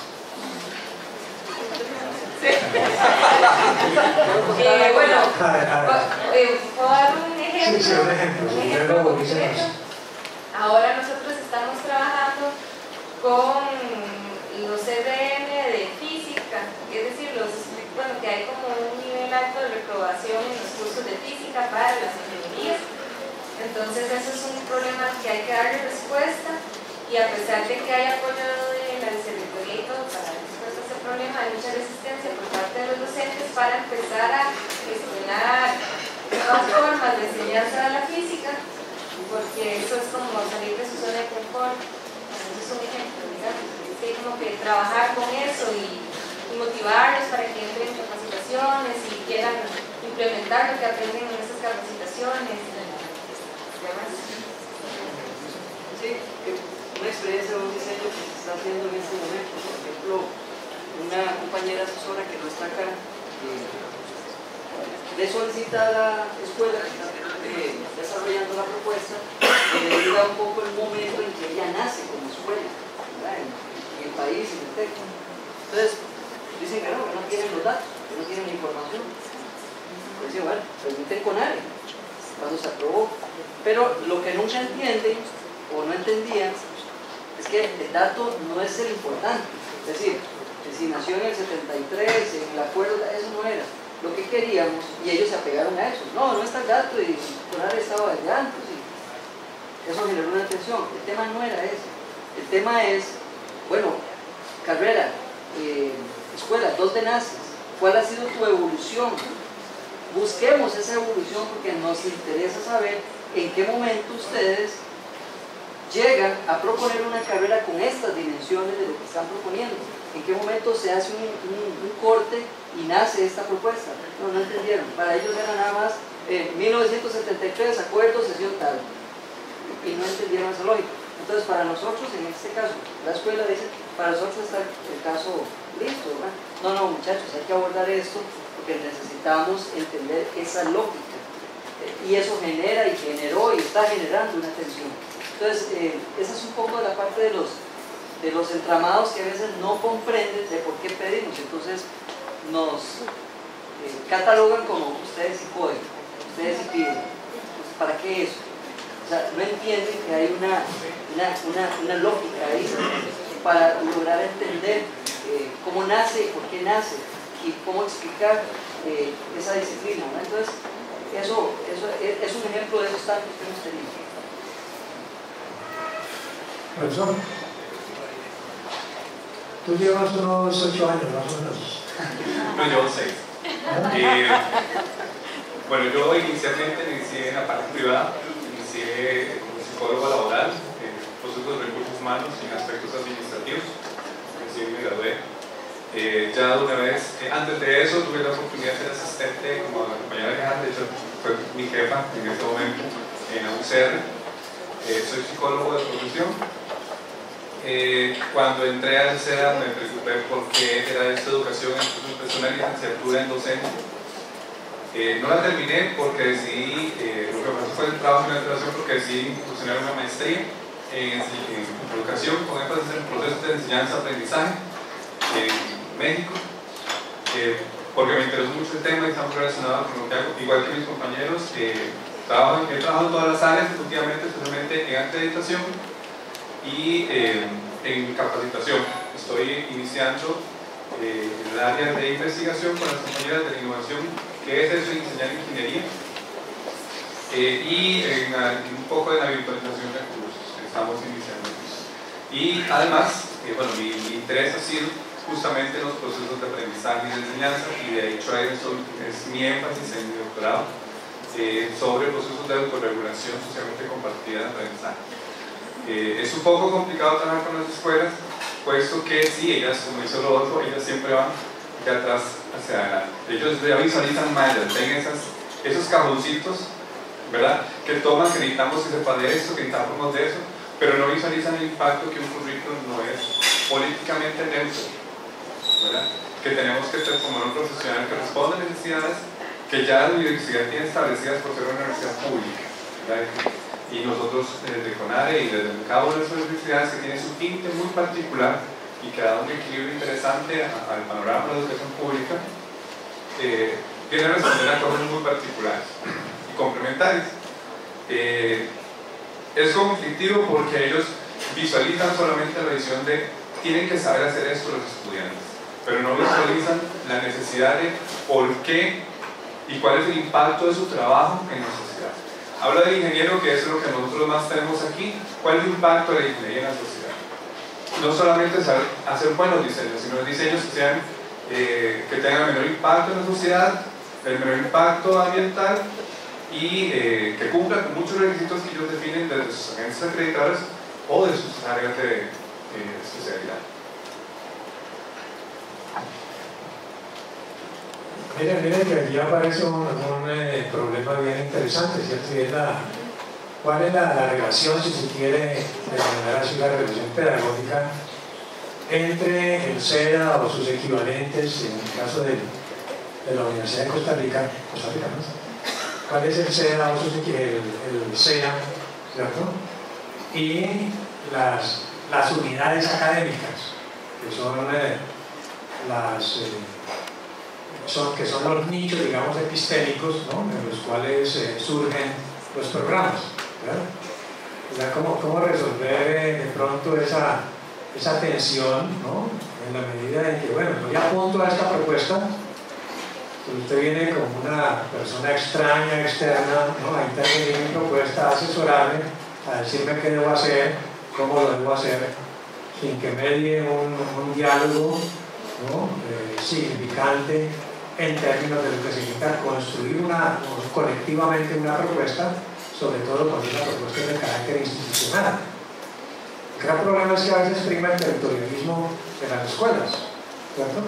Sí. eh, bueno, a ver, a ver. Eh, ¿puedo dar un ejemplo? Sí, sí, un ejemplo. Un ejemplo concreto. Ahora nosotros estamos trabajando con los C D M de física, es decir, los, bueno, que hay como un nivel alto de reprobación en los cursos de física para las ingenierías. Entonces eso es un problema que hay que darle respuesta y a pesar de que hay apoyo de la vicerrectoría y todo para dar respuesta a este problema, hay mucha resistencia por parte de los docentes para empezar a gestionar nuevas formas de enseñanza de la física, porque eso es como salir de su zona de confort. Eso es un ejemplo, digamos. Hay como que trabajar con eso y, y motivarlos para que entren en capacitaciones y quieran implementar lo que aprenden en esas capacitaciones. Sí, una experiencia de un diseño que se está haciendo en este momento. Por ejemplo, una compañera asesora que no está acá eh, le solicita a la escuela que está eh, desarrollando la propuesta que le diga un poco el momento en que ella nace como escuela, ¿verdad? En, en el país, en el TEC. Entonces, dicen que no, que no tienen los datos, que no tienen la información. Dicen, bueno, pregunten con alguien cuando se aprobó. Pero lo que nunca entienden o no entendían es que el dato no es el importante. Es decir, que si nació en el setenta y tres, en el acuerdo, eso no era lo que queríamos y ellos se apegaron a eso. No, no está el dato y Conar estaba desde antes. Y eso generó una tensión. El tema no era ese. El tema es, bueno, carrera, eh, escuela, dos de naces, ¿cuál ha sido tu evolución? Busquemos esa evolución porque nos interesa saber en qué momento ustedes llegan a proponer una carrera con estas dimensiones de lo que están proponiendo. ¿En qué momento se hace un, un, un corte y nace esta propuesta? No, no entendieron. Para ellos era nada más eh, mil novecientos setenta y tres, acuerdo, sesión tal. Y no entendieron esa lógica. Entonces, para nosotros, en este caso, la escuela dice, para nosotros está el caso listo, ¿verdad? No, no, muchachos, hay que abordar esto porque necesitamos entender esa lógica y eso genera y generó y está generando una tensión. Entonces, eh, esa es un poco de la parte de los, de los entramados que a veces no comprenden de por qué pedimos. Entonces, nos eh, catalogan como ustedes sí pueden, ustedes sí piden. Entonces, ¿para qué eso? O sea, no entienden que hay una, una, una, una lógica ahí para lograr entender eh, cómo nace, por qué nace y cómo explicar eh, esa disciplina, ¿no? Entonces, eso, eso es, es un ejemplo de esos tantos que hemos tenido. Profesor, tú llevas unos ocho años más o menos. No, llevo seis. Eh, bueno, yo inicialmente inicié en la parte privada, inicié como psicólogo laboral, en procesos de recursos humanos y en aspectos administrativos. Recién me gradué. Eh, ya de una vez, eh, antes de eso tuve la oportunidad de ser asistente como la compañera Alejandra, de hecho fue mi jefa en ese momento en la U C R. Eh, soy psicólogo de profesión. Eh, cuando entré a la C E A me preocupé por qué era esta educación, entonces empecé una licenciatura en docencia. Eh, no la terminé porque decidí, eh, lo que pasó fue el trabajo en la educación porque decidí incursionar una maestría en, en educación con énfasis en procesos de enseñanza-aprendizaje en México, eh, porque me interesó mucho el tema y estamos relacionados con lo que hago, igual que mis compañeros. Eh, trabajo, he trabajado en todas las áreas, últimamente, especialmente en acreditación y eh, en capacitación. Estoy iniciando eh, en el área de investigación con las compañeras de la innovación, que es eso, enseñar ingeniería, eh, y en, en un poco de la virtualización de cursos. Estamos iniciando eso. Y además, eh, bueno, mi, mi interés ha sido justamente en los procesos de aprendizaje y de enseñanza, y de hecho eso es mi énfasis en mi doctorado, eh, sobre procesos de autorregulación socialmente compartida de aprendizaje. Eh, es un poco complicado trabajar con las escuelas, puesto que sí, ellas, como hizo lo otro, ellas siempre van de atrás hacia adelante. Ellos ya visualizan mallas, ven esas, esos cajoncitos, ¿verdad?, que toman, que necesitamos que sepa de esto, que necesitamos de eso, pero no visualizan el impacto que un currículum no es políticamente neutro, ¿verdad?, que tenemos que formar un profesional que responda a necesidades que ya la universidad tiene establecidas por ser una universidad pública, ¿verdad?, y nosotros desde CONARE y desde cada una de las universidades que tiene su tinte muy particular y que da un equilibrio interesante al panorama de la educación pública, eh, tiene que responder a cosas muy particulares y complementarias. Eh, es conflictivo porque ellos visualizan solamente la visión de tienen que saber hacer esto los estudiantes, pero no visualizan la necesidad de por qué y cuál es el impacto de su trabajo en la sociedad. Habla del ingeniero, que es lo que nosotros más tenemos aquí. ¿Cuál es el impacto de la ingeniería en la sociedad? No solamente saber hacer buenos diseños, sino diseños que, sean, eh, que tengan menor impacto en la sociedad, el menor impacto ambiental y eh, que cumplan con muchos requisitos que ellos definen desde sus agencias acreditadoras o de sus áreas de eh, especialidad. Miren, miren que aquí aparece un, un eh, problema bien interesante, ¿cierto? Y es la, ¿cuál es la, la relación, si se quiere, de manera así, la relación pedagógica entre el C E A o sus equivalentes, en el caso de, de la Universidad de Costa Rica, Costa Rica, ¿no? ¿Cuál es el C E A o sus equivalentes, el, el C E A, ¿cierto? Y las, las unidades académicas, que son eh, las... Eh, Son, que son los nichos, digamos, epistémicos, ¿no?, en los cuales eh, surgen los programas, ¿verdad? O sea, ¿cómo, cómo resolver de pronto esa, esa tensión, ¿no?, en la medida en que, bueno, yo ya apunto a esta propuesta, pues usted viene como una persona extraña, externa, ¿no?, a intervenir en mi propuesta, a asesorarme, a decirme qué debo hacer, cómo lo debo hacer, sin que medie un, un diálogo, ¿no?, eh, significante en términos de lo que significa construir una, colectivamente una propuesta, sobre todo cuando una propuesta es de carácter institucional. El gran problema es que a veces prima el territorialismo de las escuelas, ¿cierto?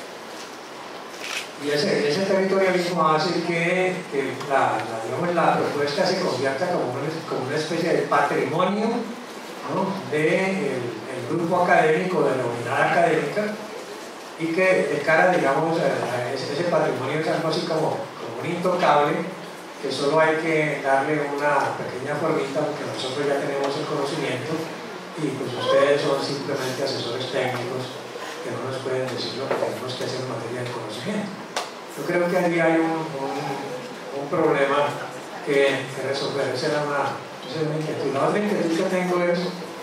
Y ese, ese territorialismo hace que, que la, la, digamos, la propuesta se convierta como una, como una especie de patrimonio, ¿no?, del de grupo académico, de la unidad académica, y que de cara, digamos, a ese, ese patrimonio es algo así como, como un intocable, que solo hay que darle una pequeña formita porque nosotros ya tenemos el conocimiento y pues ustedes son simplemente asesores técnicos que no nos pueden decir lo que tenemos que hacer en materia de conocimiento. Yo creo que ahí hay un, un, un problema que, que resolver. Esa era una, esa era una inquietud. La otra inquietud que tengo es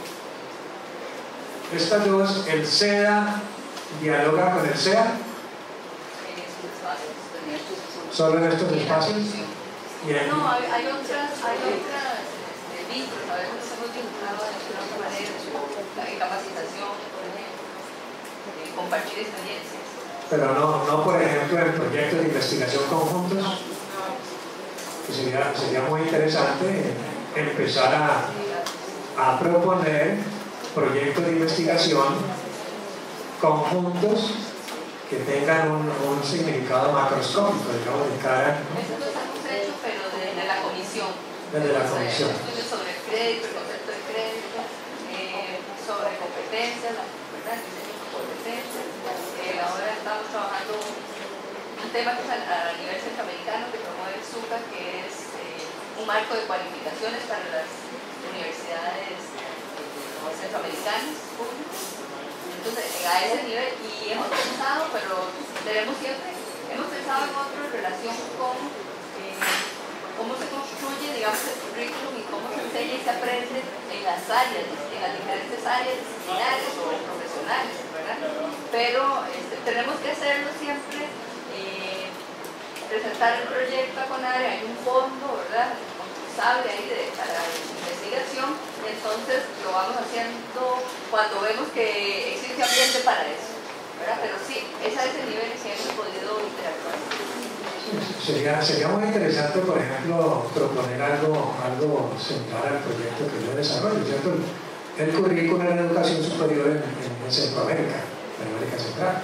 estas dos, el SEDA dialoga con el SEA solo en estos espacios. Bien. No, hay, hay otras, hay otras este, vínculos, a veces nos hemos vinculado de otra manera, la capacitación, por ejemplo, eh, compartir experiencias. Pero no, no, por ejemplo, en proyectos de investigación conjuntos, que sería, sería muy interesante empezar a, a proponer proyectos de investigación conjuntos que tengan un, un significado macroscópico, digamos, de cara. Eso lo hemos hecho, pero desde la comisión. Desde la comisión. Estudios sobre el crédito, el concepto de crédito, eh, sobre competencias, la ¿verdad? Diseño de competencias. Eh, ahora estamos trabajando un tema que es a, a nivel centroamericano que promueve el SUCA, que es eh, un marco de cualificaciones para las universidades eh, centroamericanas públicas. Entonces, a ese nivel, y hemos pensado, pero debemos siempre, hemos pensado en otro en relación con eh, cómo se construye, digamos, el currículum y cómo se enseña y se aprende en las áreas, en las diferentes áreas disciplinarias o profesionales, ¿verdad? Pero este, tenemos que hacerlo siempre, eh, presentar el proyecto a CONARE, hay un fondo, ¿verdad?, concursable ahí de, para la investigación, entonces lo vamos haciendo cuando vemos que existe ambiente para eso, ¿verdad? Pero sí, es a ese nivel que hemos podido interactuar. Sería, sería muy interesante, por ejemplo, proponer algo, algo central al proyecto que yo desarrollo, ¿cierto? El currículum en educación superior en, en, en Centroamérica, en América Central.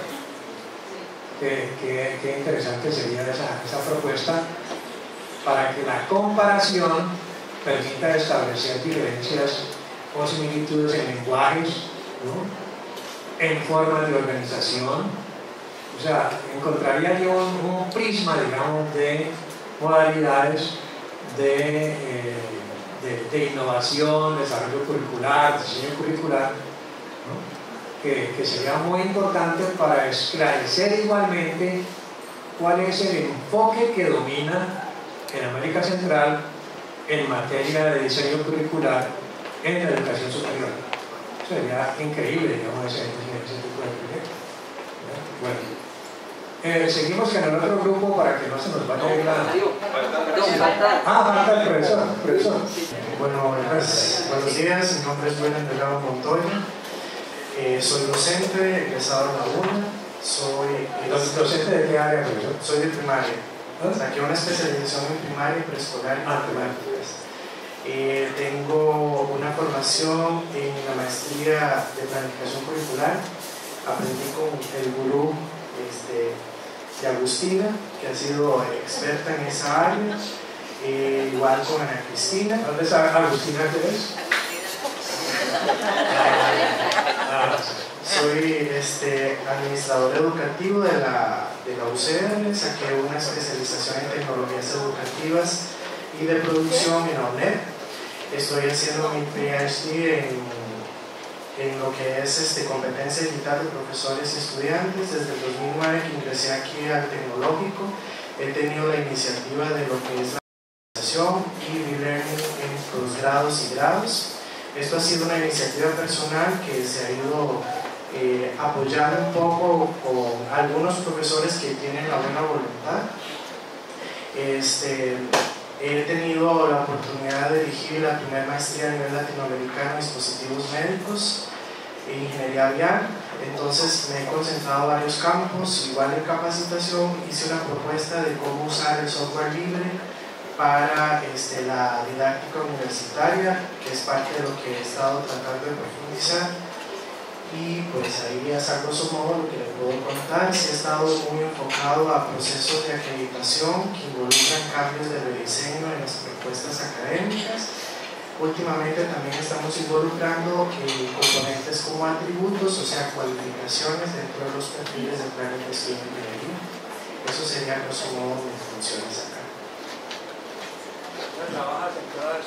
Qué, qué, qué interesante sería esa, esa propuesta para que la comparación permita establecer diferencias o similitudes en lenguajes, ¿no?, en formas de organización. O sea, encontraría yo un, un prisma, digamos, de modalidades de, eh, de, de innovación, desarrollo curricular, diseño curricular, ¿no?, que, que sería muy importante para esclarecer igualmente cuál es el enfoque que domina en América Central en materia de diseño curricular en la educación superior. Sería increíble, digamos, ese, ese tipo de proyecto. Bueno, eh, seguimos con el otro grupo para que no se nos vaya a ir la... Ah, falta el profesor. profesor. Bueno, buenas, buenos días, mi nombre es William Delgado Montoya, eh, soy docente, egresado en la UNA, soy... ¿Docente de qué área, profesor? Soy de primaria. Saqué una especialización en primaria y preescolar y matemáticas. Eh, tengo una formación en la maestría de planificación curricular. Aprendí con el gurú este, de Agustina, que ha sido experta en esa área, eh, igual con Ana Cristina. ¿Dónde está Agustina qué es? Ah, soy este, administrador educativo de la, de la U C R, saqué una especialización en tecnologías educativas y de producción en la U N E D. Estoy haciendo mi PhD en, en lo que es este, competencia digital de profesores y estudiantes. Desde el dos mil nueve que ingresé aquí al tecnológico, he tenido la iniciativa de lo que es la organización y e-learning en posgrados y grados. Esto ha sido una iniciativa personal que se ha ido Eh, apoyando un poco con algunos profesores que tienen la buena voluntad. Este, he tenido la oportunidad de dirigir la primera maestría a nivel latinoamericano en dispositivos médicos e ingeniería vial. Entonces me he concentrado en varios campos, igual en capacitación. Hice una propuesta de cómo usar el software libre para este, la didáctica universitaria, que es parte de lo que he estado tratando de profundizar. Y pues ahí es a grosso modo lo que les puedo contar. Sí he estado muy enfocado a procesos de acreditación que involucran cambios de rediseño en las propuestas académicas. Últimamente también estamos involucrando eh, componentes como atributos, o sea, cualificaciones dentro de los perfiles de planes de estudio de ingeniería. Eso sería a grosso modo mis funciones acá. trabajas en todas,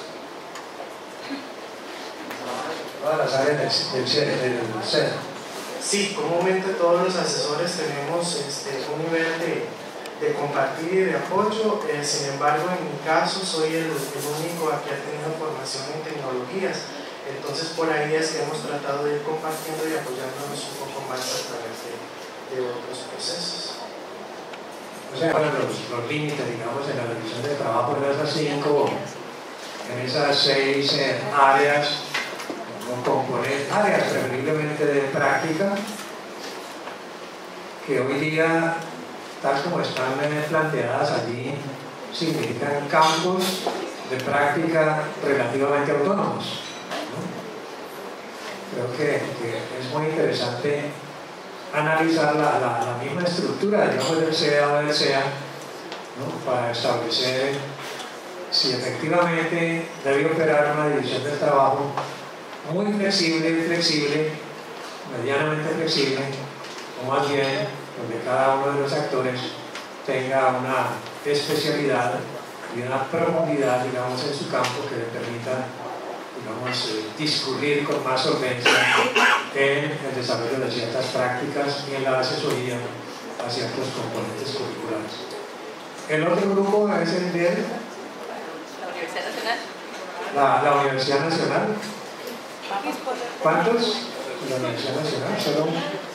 todas las áreas del C E D? Sí, comúnmente todos los asesores tenemos este, un nivel de, de compartir y de apoyo, eh, sin embargo en mi caso soy el, el único que ha tenido formación en tecnologías, entonces por ahí es que hemos tratado de ir compartiendo y apoyándonos un poco más a través de, de otros procesos. O sea, bueno, los, los límites, digamos, en la división de trabajo en esas cinco, en esas seis eh, áreas, no componer áreas preferiblemente de práctica que hoy día, tal como están planteadas allí, significan campos de práctica relativamente autónomos, ¿no? Creo que, que es muy interesante analizar la, la, la misma estructura, digamos, del C E A o del C E A, ¿no? Para establecer si efectivamente debe operar una división del trabajo muy flexible, flexible, medianamente flexible, o más bien donde cada uno de los actores tenga una especialidad y una profundidad, digamos, en su campo que le permita, digamos, eh, discurrir con más solvencia en el desarrollo de ciertas prácticas y en la asesoría a ciertos componentes curriculares. El otro grupo es el de la Universidad Nacional. La, la Universidad Nacional. ¿Cuántos? La Universidad Nacional, solo.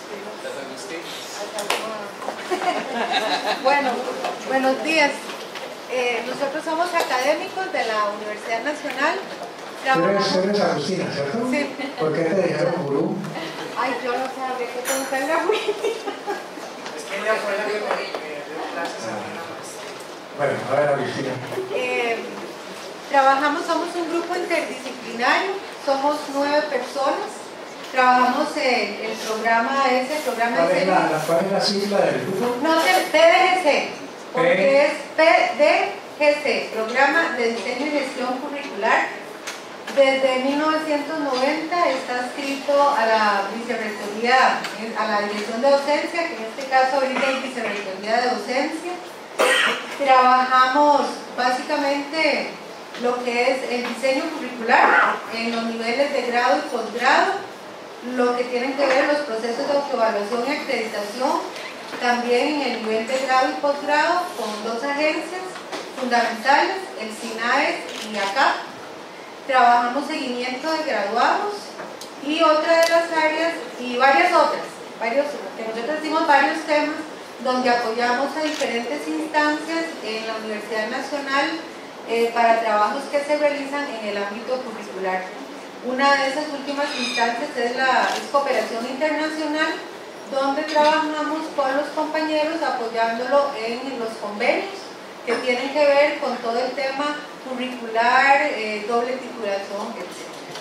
Bueno, buenos días. Eh, nosotros somos académicos de la Universidad Nacional. Tú eres, tú eres Agustina, ¿cierto? Sí. ¿Por qué te dijeron gurú? Ay, yo no sabía que preguntarle la Agustina. es que ella fue la que me dio clases a mí. Bueno, a ver, Agustina. Eh, trabajamos, somos un grupo interdisciplinario, somos nueve personas. Trabajamos en el programa ese, el programa ¿Cuál ese. es la, la, ¿Cuál es la sigla del grupo? No, P D G C, porque es P D G C, Programa de Diseño y Gestión Curricular. Desde mil novecientos noventa está adscrito a la vicerrectoría, a la dirección de docencia, que en este caso ahorita es vicerrectoría de docencia. Trabajamos básicamente lo que es el diseño curricular en los niveles de grado y posgrado, lo que tienen que ver los procesos de autoevaluación y acreditación, también en el nivel de grado y posgrado con dos agencias fundamentales, el SINAES y ACAP. Trabajamos seguimiento de graduados y otra de las áreas, y varias otras, varios, que nosotros decimos varios temas, donde apoyamos a diferentes instancias en la Universidad Nacional eh, para trabajos que se realizan en el ámbito curricular. Una de esas últimas instancias es la es cooperación internacional, donde trabajamos con los compañeros apoyándolo en los convenios que tienen que ver con todo el tema curricular, eh, doble titulación, etcétera.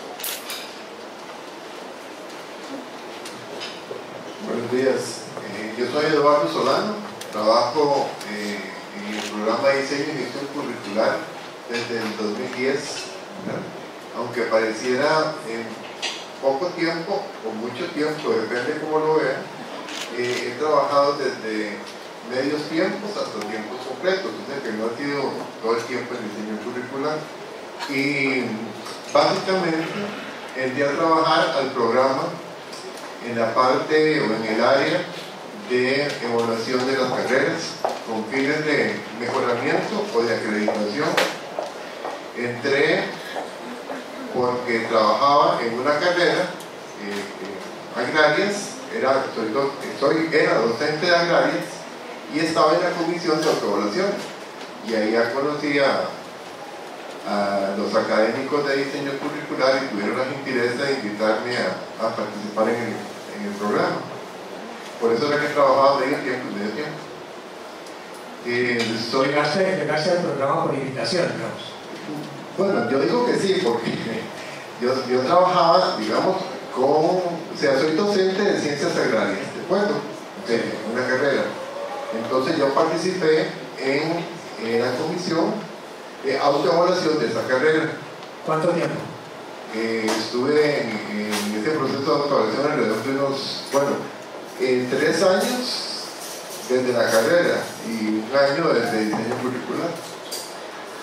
Buenos días, eh, yo soy Eduardo Solano, trabajo eh, en el programa de diseño y gestión curricular desde el dos mil diez, ¿verdad? Aunque pareciera en poco tiempo o mucho tiempo, depende de cómo lo vean, eh, he trabajado desde medios tiempos hasta tiempos completos, o sea que no ha sido todo el tiempo en diseño curricular. Y básicamente entré a trabajar al programa en la parte o en el área de evaluación de las carreras con fines de mejoramiento o de acreditación. Entré porque trabajaba en una carrera eh, eh, agrarias, era, soy, do, soy, era docente de agrarias y estaba en la comisión de autoevaluación, y ahí ya conocí a, a los académicos de diseño curricular y tuvieron la gentileza de invitarme a, a participar en el, en el programa. Por eso era que he trabajado medio tiempo y medio tiempo. Eh, soy... ¿Llegaste, llegaste al programa por invitación, digamos? Bueno, yo digo que sí, porque yo, yo trabajaba, digamos, con, o sea, soy docente de ciencias agrarias, ¿de acuerdo? Okay, una carrera. Entonces yo participé en, en la comisión de autoevaluación de esa carrera. ¿Cuánto tiempo? Eh, estuve en, en ese proceso de autoevaluación alrededor de unos, bueno, eh, tres años desde la carrera y un año desde diseño curricular.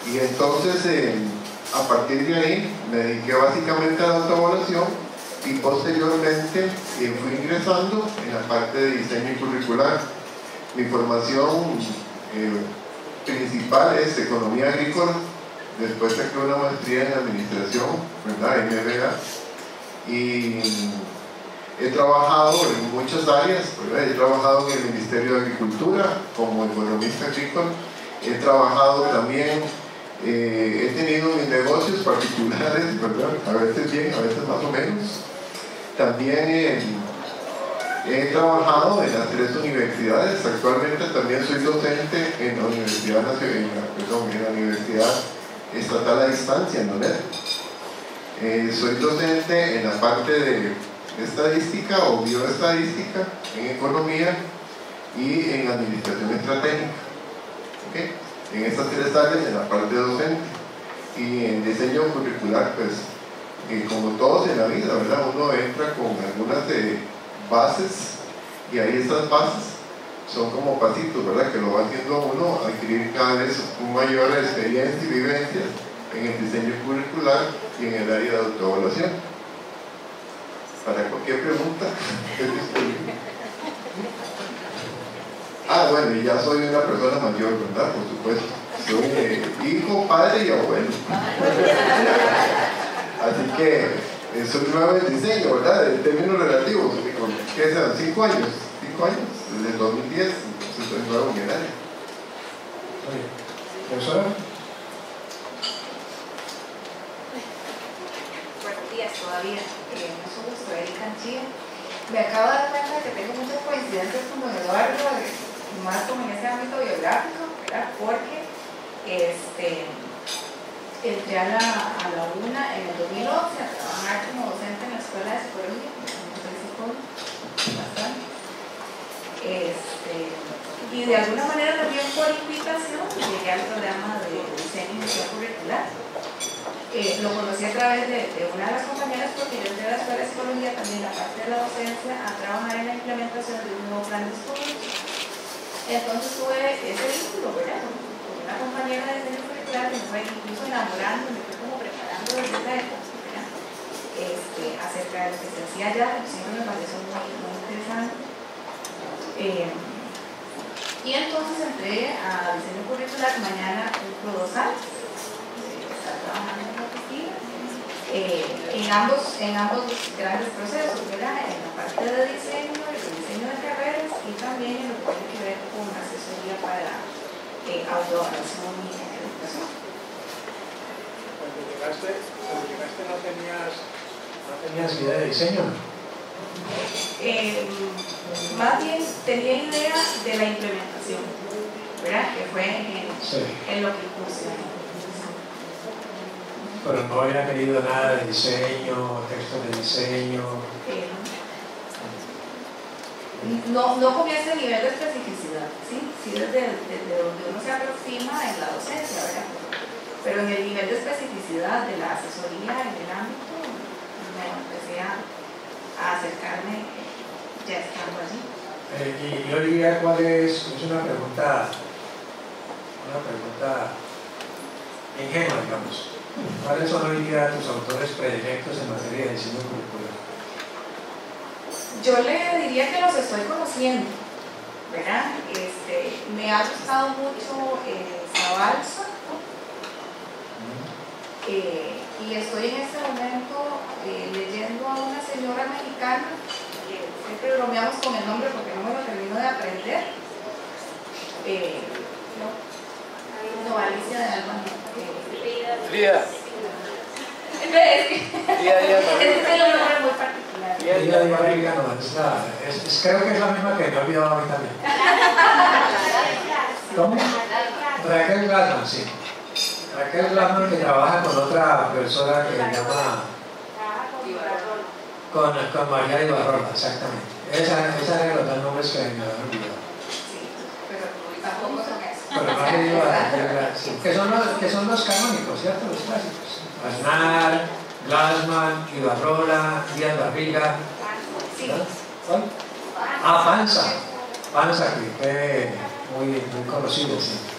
Y entonces, eh, a partir de ahí, me dediqué básicamente a la autoevaluación y posteriormente eh, fui ingresando en la parte de diseño curricular. Mi formación eh, principal es economía agrícola, después saqué una maestría en administración, ¿verdad? M B A, y he trabajado en muchas áreas, ¿verdad? He trabajado en el Ministerio de Agricultura como economista agrícola, he trabajado también, eh, he tenido mis negocios particulares, ¿verdad? A veces bien, a veces más o menos. También eh, he trabajado en las tres universidades, actualmente también soy docente en la Universidad Nacional, perdón, en la Universidad Estatal a Distancia, en Loreto. Eh, soy docente en la parte de estadística o bioestadística, en economía y en administración estratégica. ¿Okay? En estas tres áreas, en la parte docente. Y en diseño curricular, pues, eh, como todos en la vida, ¿verdad? Uno entra con algunas eh, bases y ahí estas bases son como pasitos, ¿verdad? Que lo va haciendo uno a adquirir cada vez una mayor experiencia y vivencia en el diseño curricular y en el área de autoevaluación. Para cualquier pregunta, ah, bueno, y ya soy una persona mayor, ¿verdad? Por supuesto. Soy eh, hijo, padre y abuelo. Así que eh, soy nuevo en diseño, ¿verdad? En términos relativos, ¿qué son? ¿Cinco años? ¿Cinco años? Desde el dos mil diez, entonces soy nuevo en el área. ¿Profesora? Buenos días todavía. Eh, mucho gusto, Erika Anchía. Me acabo de dar cuenta que tengo muchas coincidencias con don Eduardo, más como en ese ámbito biográfico, ¿verdad? Porque este, entré a la, a la UNA en el dos mil once a trabajar como docente en la Escuela de Psicología, soy psicóloga, bastante. Este, y de alguna manera también por invitación llegué al programa de diseño y gestión curricular. Eh, lo conocí a través de, de una de las compañeras porque yo entré a la Escuela de Psicología también, la parte de la docencia, a trabajar en la implementación de un nuevo plan de estudios. Entonces tuve ese vínculo, ¿verdad? Con una compañera de diseño curricular que me fue incluso enamorando, me fue como preparando desde esa época, ¿verdad? Este, acerca de lo que se hacía allá, que siempre me pareció muy, muy interesante. Eh, y entonces entré a diseño curricular, mañana cumplo dos años, eh, estar trabajando en la oficina, eh, en, ambos, en ambos grandes procesos, ¿verdad? En la parte de diseño, el diseño de carreras y también en lo que tiene que ver con asesoría para eh, autoevaluación y educación. Cuando llegaste, cuando llegaste no tenías, no tenías idea de diseño, ¿no? Eh, más bien tenía idea de la implementación, ¿verdad? Que fue en, sí. en lo que funcionó. Pero no había querido nada de diseño, textos de diseño. Eh, no, no con ese nivel de especificidad, ¿sí? Sí, desde, desde donde uno se aproxima en la docencia, ¿verdad? Pero en el nivel de especificidad de la asesoría en el ámbito, me empecé a a acercarme ya estando allí. Eh, y Olivia, ¿cuál es? Es una pregunta, una pregunta ingenua, digamos. ¿Cuáles son hoy día tus autores predilectos en materia de diseño curricular? Yo le diría que los estoy conociendo, ¿verdad? Este, me ha gustado mucho eh, Zabalza. Eh, y estoy en este momento eh, leyendo a una señora mexicana que siempre bromeamos con el nombre porque no me lo termino de aprender. Eh, no, no, Alicia de Alba. Eh, Frida. Es que es un nombre muy particular. Frida de Barriga, no, es la, es, es, creo que es la misma que me he olvidado a mí también. ¿Cómo? Raquel Glassman, sí. Raquel Glassman, que trabaja con otra persona que se llama con, con María Ibarrola, exactamente. Esa, esa era los dos nombres que me habían olvidado. Sí, pero tampoco son eso. Pero no he ido a Raquel Glassman, sí. que, son los, que son los canónicos, ¿cierto? Los clásicos. Aznar, Glassman, Ibarrola, Díaz Barriga. ¿Cuál? Ah, Panza. Panza, que fue muy, muy conocido, sí.